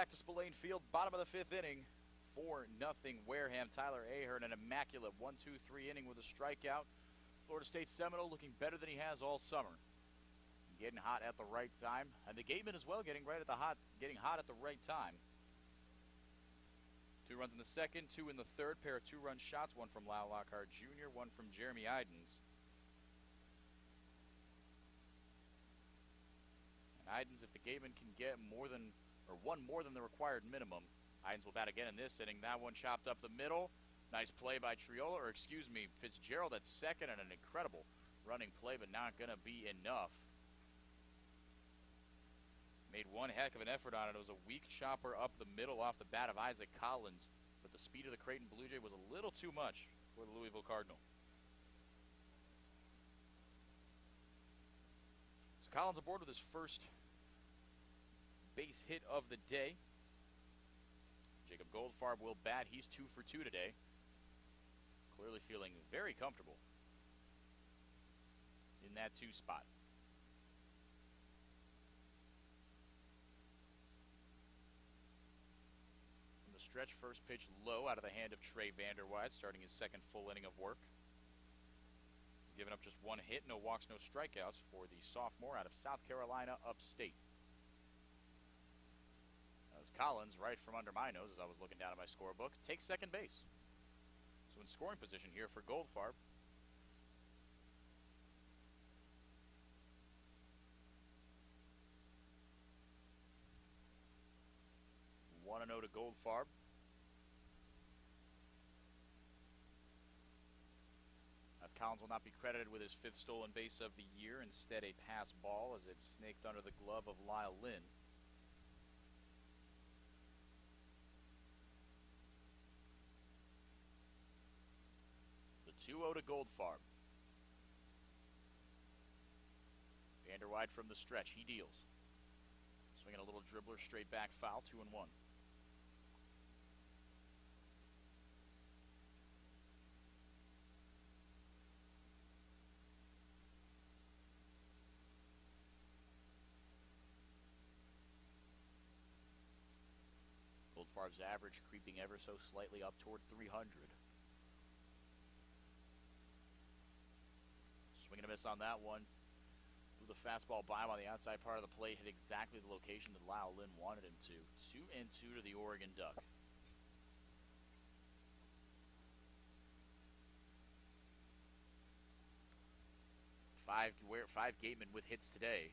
back to Spillane Field, bottom of the 5th inning. 4-0 Wareham. Tyler Ahern, an immaculate 1-2-3 inning with a strikeout. Florida State Seminole looking better than he has all summer. Getting hot at the right time. And the Gatemen as well getting hot at the right time. 2 runs in the second, 2 in the third. Pair of 2-run shots, one from Lyle Lockhart Jr., one from Jeremy Idens. And Idens, if the Gatemen can get one more than the required minimum, Idens will bat again in this inning. That one chopped up the middle. Nice play by Fitzgerald at second, and an incredible running play, but not going to be enough. Made one heck of an effort on it. It was a weak chopper up the middle off the bat of Isaac Collins, but the speed of the Creighton Blue Jay was a little too much for the Louisville Cardinal. So Collins aboard with his first base hit of the day. Jacob Goldfarb will bat. He's 2 for 2 today. Clearly feeling very comfortable in that 2 spot. From the stretch, first pitch low out of the hand of Trey Vanderweide, starting his second full inning of work. He's given up just 1 hit, no walks, no strikeouts for the sophomore out of South Carolina upstate. As Collins, right from under my nose as I was looking down at my scorebook, takes second base. So in scoring position here for Goldfarb. 1-0 to Goldfarb. As Collins will not be credited with his 5th stolen base of the year, instead a pass ball as it snaked under the glove of Lyle Lynn. The 2-0 to Goldfarb. Vanderweide from the stretch, he deals. Swinging a little dribbler, straight back foul, 2-1. Goldfarb's average creeping ever so slightly up toward 300. Swing and a miss on that one. Threw the fastball by him on the outside part of the plate, hit exactly the location that Lyle Lynn wanted him to. 2-2 to the Oregon Duck. Five Gatemen with hits today.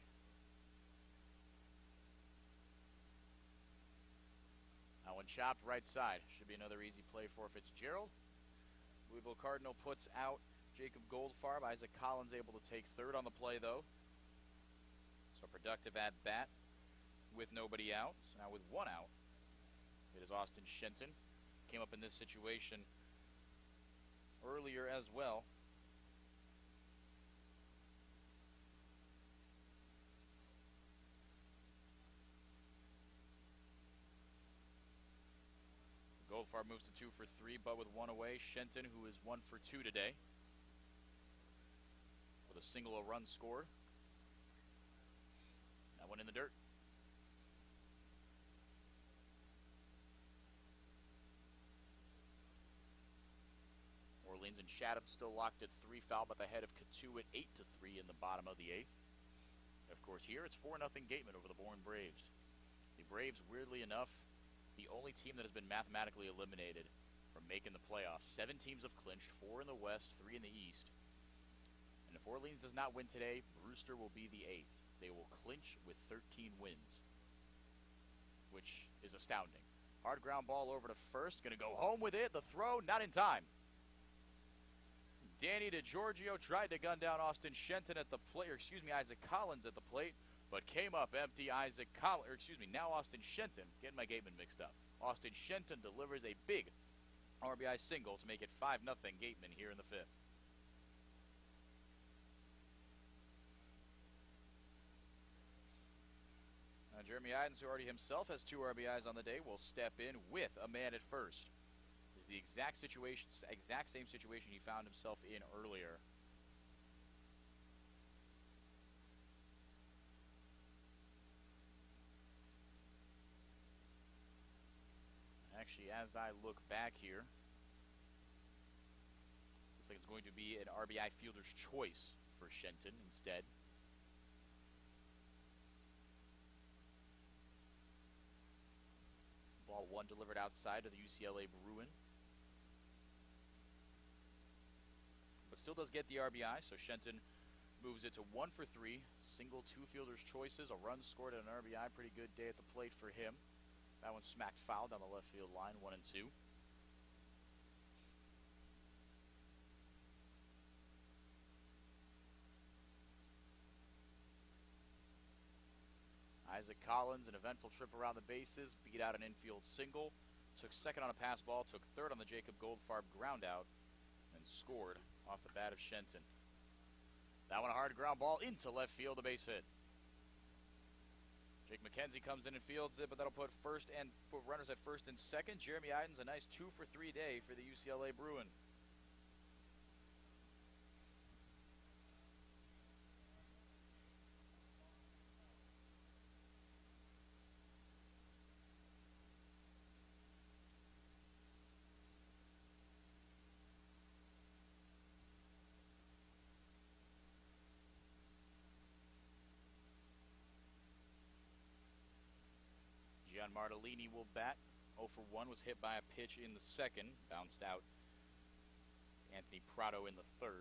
That one chopped right side. Should be another easy play for Fitzgerald. Louisville Cardinal puts out Jacob Goldfarb. Isaac Collins able to take third on the play, though. So productive at bat with nobody out. So now with 1 out, it is Austin Shenton. Came up in this situation earlier as well. Goldfarb moves to 2 for 3, but with 1 away. Shenton, who is 1 for 2 today, with a single, a run scored. That one in the dirt. Orleans and Chatham still locked at 3, foul, but the head of Katu at 8-3 in the bottom of the 8th. Of course, here it's 4-0 Gatemen over the Bourne Braves. The Braves, weirdly enough, the only team that has been mathematically eliminated from making the playoffs. 7 teams have clinched, 4 in the West, 3 in the East. And if Orleans does not win today, Brewster will be the 8th. They will clinch with 13 wins, which is astounding. Hard ground ball over to first, going to go home with it. The throw, not in time. Danny DeGiorgio tried to gun down Austin Shenton at the plate, Isaac Collins at the plate, but came up empty. Now Austin Shenton, getting my Gatemen mixed up. Austin Shenton delivers a big RBI single to make it 5-0 Gatemen here in the 5th. Now Jeremy Idens, who already himself has 2 RBIs on the day, will step in with a man at first. This is the exact same situation he found himself in earlier. Actually, as I look back here, looks like it's going to be an RBI fielder's choice for Shenton instead. Ball one delivered outside to the UCLA Bruin. But still does get the RBI, so Shenton moves it to 1 for 3. Single, 2 fielders' choices, a run scored and an RBI. Pretty good day at the plate for him. That one smacked foul down the left field line, 1 and 2. Isaac Collins, an eventful trip around the bases, beat out an infield single, took second on a pass ball, took third on the Jacob Goldfarb ground out, and scored off the bat of Shenton. That one a hard ground ball into left field, a base hit. Jake McKenzie comes in and fields it, but that'll put runners at first and second. Jeremy Idens, a nice 2 for 3 day for the UCLA Bruin. Gian Martellini will bat. 0 for 1 was hit by a pitch in the second. Bounced out Anthony Prado in the third.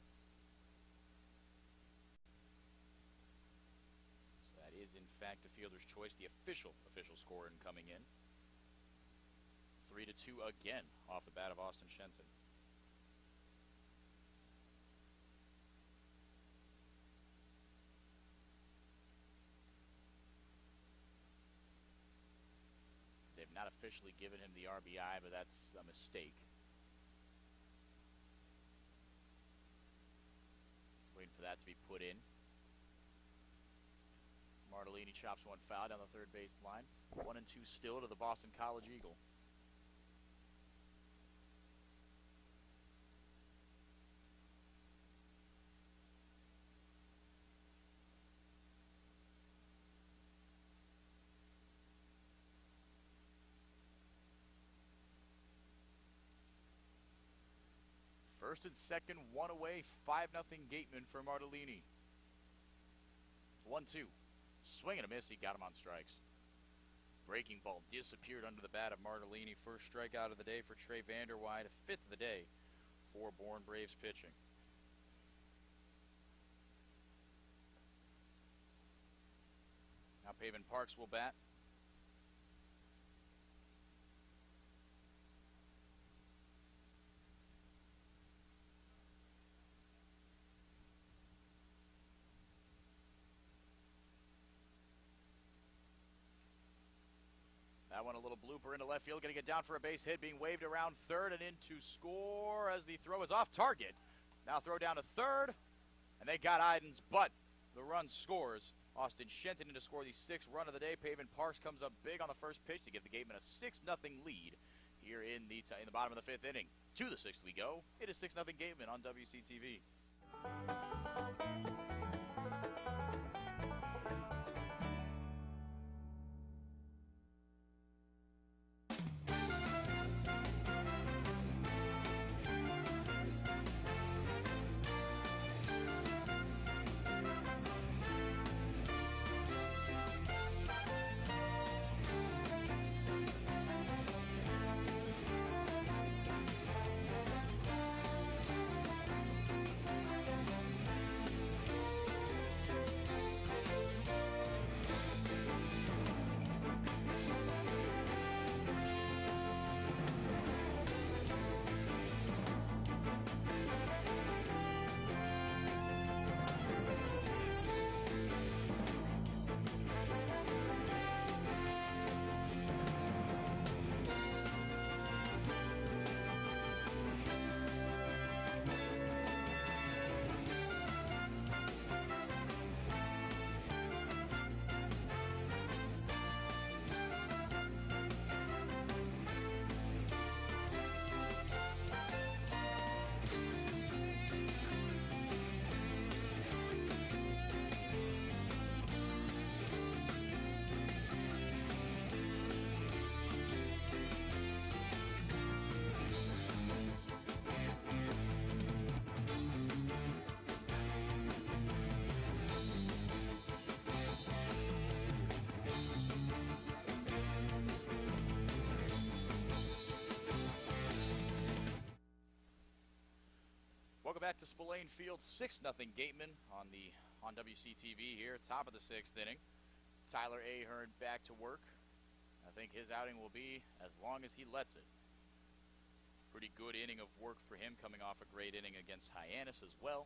So that is, in fact, a fielder's choice. The official score coming in. 3-2 again off the bat of Austin Shenton. They've not officially given him the RBI, but that's a mistake. Waiting for that to be put in. Martellini chops one foul down the third base line. 1 and 2 still to the Boston College Eagle. First and second, one away, 5-0 Gatemen for Martellini. 1-2. Swing and a miss, he got him on strikes. Breaking ball disappeared under the bat of Martellini. First strikeout of the day for Trey Vanderweide, 5th of the day for Bourne Braves pitching. Now Pavin Parks will bat. That one a little blooper into left field, going to get down for a base hit, being waved around third and into score as the throw is off target. Now throw down to third, and they got Idens, but the run scores. Austin Shenton in to score the 6th run of the day. Pavin Parks comes up big on the first pitch to give the Gatemen a 6-0 lead here in the bottom of the 5th inning. To the 6th we go. It is 6-0 Gatemen on WCTV. back to Spillane Field, 6-0 Gatemen on WCTV here, top of the 6th inning. Tyler Ahern back to work. I think his outing will be as long as he lets it. Pretty good inning of work for him, coming off a great inning against Hyannis as well.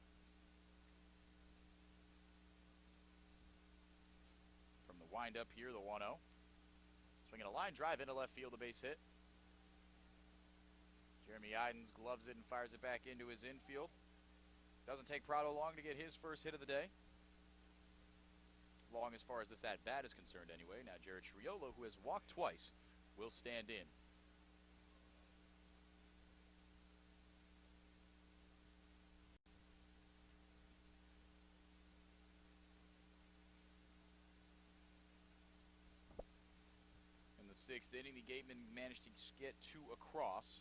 From the windup here, the 1-0. Swinging a line drive into left field, a base hit. Jeremy Idens gloves it and fires it back into his infield. Doesn't take Prado long to get his first hit of the day. Long as far as this at-bat is concerned anyway. Now Jared Triolo, who has walked twice, will stand in. In the 6th inning, the Gatemen managed to get 2 across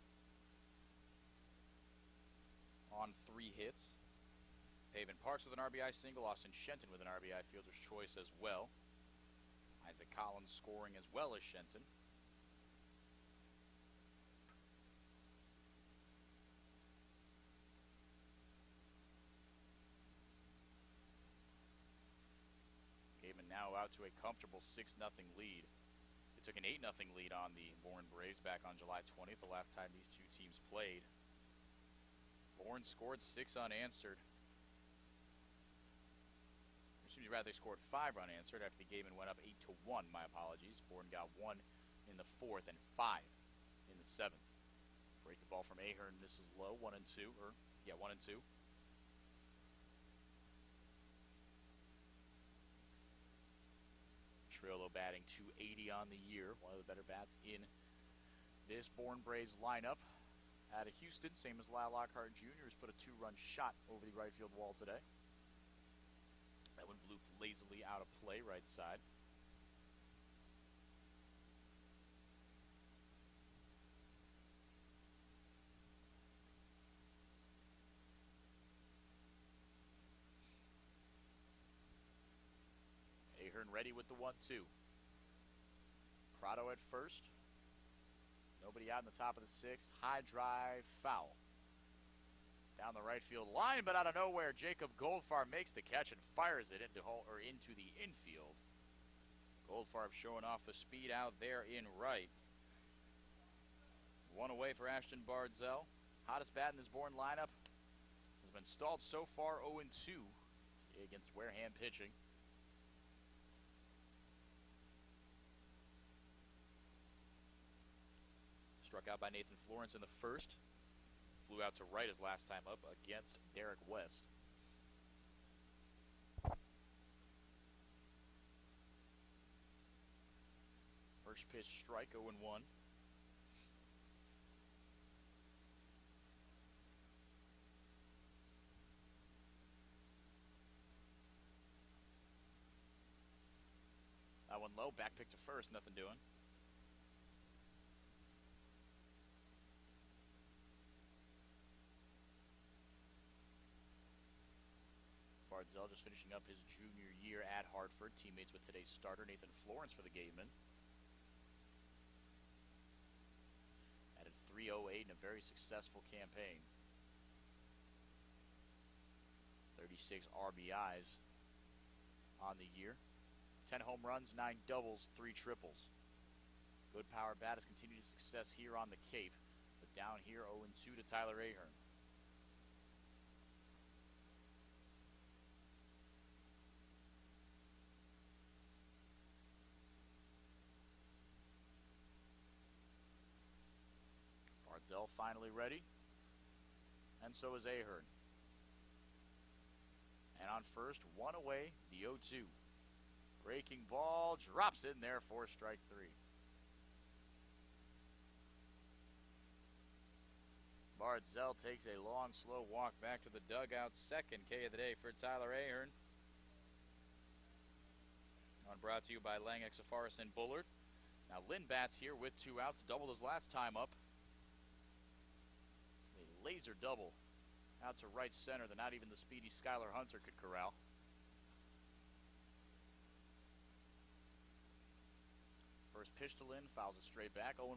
on 3 hits. Pavin Parks with an RBI single, Austin Shenton with an RBI fielder's choice as well. Isaac Collins scoring as well as Shenton. Gatemen now out to a comfortable 6-0 lead. They took an 8-0 lead on the Bourne Braves back on July 20th, the last time these two teams played. Bourne scored 6 unanswered. They scored 5 unanswered after the Gatemen went up 8-1. My apologies. Bourne got 1 in the 4th and 5 in the 7th. Break the ball from Ahern. Misses low. 1-2. 1-2. Triolo batting .280 on the year. One of the better bats in this Bourne Braves lineup. Out of Houston, same as Lyle Lockhart Jr., has put a 2-run shot over the right field wall today. That one blew lazily out of play, right side. Ahern ready with the 1-2. Prado at first. Nobody out in the top of the 6th. High drive, foul. Down the right field line, but out of nowhere, Jacob Goldfarb makes the catch and fires it into the infield. Goldfarb showing off the speed out there in right. 1 away for Ashton Bardzell. Hottest bat in this Bourne lineup. Has been stalled so far 0-2 against Wareham pitching. Struck out by Nathan Florence in the 1st. Flew out to right his last time up against Derek West. First pitch strike, 0-1. That one low, back pick to first, nothing doing. Bardzell just finishing up his junior year at Hartford. Teammates with today's starter, Nathan Florence, for the Gatemen. Added 308 in a very successful campaign. 36 RBIs on the year. 10 home runs, 9 doubles, 3 triples. Good power bat has continued his success here on the Cape. But down here, 0-2 to Tyler Ahern. Bardzell finally ready, and so is Ahern. And on first, 1 away, the 0-2. Breaking ball, drops in there for strike 3. Bardzell takes a long, slow walk back to the dugout. Second K of the day for Tyler Ahern. Brought to you by Lang, Exafaris, and Bullard. Now Lynn bats here with 2 outs, doubled his last time up. A laser double out to right center that not even the speedy Skylar Hunter could corral. First pitch to Lynn, fouls it straight back, 0-1.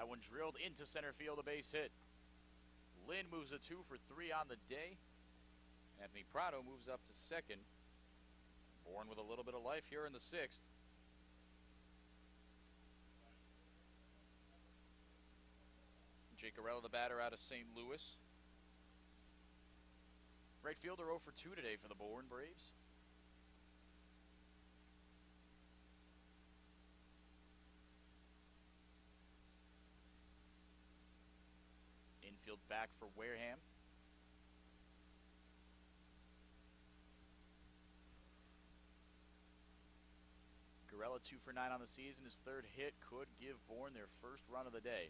That one drilled into center field, a base hit. Lynn moves a 2 for 3 on the day. Anthony Prado moves up to second. Bourne with a little bit of life here in the 6th. Jake Garella, the batter out of St. Louis. Right fielder 0 for 2 today for the Bourne Braves. Infield back for Wareham. Garella 2 for 9 on the season. His third hit could give Bourne their first run of the day.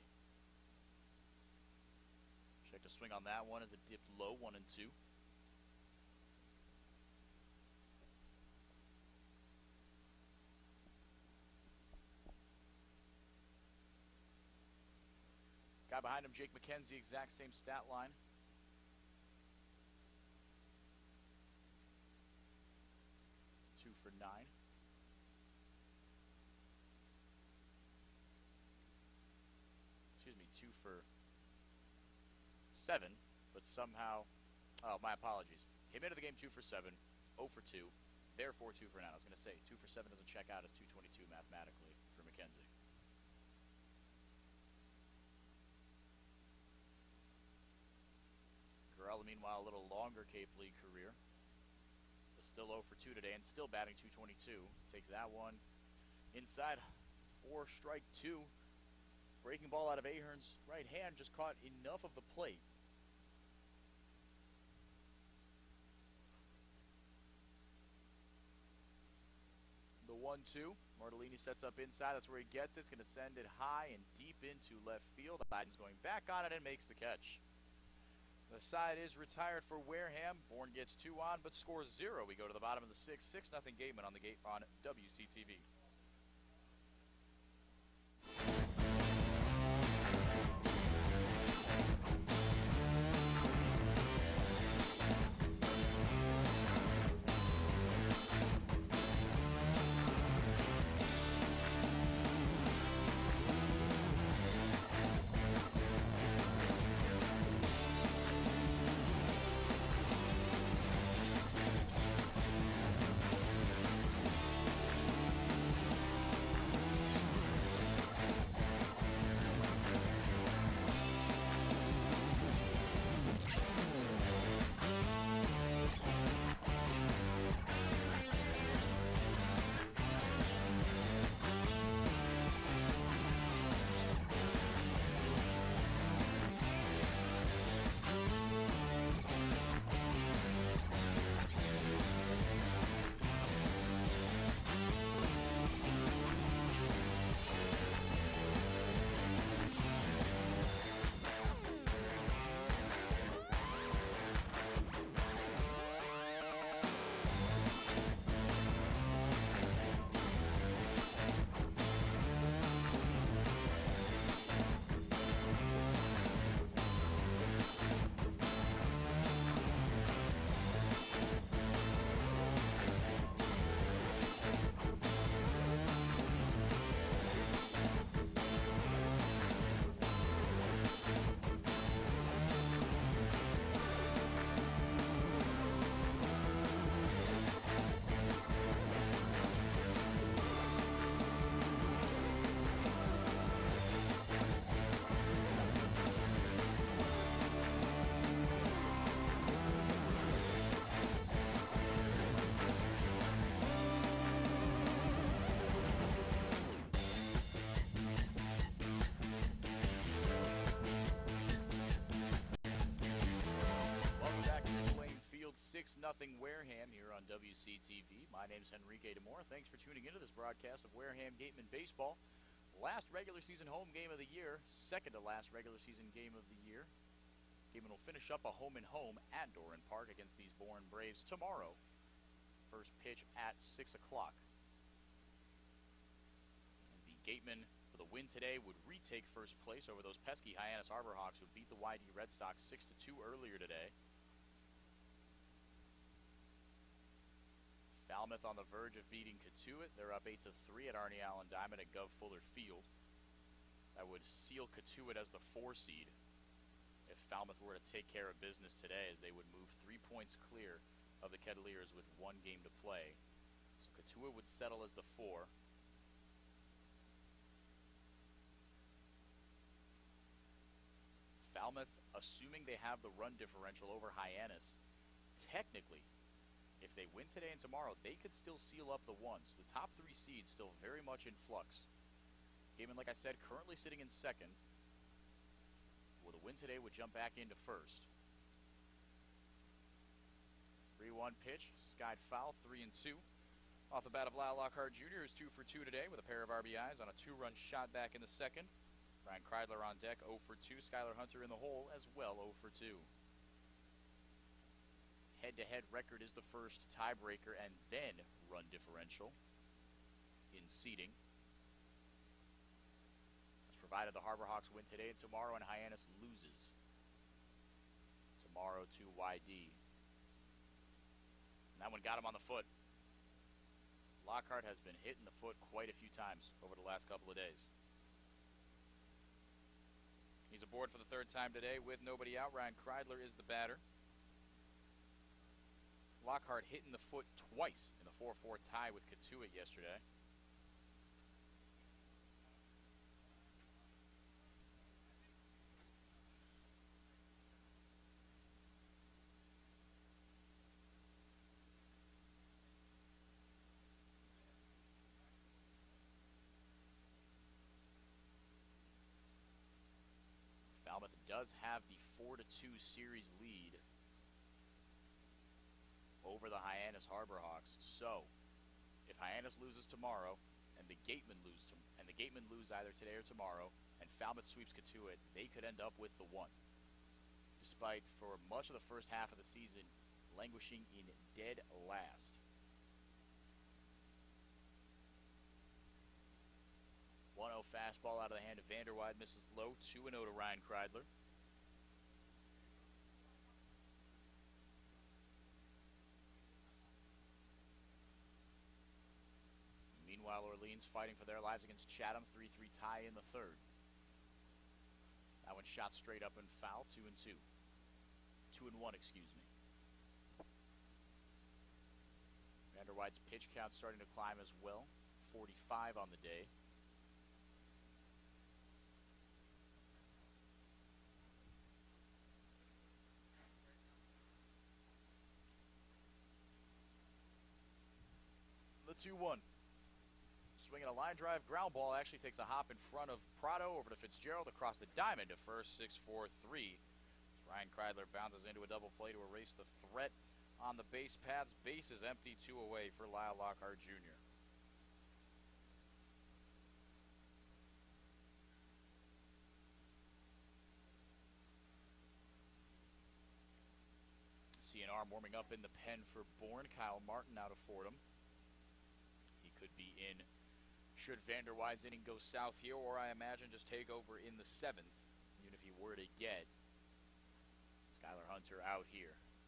Check to swing on that one as it dipped low, 1 and 2. Guy behind him, Jake McKenzie, exact same stat line. Two for 9. Excuse me, 2 for 7, but somehow, oh, my apologies. Came into the game 2 for 7, 0 for 2, therefore 2 for 9. I was going to say 2 for 7 doesn't check out as 222 mathematically for McKenzie. Garella, meanwhile, a little longer Cape League career, but still 0 for 2 today and still batting 222. Takes that one inside for strike 2. Breaking ball out of Ahern's right hand just caught enough of the plate. The 1-2. Martellini sets up inside. That's where he gets it. It's going to send it high and deep into left field. Biden's going back on it and makes the catch. The side is retired for Wareham. Bourne gets 2 on, but scores 0. We go to the bottom of the 6th. 6-0 Gatemen on the gate on WCTV. Welcome back to Tulane Field, 6-0 Wareham here on WCTV. My name is Henrique Demore. Thanks for tuning into this broadcast of Wareham Gatemen baseball. Last regular season home game of the year, second to last regular season game of the year. Gatemen will finish up a home-and-home at Doran Park against these Bourne Braves tomorrow. First pitch at 6 o'clock. As the Gatemen, for the win today, would retake first place over those pesky Hyannis Harbor Hawks who beat the YD Red Sox 6-2 earlier today. Falmouth on the verge of beating Catuit. They're up 8-3 at Arnie Allen Diamond at Gov Fuller Field. That would seal Katuitt as the 4 seed if Falmouth were to take care of business today, as they would move 3 points clear of the Kettleers with 1 game to play. So Katuitt would settle as the 4. Falmouth, assuming they have the run differential over Hyannis, technically, if they win today and tomorrow, they could still seal up the 1. So the top 3 seeds still very much in flux. Gatemen, like I said, currently sitting in 2nd. With a win today, would jump back into 1st. 3-1 pitch, skied foul, 3-2. Off the bat of Lyle Lockhart Jr., who's 2 for 2 today with a pair of RBIs on a 2-run shot back in the 2nd. Ryan Kreidler on deck, 0 for 2. Skylar Hunter in the hole as well, 0 for 2. Head-to-head record is the first tiebreaker and then run differential in seeding. That's provided the Harbor Hawks win today and tomorrow, and Hyannis loses tomorrow to YD. And that one got him on the foot. Lockhart has been hit in the foot quite a few times over the last couple of days. He's aboard for the 3rd time today with nobody out. Ryan Kreidler is the batter. Lockhart hit in the foot twice in the 4-4 tie with Katuitt yesterday. Falmouth does have the 4-2 series lead over the Hyannis Harbor Hawks. So, if Hyannis loses tomorrow and the Gatemen lose either today or tomorrow, and Falmouth sweeps Katuitt, they could end up with the 1. Despite, for much of the first half of the season, languishing in dead last. 1-0 fastball out of the hand of Vanderwide, misses low. 2-0 to Ryan Kreidler. Meanwhile, Orleans fighting for their lives against Chatham. 3-3 tie in the 3rd. That one shot straight up and foul. 2-2. 2-1, excuse me. Vanderwide's pitch count starting to climb as well. 45 on the day. The 2-1. Swinging a line drive ground ball, actually takes a hop in front of Prado over to Fitzgerald across the diamond to first. 6-4-3. Ryan Kreidler bounces into a double play to erase the threat on the base paths. Base is empty, 2 away for Lyle Lockhart Jr. CNR warming up in the pen for Bourne. Kyle Martin out of Fordham. He could be in should Vanderwide's inning go south here, or I imagine just take over in the 7th, even if he were to get Skylar Hunter out here.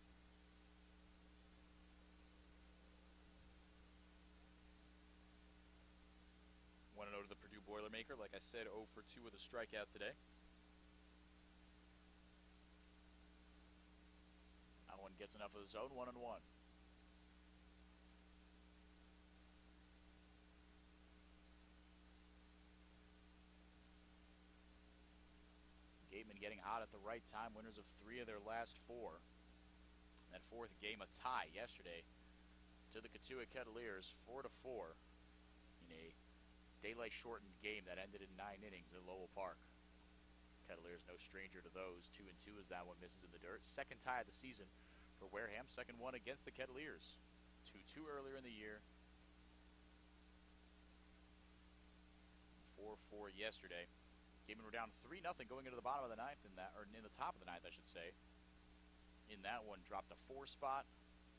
1-0 to the Purdue Boilermaker. Like I said, 0 for 2 with a strikeout today. That one gets enough of the zone. 1-1. Gatemen getting hot at the right time. Winners of 3 of their last 4. That 4th game, a tie yesterday to the Katuitt Kettleers, 4-4 in a daylight shortened game that ended in 9 innings at Lowell Park. Kettleers no stranger to those. 2-2 as that one misses in the dirt. 2nd tie of the season for Wareham. 2nd one against the Kettleers. 2-2 earlier in the year. 4-4 yesterday. Gatemen were down 3-0 going into the bottom of the 9th in that, or in the top of the 9th, I should say. In that one, dropped a 4 spot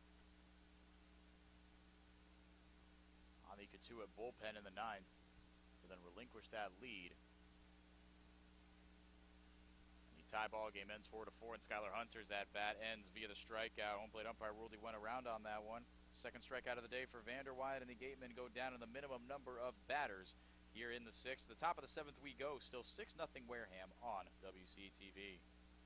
on the Katuitt bullpen in the 9th, to then relinquish that lead. The tie ball game ends 4-4, and Skylar Hunter's at bat ends via the strikeout. Home plate umpire ruled he went around on that one. 2nd strikeout of the day for Vanderwide, and the Gatemen go down in the minimum number of batters here in the 6th. The top of the 7th we go. Still 6-0 Wareham on WCTV.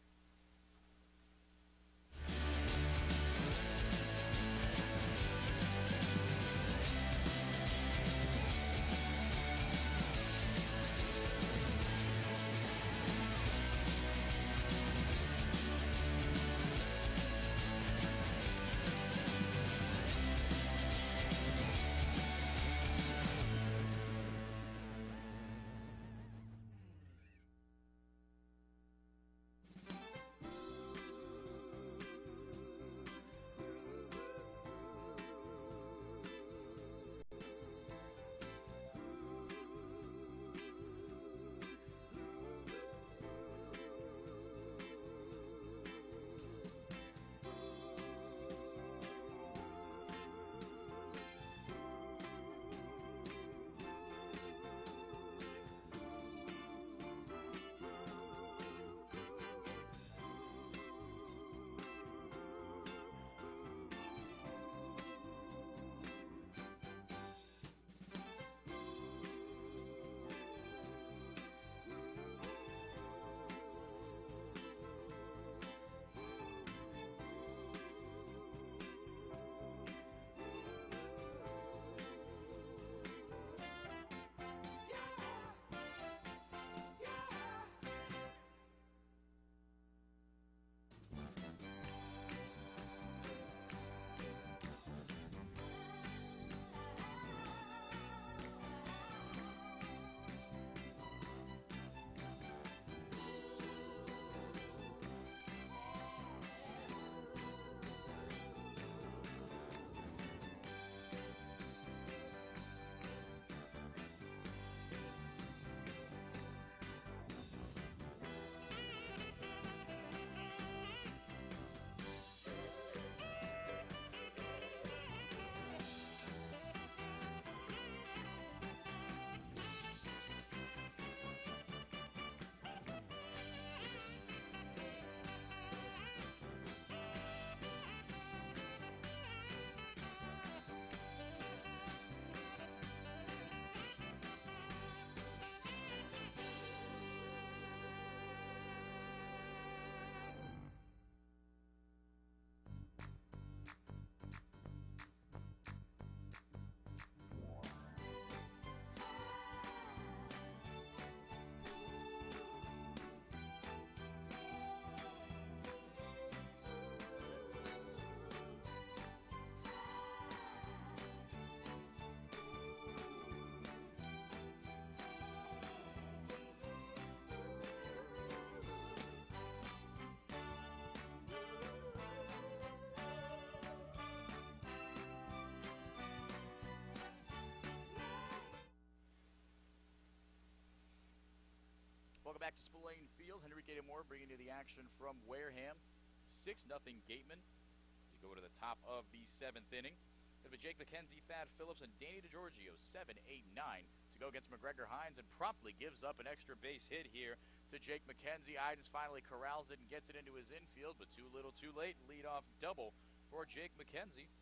Welcome back to Spillane Field. Henry Gatemen bringing you the action from Wareham. 6-0 Gatemen. You go to the top of the 7th inning. It'll be Jake McKenzie, Thad Phillips, and Danny DiGiorgio, 7, 8, 9 to go against McGregor Hines, and promptly gives up an extra base hit here to Jake McKenzie. Idens finally corrals it and gets it into his infield, but too little too late. Leadoff double for Jake McKenzie.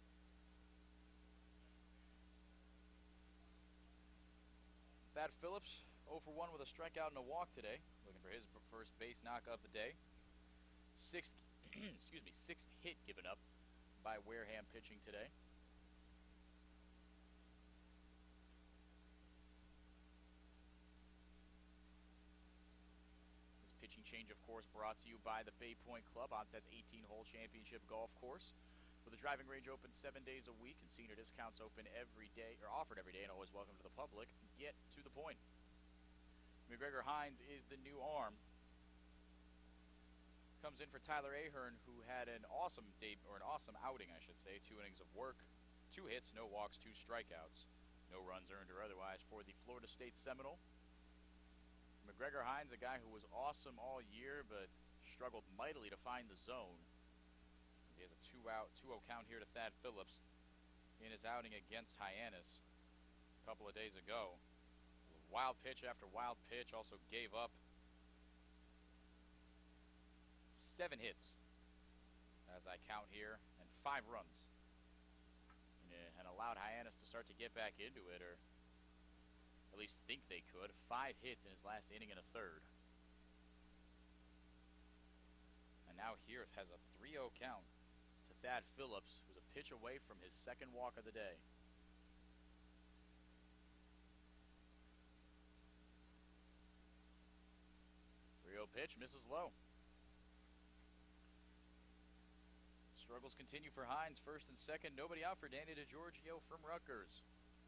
Thad Phillips 0 for 1 with a strikeout and a walk today, looking for his first base knock of the day. Sixth hit given up by Wareham pitching today. This pitching change, of course, brought to you by the Bay Point Club, Onset's 18-hole championship golf course. With the driving range open 7 days a week and senior discounts open every day, or offered every day, and always welcome to the public, get to the point. McGregor Hines is the new arm. Comes in for Tyler Ahern, who had an awesome outing, I should say. 2 innings of work, 2 hits, no walks, 2 strikeouts. No runs earned or otherwise for the Florida State Seminole. McGregor Hines, a guy who was awesome all year, but struggled mightily to find the zone. He has a 2-0 count here to Thad Phillips in his outing against Hyannis a couple of days ago. Wild pitch after wild pitch, also gave up 7 hits, as I count here, and 5 runs. And allowed Hyannis to start to get back into it, or at least think they could. 5 hits in his last inning and a third. And now Hearth has a 3-0 count to Thad Phillips, who's a pitch away from his second walk of the day. Pitch misses low. Struggles continue for Hines. First and second, nobody out for Danny DeGiorgio from Rutgers.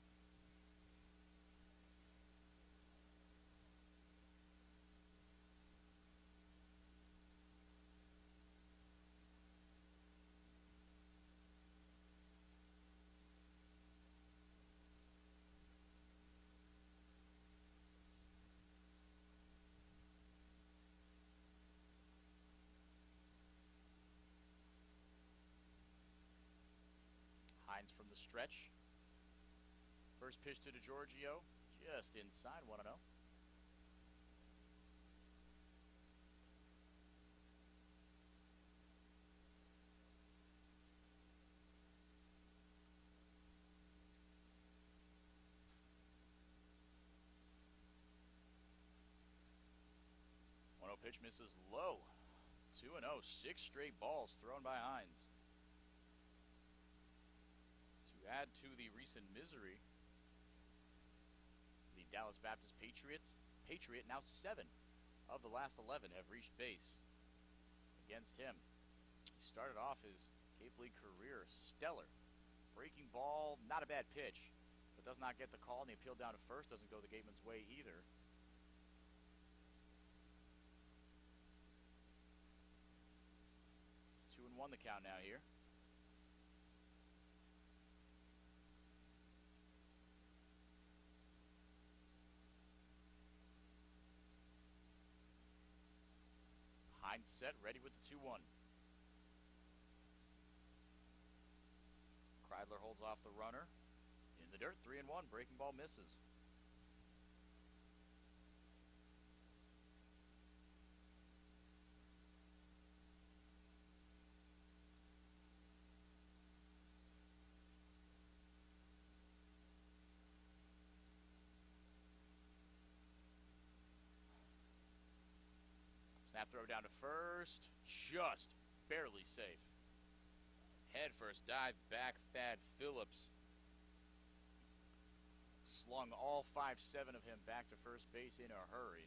Hines from the stretch. First pitch to DeGiorgio, just inside 1-0. Pitch misses low. 2-0, 6 straight balls thrown by Hines. To add to the recent misery, the Dallas Baptist Patriot, now 7 of the last 11 have reached base against him. He started off his Cape League career stellar. Breaking ball, not a bad pitch, but does not get the call, and the appeal down to first doesn't go the Gatemen's way either. 2-1 the count now here. Hines set, ready with the 2-1. Kreidler holds off the runner. In the dirt, 3-1. Breaking ball misses. Snap throw down to first, just barely safe. Head first dive back, Thad Phillips slung all 5-7 of him back to first base in a hurry.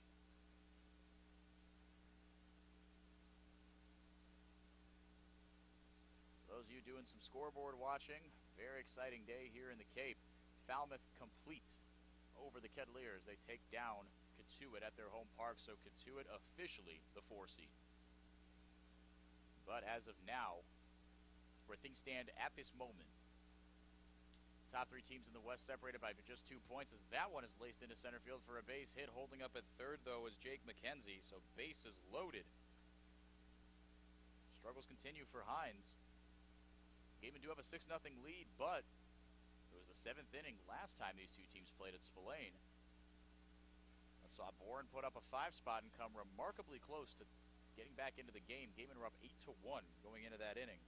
For those of you doing some scoreboard watching, very exciting day here in the Cape. Falmouth complete over the Kettleers. They take down Katuitt at their home park, so Katuitt officially the 4 seed. But as of now, where things stand at this moment, top 3 teams in the West separated by just 2 points, as that one is laced into center field for a base hit. Holding up at third, though, is Jake McKenzie, so bases loaded. Struggles continue for Hines. Gatemen do have a 6-0 lead, but it was the 7th inning last time these 2 teams played at Spillane. Saw Bourne put up a 5 spot and come remarkably close to getting back into the game. Gatemen were up 8-1 going into that inning.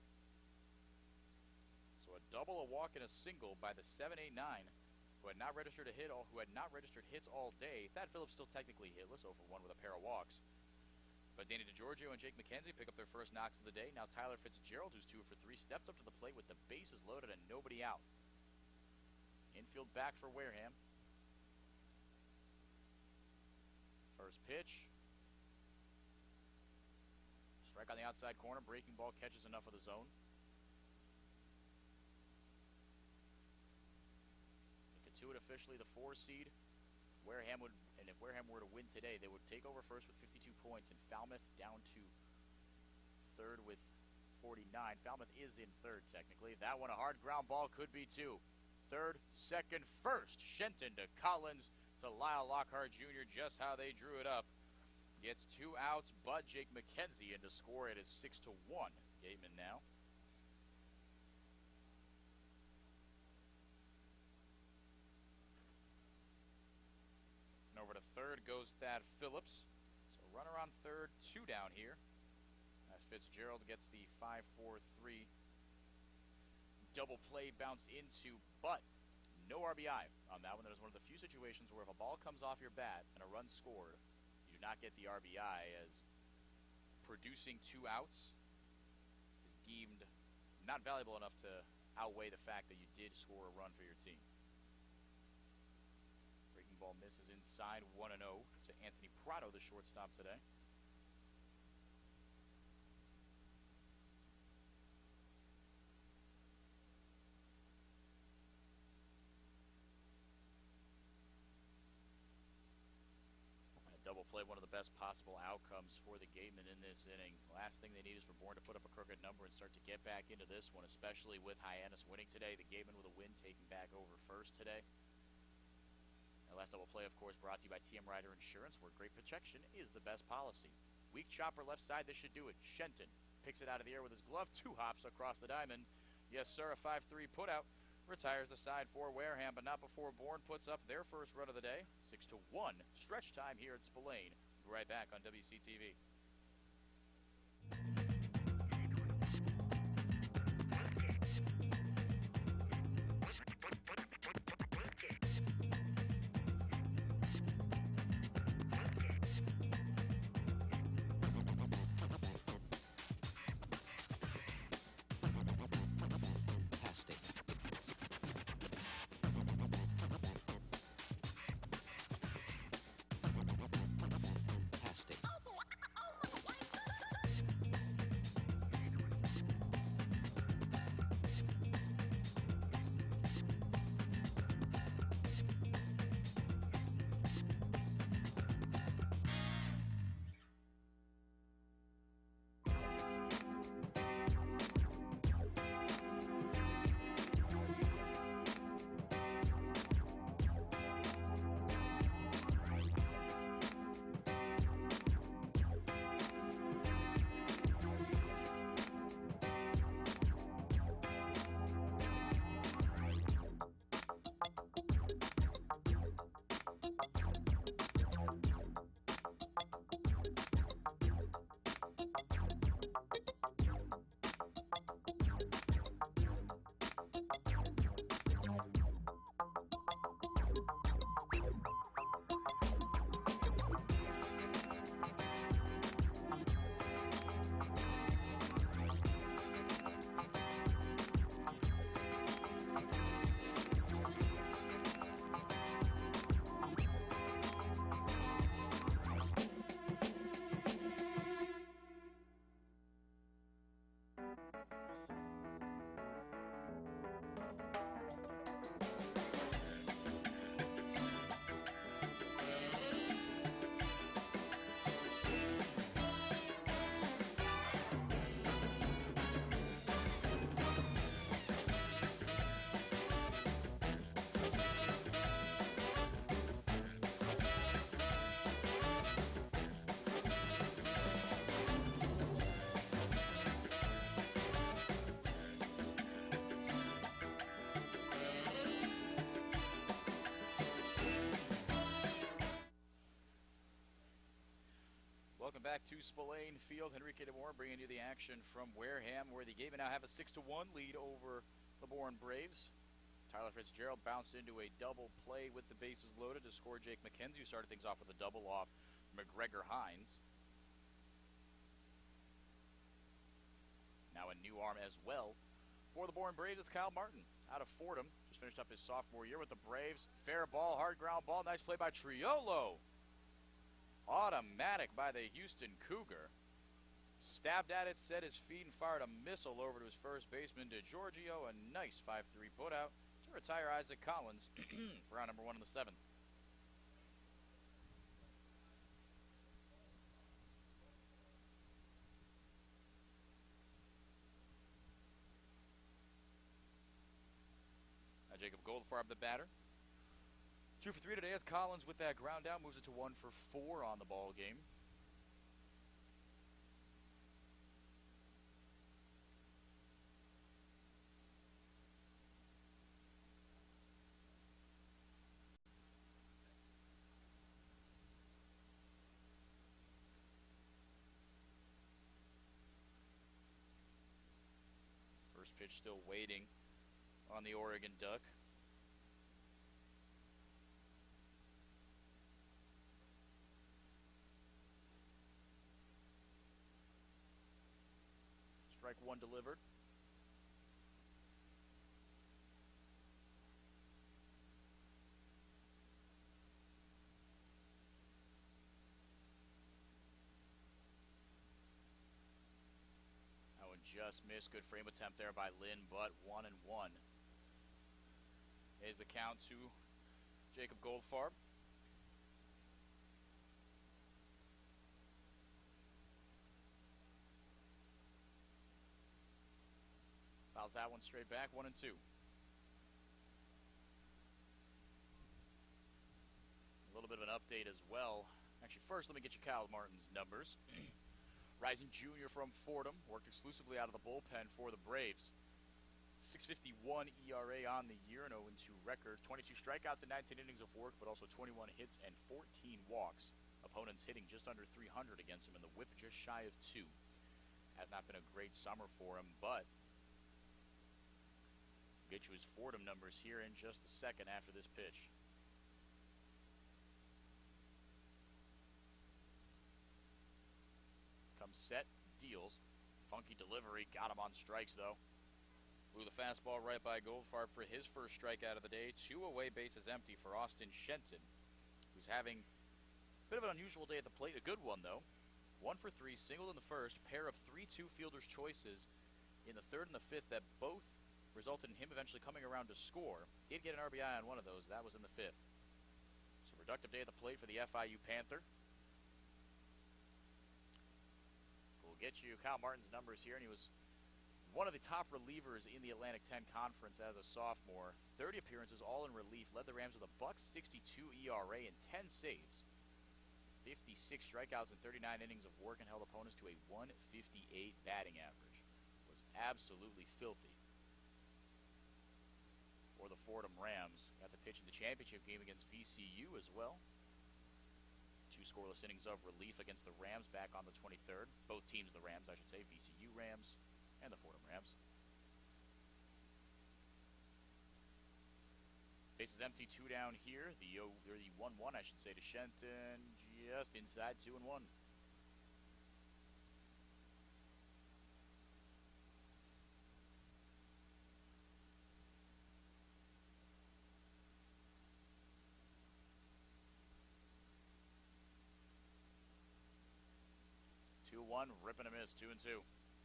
So a double, a walk, and a single by the 7-8-9, who had not registered a hit, who had not registered hits all day. Thad Phillips still technically hitless, 0 for 1 with a pair of walks. But Danny DeGiorgio and Jake McKenzie pick up their first knocks of the day. Now Tyler Fitzgerald, who's 2 for 3, steps up to the plate with the bases loaded and nobody out. Infield back for Wareham. First pitch. Strike on the outside corner. Breaking ball catches enough of the zone. Katuitt officially the 4 seed. Wareham would, and if Wareham were to win today, they would take over first with 52 points, and Falmouth down to third with 49. Falmouth is in third technically. That one a hard ground ball, could be 2. Third, second, first. Shenton to Collins to Lyle Lockhart Jr., just how they drew it up. Gets 2 outs, but Jake McKenzie in to score. It is 6-1. Gatemen now. And over to third goes Thad Phillips. So runner on third, 2 down here. As Fitzgerald gets the 5-4-3 double play bounced into, but No RBI on that one. That is one of the few situations where if a ball comes off your bat and a run scored, you do not get the RBI, as producing 2 outs is deemed not valuable enough to outweigh the fact that you did score a run for your team. Breaking ball misses inside, 1-0 to Anthony Prado, the shortstop today. Double play, one of the best possible outcomes for the Gatemen in this inning. Last thing they need is for Bourne to put up a crooked number and start to get back into this one, especially with Hyannis winning today. The Gatemen with a win, taking back over first today. That last double play, of course, brought to you by TM Rider Insurance, where great protection is the best policy. Weak chopper left side, this should do it. Shenton picks it out of the air with his glove, 2 hops across the diamond. Yes, sir, a 5-3 putout. Retires the side for Wareham, but not before Bourne puts up their first run of the day. 6-1 stretch time here at Spillane. We'll be right back on WCTV. Welcome back to Spillane Field. Henrique de Moore bringing you the action from Wareham, where the Gatemen now have a 6-1 lead over the Bourne Braves. Tyler Fitzgerald bounced into a double play with the bases loaded to score Jake McKenzie, who started things off with a double off McGregor Hines. Now a new arm as well for the Bourne Braves. It's Kyle Martin out of Fordham. Just finished up his sophomore year with the Braves. Fair ball, hard ground ball. Nice play by Triolo. Automatic by the Houston Cougar. Stabbed at it, set his feet, and fired a missile over to his first baseman, DeGiorgio. A nice 5-3 putout to retire Isaac Collins for round number 1 in the 7th. Now Jacob Goldfarb, the batter. 2 for 3 today as Collins with that ground out moves it to 1 for 4 on the ball game. First pitch still waiting on the Oregon Duck. one delivered. That one just missed. Good frame attempt there by Lynn, but 1-1. Is the count to Jacob Goldfarb. Fouls that one straight back, 1-2. A little bit of an update as well. Actually, first, let me get you Kyle Martin's numbers. Rising junior from Fordham, worked exclusively out of the bullpen for the Braves. 6.51 ERA on the year, an 0-2 record. 22 strikeouts and 19 innings of work, but also 21 hits and 14 walks. Opponents hitting just under 300 against him, and the whip just shy of 2. Has not been a great summer for him, but we'll get you his Fordham numbers here in just a second after this pitch. Comes set, deals. Funky delivery, got him on strikes though. Blew the fastball right by Goldfarb for his first strikeout of the day. 2 away bases empty for Austin Shenton, who's having a bit of an unusual day at the plate. A good one though. 1 for 3, singled in the first, pair of 3-2 fielder's choices in the third and the fifth that both resulted in him eventually coming around to score. Did get an RBI on one of those. That was in the fifth. So productive day at the plate for the FIU Panther. We'll get you Kyle Martin's numbers here, and he was one of the top relievers in the Atlantic 10 Conference as a sophomore. 30 appearances, all in relief. Led the Rams with a .62 ERA and 10 saves. 56 strikeouts and 39 innings of work, and held opponents to a .158 batting average. Was absolutely filthy for the Fordham Rams. Got the pitch in the championship game against VCU as well. 2 scoreless innings of relief against the Rams back on the 23rd. Both teams, the Rams, I should say, VCU Rams and the Fordham Rams. Bases empty, 2 down here. The 1-1, I should say, to Shenton, just inside 2-1. Rip and a miss, 2-2.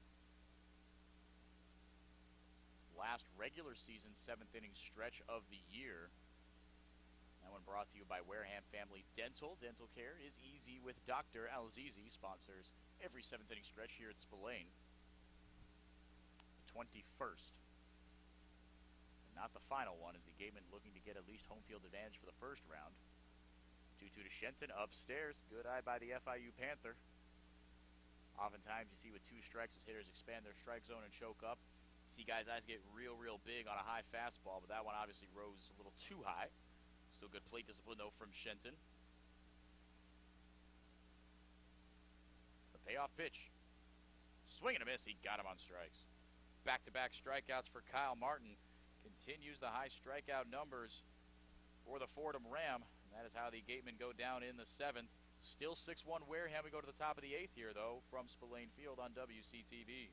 Last regular season 7th inning stretch of the year. That one brought to you by Wareham Family Dental. Dental care is easy with Dr. Al-Azizi. Sponsors every 7th inning stretch here at Spillane. The 21st. And not the final one, as the Gatemen looking to get at least home field advantage for the first round. 2-2 to Shenton upstairs. Good eye by the FIU Panther. Oftentimes you see with 2 strikes as hitters expand their strike zone and choke up. You see guys' eyes get real big on a high fastball, but that one obviously rose a little too high. Still good plate discipline though from Shenton. The payoff pitch. Swing and a miss, he got him on strikes. Back-to-back strikeouts for Kyle Martin. Continues the high strikeout numbers for the Fordham Ram. And that is how the Gatemen go down in the 7th. Still 6-1 Wareham. We go to the top of the 8th here, though, from Spillane Field on WCTV.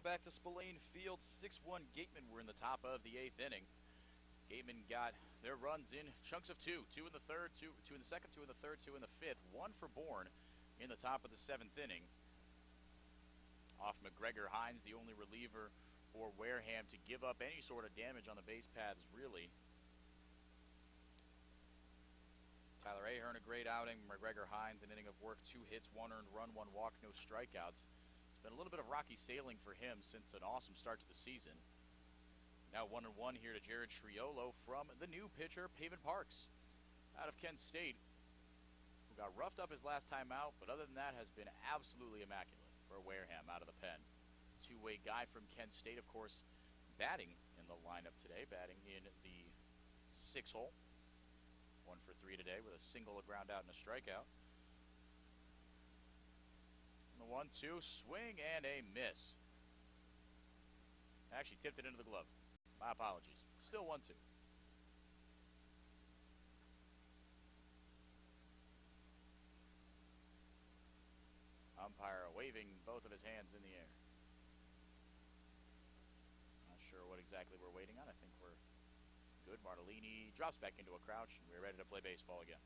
back to Spillane Field. 6-1 Gatemen were in the top of the 8th inning. Gatemen got their runs in chunks of two. Two in the third, two in the second, two in the third, two in the fifth. One for Bourne in the top of the 7th inning. Off McGregor Hines, the only reliever for Wareham to give up any sort of damage on the base paths, really. Tyler Ahern, a great outing. McGregor Hines, an inning of work, 2 hits, 1 earned run, 1 walk, no strikeouts. It's been a little bit of rocky sailing for him since an awesome start to the season. Now 1-1 here to Jared Triolo from the new pitcher, Pavin Parks, out of Kent State, who got roughed up his last time out, but other than that has been absolutely immaculate for Wareham out of the pen. Two-way guy from Kent State, of course, batting in the lineup today, batting in the 6-hole. 1 for 3 today with a single, a ground out, and a strikeout. And the 1-2 swing and a miss. Actually tipped it into the glove. My apologies. Still 1-2. Umpire waving both of his hands in the air. Not sure what exactly we're waiting on. I think we're good. Martellini drops back into a crouch, and we're ready to play baseball again.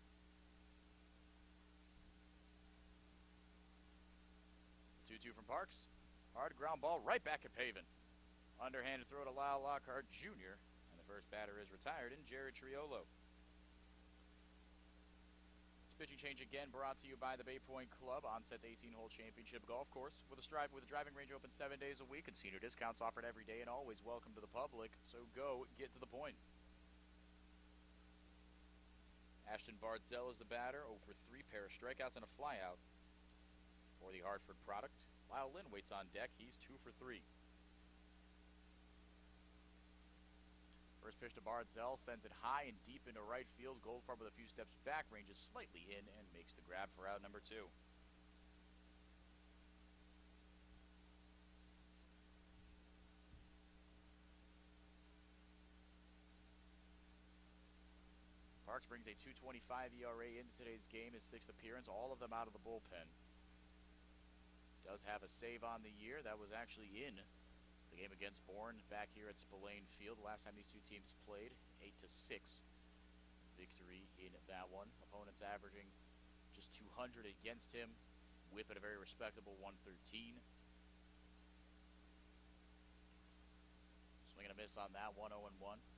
2-2 from Parks. Hard ground ball right back at Pavin. Underhanded throw to Lyle Lockhart Jr., and the first batter is retired in Jared Triolo. Pitching change again brought to you by the Bay Point Club, Onset's 18-hole championship golf course. With a driving range open 7 days a week and senior discounts offered every day and always welcome to the public, so go get to the point. Ashton Bardzell is the batter, 0 for 3, pair of strikeouts and a flyout for the Hartford product. Lyle Lynn waits on deck, he's 2 for 3. First pitch to Bardzell, sends it high and deep into right field. Goldfarb with a few steps back, ranges slightly in, and makes the grab for out number 2. Parks brings a 2.25 ERA into today's game, his 6th appearance, all of them out of the bullpen. Does have a save on the year. That was actually in the game against Bourne back here at Spillane Field. Last time these two teams played, 8-6 victory in that one. Opponents averaging just 200 against him. Whip at a very respectable 113. Swing and a miss on that one, 0-1.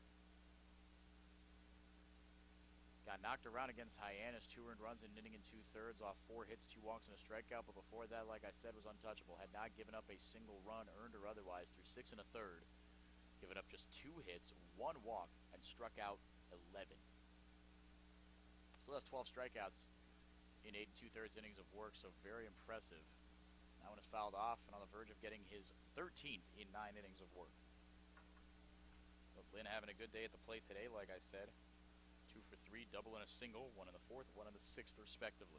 Got knocked around against Hyannis, 2 earned runs in an inning and 2/3 off 4 hits, 2 walks, and a strikeout. But before that, like I said, was untouchable. Had not given up a single run, earned or otherwise, through 6 1/3. Given up just 2 hits, 1 walk, and struck out 11. Still has 12 strikeouts in 8 2/3 innings of work, so very impressive. That one is fouled off and on the verge of getting his 13th in 9 innings of work. So Lynn having a good day at the plate today, like I said. 2 for 3, double and a single, 1 in the 4th, 1 in the 6th, respectively.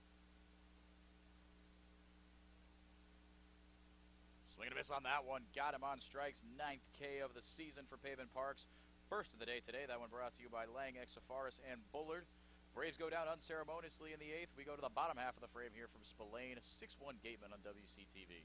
Swing and a miss on that one. Got him on strikes. 9th K of the season for Pavin Parks. First of the day today. That one brought to you by Lang, Exafaris, and Bullard. Braves go down unceremoniously in the 8th. We go to the bottom half of the frame here from Spillane. 6-1 Gatemen on WCTV.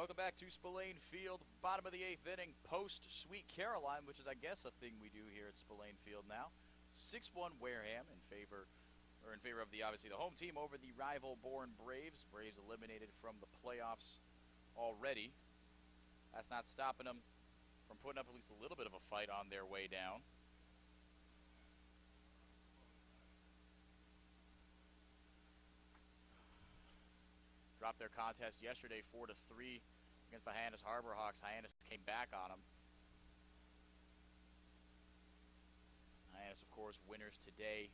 Welcome back to Spillane Field, bottom of the 8th inning, post Sweet Caroline, which is, I guess, a thing we do here at Spillane Field now. 6-1 Wareham in favor of the, obviously, the home team over the rival Bourne Braves. Braves eliminated from the playoffs already. That's not stopping them from putting up at least a little bit of a fight on their way down. Dropped their contest yesterday 4-3 against the Hyannis Harbor Hawks. Hyannis came back on them. Hyannis, of course, winners today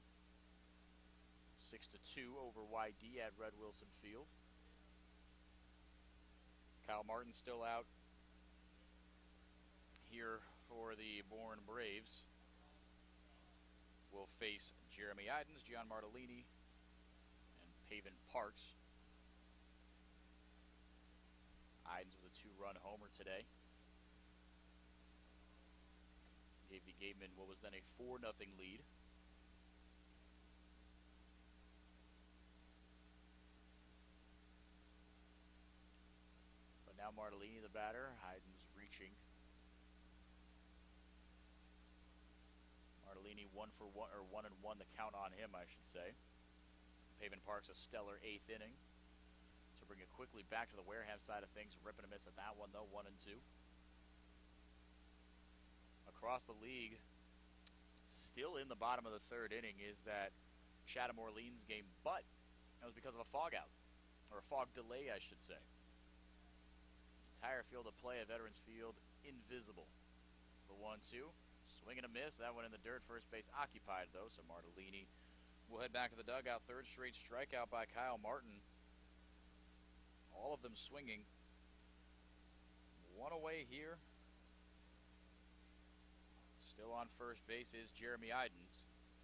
6-2 over YD at Red Wilson Field. Kyle Martin still out here for the Bourne Braves. Will face Jeremy Idens, Gian Martellini, and Paven Parks. Idens with a 2-run homer today. Gave the Gatemen what was then a 4-0 lead. But now Martellini the batter. Idens reaching. Martellini 1-1, or 1-1 the count on him, I should say. Paven Parks a stellar 8th inning. So bring it quickly back to the Wareham side of things. Rip and a miss at that one, though, 1-2. Across the league, still in the bottom of the 3rd inning, is that Chatham-Orleans game, but that was because of a fog out, or a fog delay, I should say. Entire field of play at Veterans Field, invisible. The 1-2, swing and a miss. That one in the dirt, first base occupied, though, so Martellini will head back to the dugout. 3rd straight strikeout by Kyle Martin. All of them swinging. One away here. Still on first base is Jeremy Idens.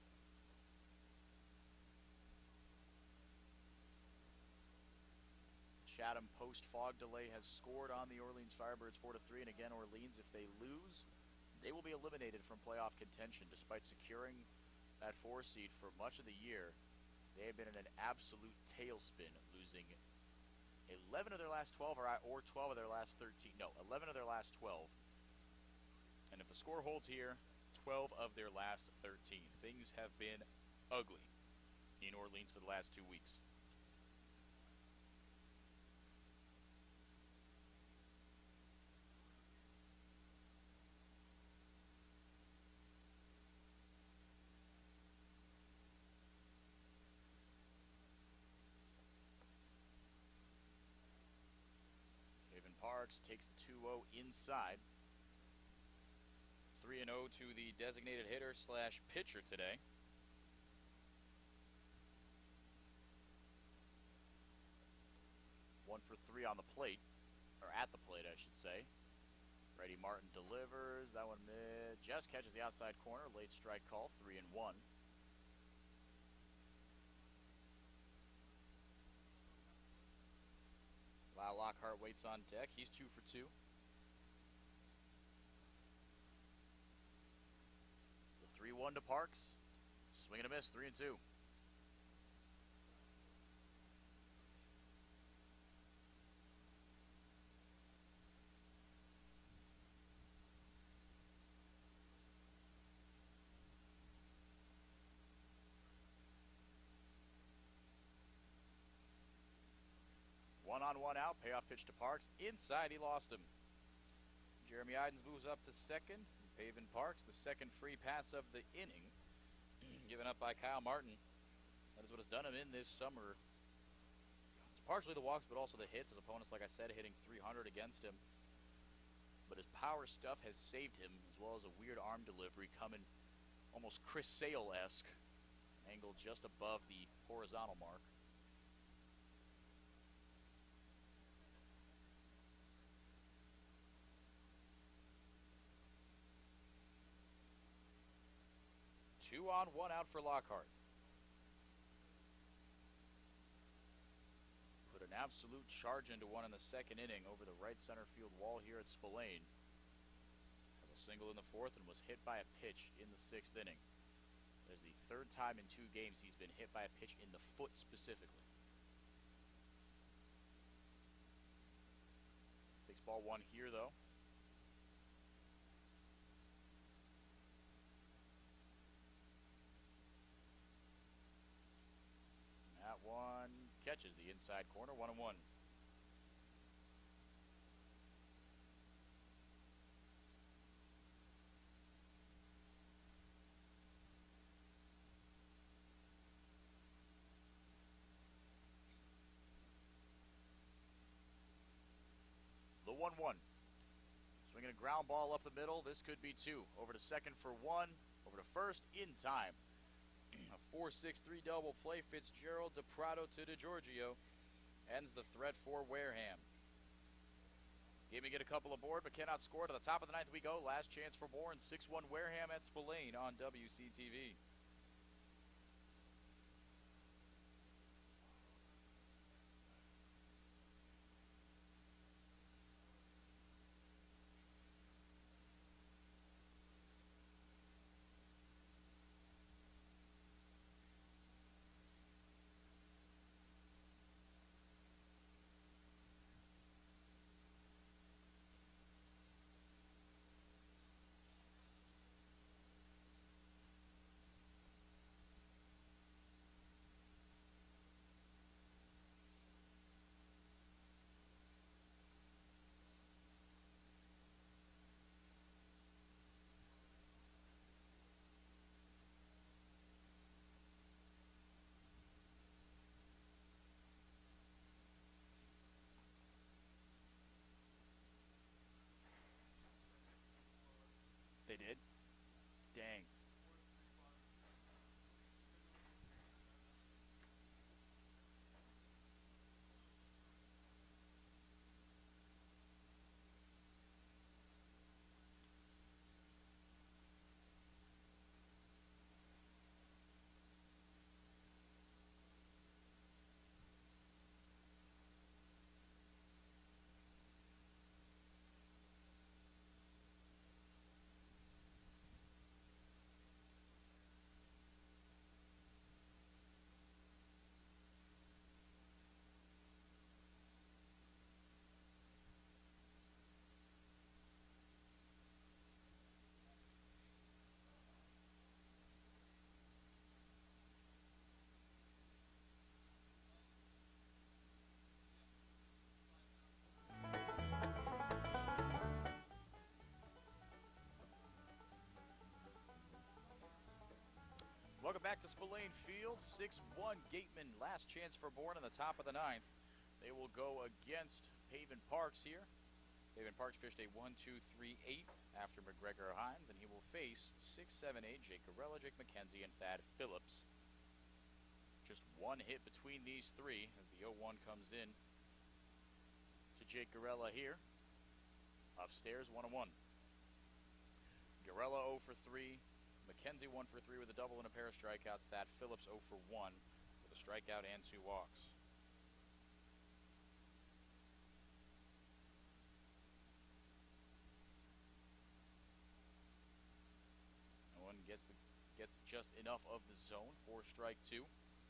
Chatham post-fog delay has scored on the Orleans Firebirds 4-3, and again, Orleans, if they lose, they will be eliminated from playoff contention. Despite securing that 4 seed for much of the year, they have been in an absolute tailspin, losing 11 of their last 12 or 12 of their last 13. No, 11 of their last 12. And if the score holds here, 12 of their last 13. Things have been ugly in Orleans for the last 2 weeks. Parks takes the 2-0 inside. 3-0 to the designated hitter slash pitcher today. One for 3 on the plate, or at the plate, I should say. Brady Martin delivers. That one just catches the outside corner. Late strike call, 3-1. Lyle Lockhart waits on deck. He's 2 for 2. The 3-1 to Parks. Swing and a miss, 3-2. One-on-one out, payoff pitch to Parks. Inside, he lost him. Jeremy Idens moves up to second. Paven Parks, the second free pass of the inning, given up by Kyle Martin. That is what has done him in this summer. It's partially the walks, but also the hits. His opponents, like I said, hitting 300 against him. But his power stuff has saved him, as well as a weird arm delivery coming almost Chris Sale-esque, angled just above the horizontal mark. Two on, one out for Lockhart. Put an absolute charge into one in the 2nd inning over the right center field wall here at Spillane. Has a single in the 4th and was hit by a pitch in the 6th inning. That is the 3rd time in 2 games he's been hit by a pitch in the foot specifically. Takes ball one here, though. That one catches the inside corner, 1-1. The 1-1. Swinging a ground ball up the middle. This could be two. Over to second for one. Over to first in time. A 4-6-3 double play. Fitzgerald to Prado to DeGiorgio. Ends the threat for Wareham. Game to get a couple aboard, but cannot score. To the top of the ninth we go. Last chance for Bourne. 6-1 Wareham at Spillane on WCTV. They did? Dang. Welcome back to Spillane Field. 6-1 Gatemen. Last chance for Bourne on the top of the ninth. They will go against Haven Parks here. Haven Parks fished a 1-2-3-8 after McGregor Hines, and he will face 6-7-8 Jake Garella, Jake McKenzie, and Thad Phillips. Just one hit between these three as the 0-1 comes in to Jake Garella here. Upstairs, 1-1. Garella 0 for 3. McKenzie 1 for 3 with a double and a pair of strikeouts. Thad Phillips 0 for 1 with a strikeout and 2 walks. No one gets just enough of the zone for strike 2.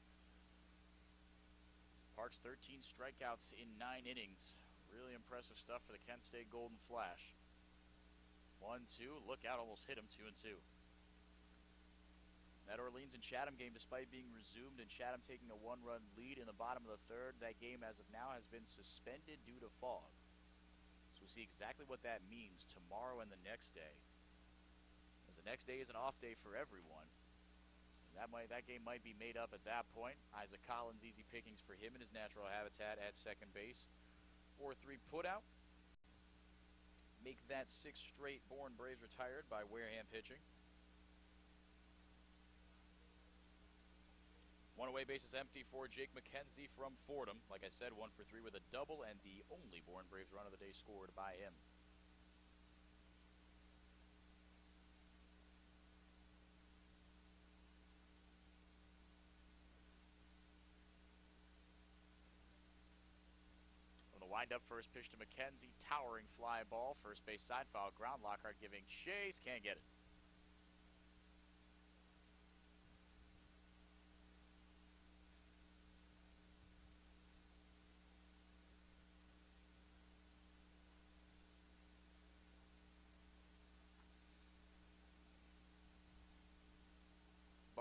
Parks 13 strikeouts in 9 innings. Really impressive stuff for the Kent State Golden Flash. 1-2. Look out, almost hit him 2-2. That Orleans and Chatham game, despite being resumed and Chatham taking a 1-run lead in the bottom of the third, that game as of now has been suspended due to fog. So we'll see exactly what that means tomorrow and the next day. As the next day is an off day for everyone. So that game might be made up at that point. Isaac Collins, easy pickings for him in his natural habitat at second base. 4-3 putout. Make that 6 straight Bourne Braves retired by Wareham pitching. One away base is empty for Jake McKenzie from Fordham. Like I said, 1 for 3 with a double and the only Bourne Braves run of the day scored by him. On the wind-up first pitch to McKenzie, towering fly ball. First base side foul ground. Lockhart giving chase, can't get it.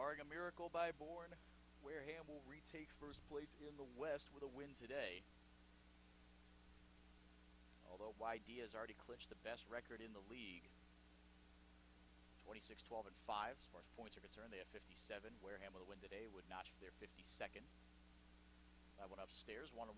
Barring a miracle by Bourne, Wareham will retake first place in the West with a win today. Although YD has already clinched the best record in the league. 26, 12, and 5. As far as points are concerned, they have 57. Wareham with a win today would notch for their 52nd. That one upstairs, 1-1.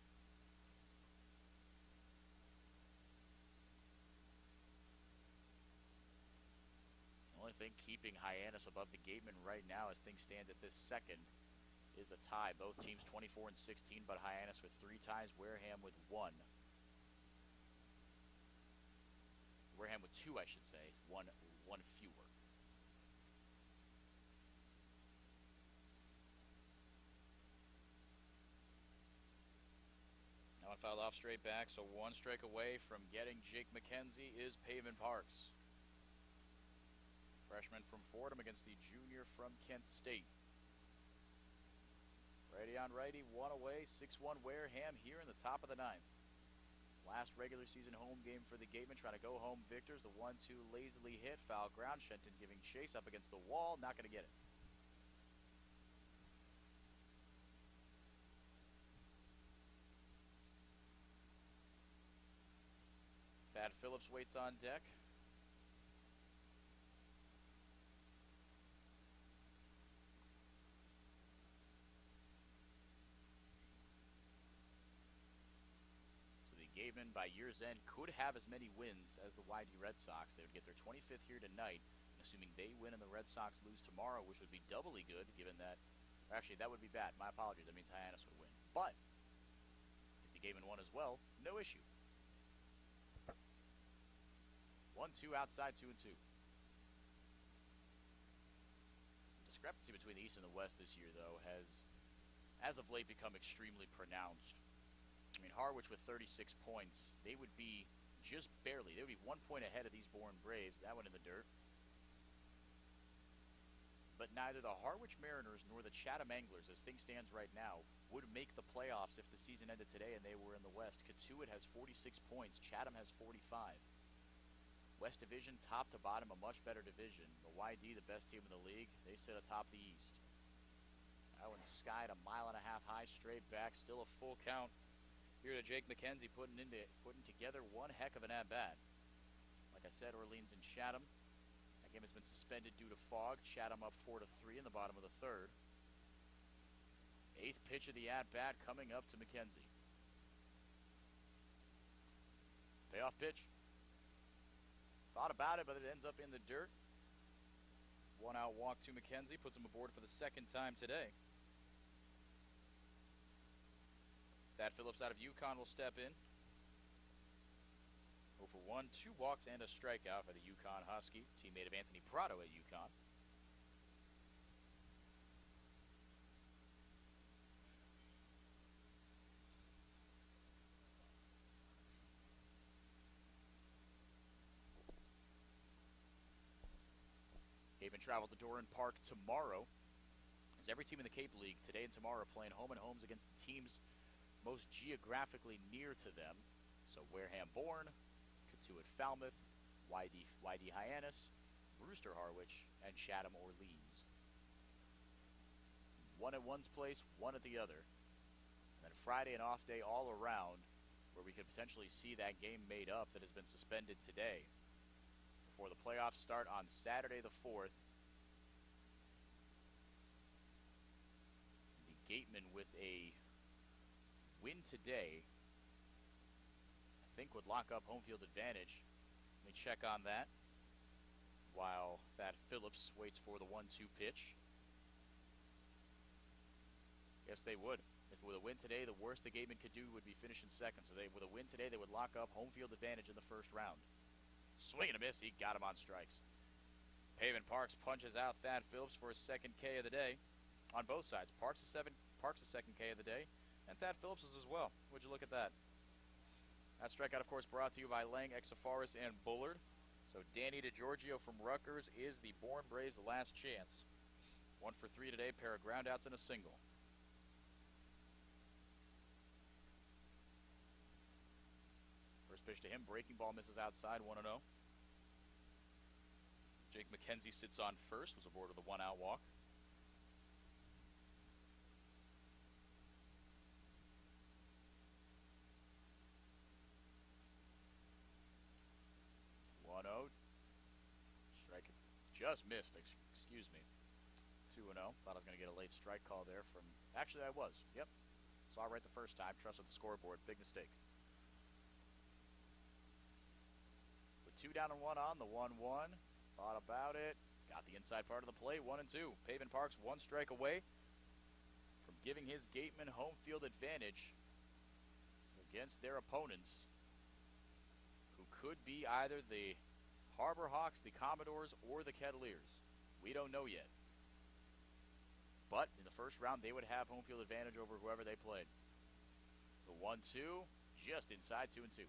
The only thing keeping Hyannis above the Gatemen right now as things stand at this second is a tie. Both teams 24 and 16, but Hyannis with 3 ties, Wareham with 1. Wareham with 2, I should say. One fewer. Now one fouled off straight back, so 1 strike away from getting Jake McKenzie is Pavin Parks. Freshman from Fordham against the junior from Kent State. Righty on righty, 1 away, 6-1 Wareham here in the top of the 9th. Last regular season home game for the Gatemen, trying to go home victors. The 1-2 lazily hit, foul ground. Shenton giving chase up against the wall, not going to get it. Thad Phillips waits on deck. Gatemen, by year's end, could have as many wins as the YD Red Sox. They would get their 25th here tonight, and assuming they win and the Red Sox lose tomorrow, which would be doubly good, given that, actually, that would be bad. My apologies. That means Hyannis would win. But if the Gatemen won as well, no issue. 1-2 outside, 2-2. Discrepancy between the East and the West this year, though, has, as of late, become extremely pronounced. I mean, Harwich with 36 points, they would be just barely. They would be 1 point ahead of these Bourne Braves. That one in the dirt. But neither the Harwich Mariners nor the Chatham Anglers, as things stands right now, would make the playoffs if the season ended today and they were in the West. Katuitt has 46 points. Chatham has 45. West Division, top to bottom, a much better division. The YD, the best team in the league, they sit atop the East. That one skied a 1.5 mile high, straight back, still a full count. Here to Jake McKenzie putting together one heck of an at-bat. Like I said, Orleans and Chatham. That game has been suspended due to fog. Chatham up 4-3 in the bottom of the 3rd. 8th pitch of the at-bat coming up to McKenzie. Payoff pitch. Thought about it, but it ends up in the dirt. 1 out walk to McKenzie. Puts him aboard for the 2nd time today. Thad Phillips out of UConn will step in. 0 for 1, 2 walks and a strikeout for the UConn Husky, teammate of Anthony Prado at UConn. Gatemen travel to Doran Park tomorrow, as every team in the Cape League today and tomorrow are playing home and homes against the teams most geographically near to them. So Wareham Bourne, Katuitt Falmouth, YD Hyannis, Brewster Harwich, and Chatham Orleans. 1 at one's place, 1 at the other. And then Friday an off day all around, where we could potentially see that game made up that has been suspended today, before the playoffs start on Saturday the 4th. The Gatemen with a win today, I think, would lock up home field advantage. Let me check on that while Thad Phillips waits for the 1-2 pitch. Yes, they would. If with a win today, the worst the Gatemen could do would be finishing 2nd. So with a win today, they would lock up home field advantage in the 1st round. Swing and a miss. He got him on strikes. Pavin Parks punches out Thad Phillips for his 2nd K of the day on both sides. Parks' 2nd K of the day, and Thad Phillips' as well. Would you look at that? That strikeout, of course, brought to you by Lang, Exafaris, and Bullard. So Danny DeGiorgio from Rutgers is the Bourne Braves' last chance. 1 for 3 today, pair of groundouts and a single. First pitch to him, breaking ball misses outside, 1-0. Jake McKenzie sits on first, was aboard with a 1 out walk. Just missed, excuse me. 2-0. Thought I was going to get a late strike call there from... Actually, I was. Yep. Saw right the first time. Trusted the scoreboard. Big mistake. With 2 down and 1 on, the 1-1. Thought about it. Got the inside part of the play. 1-2. Pavin Parks 1 strike away from giving his Gatemen home field advantage against their opponents, who could be either the Harbor Hawks, the Commodores, or the Kettleers. We don't know yet. But in the first round, they would have home field advantage over whoever they played. The 1-2, just inside 2-2.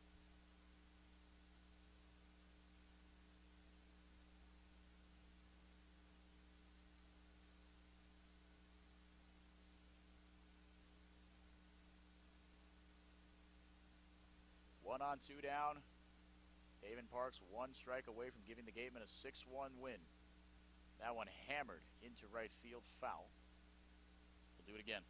One on, 2 down. Pavin Parks 1 strike away from giving the Gatemen a 6-1 win. That one hammered into right field, foul. We'll do it again.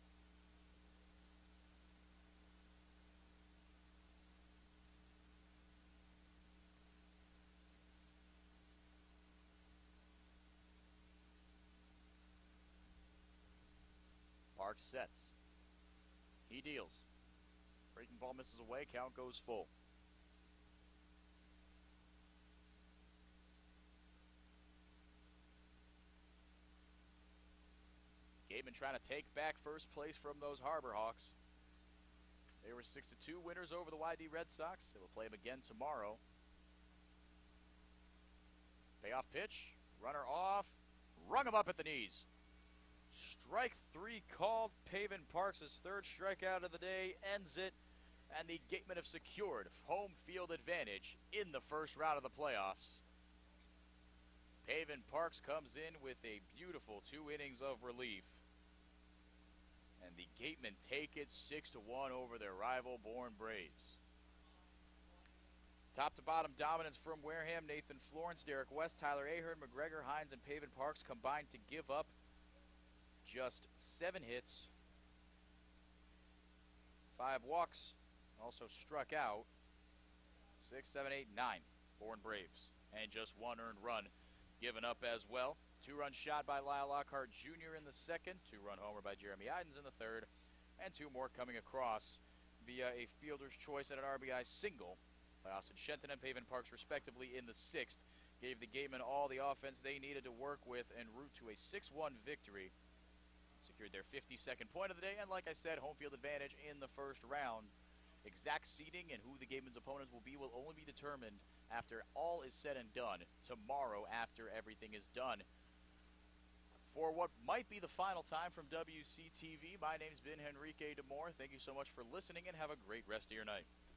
Parks sets. He deals. Breaking ball misses away, count goes full. Gatemen trying to take back first place from those Harbor Hawks. They were 6-2 winners over the YD Red Sox. They will play them again tomorrow. Payoff pitch, runner off, rung him up at the knees. Strike 3 called. Pavin Parks' 3rd strikeout of the day ends it. And the Gatemen have secured home field advantage in the first round of the playoffs. Pavin Parks comes in with a beautiful 2 innings of relief. And the Gatemen take it 6-1 over their rival Bourne Braves. Top to bottom dominance from Wareham. Nathan Florence, Derek West, Tyler Ahern, McGregor, Hines, and Pavin Parks combined to give up just 7 hits, 5 walks, also struck out 6, 7, 8, 9 Bourne Braves, and just 1 earned run given up as well. 2-run shot by Lyle Lockhart Jr. in the 2nd, 2-run homer by Jeremy Idens in the 3rd, and 2 more coming across via a fielder's choice and an RBI single by Austin Shenton and Pavin Parks respectively in the 6th. Gave the Gatemen all the offense they needed to work with en route to a 6-1 victory. Secured their 52nd point of the day, and like I said, home field advantage in the first round. Exact seeding and who the Gatemen's opponents will only be determined after all is said and done tomorrow after everything is done. For what might be the final time from WCTV, my name's been Henrique DeMore. Thank you so much for listening and have a great rest of your night.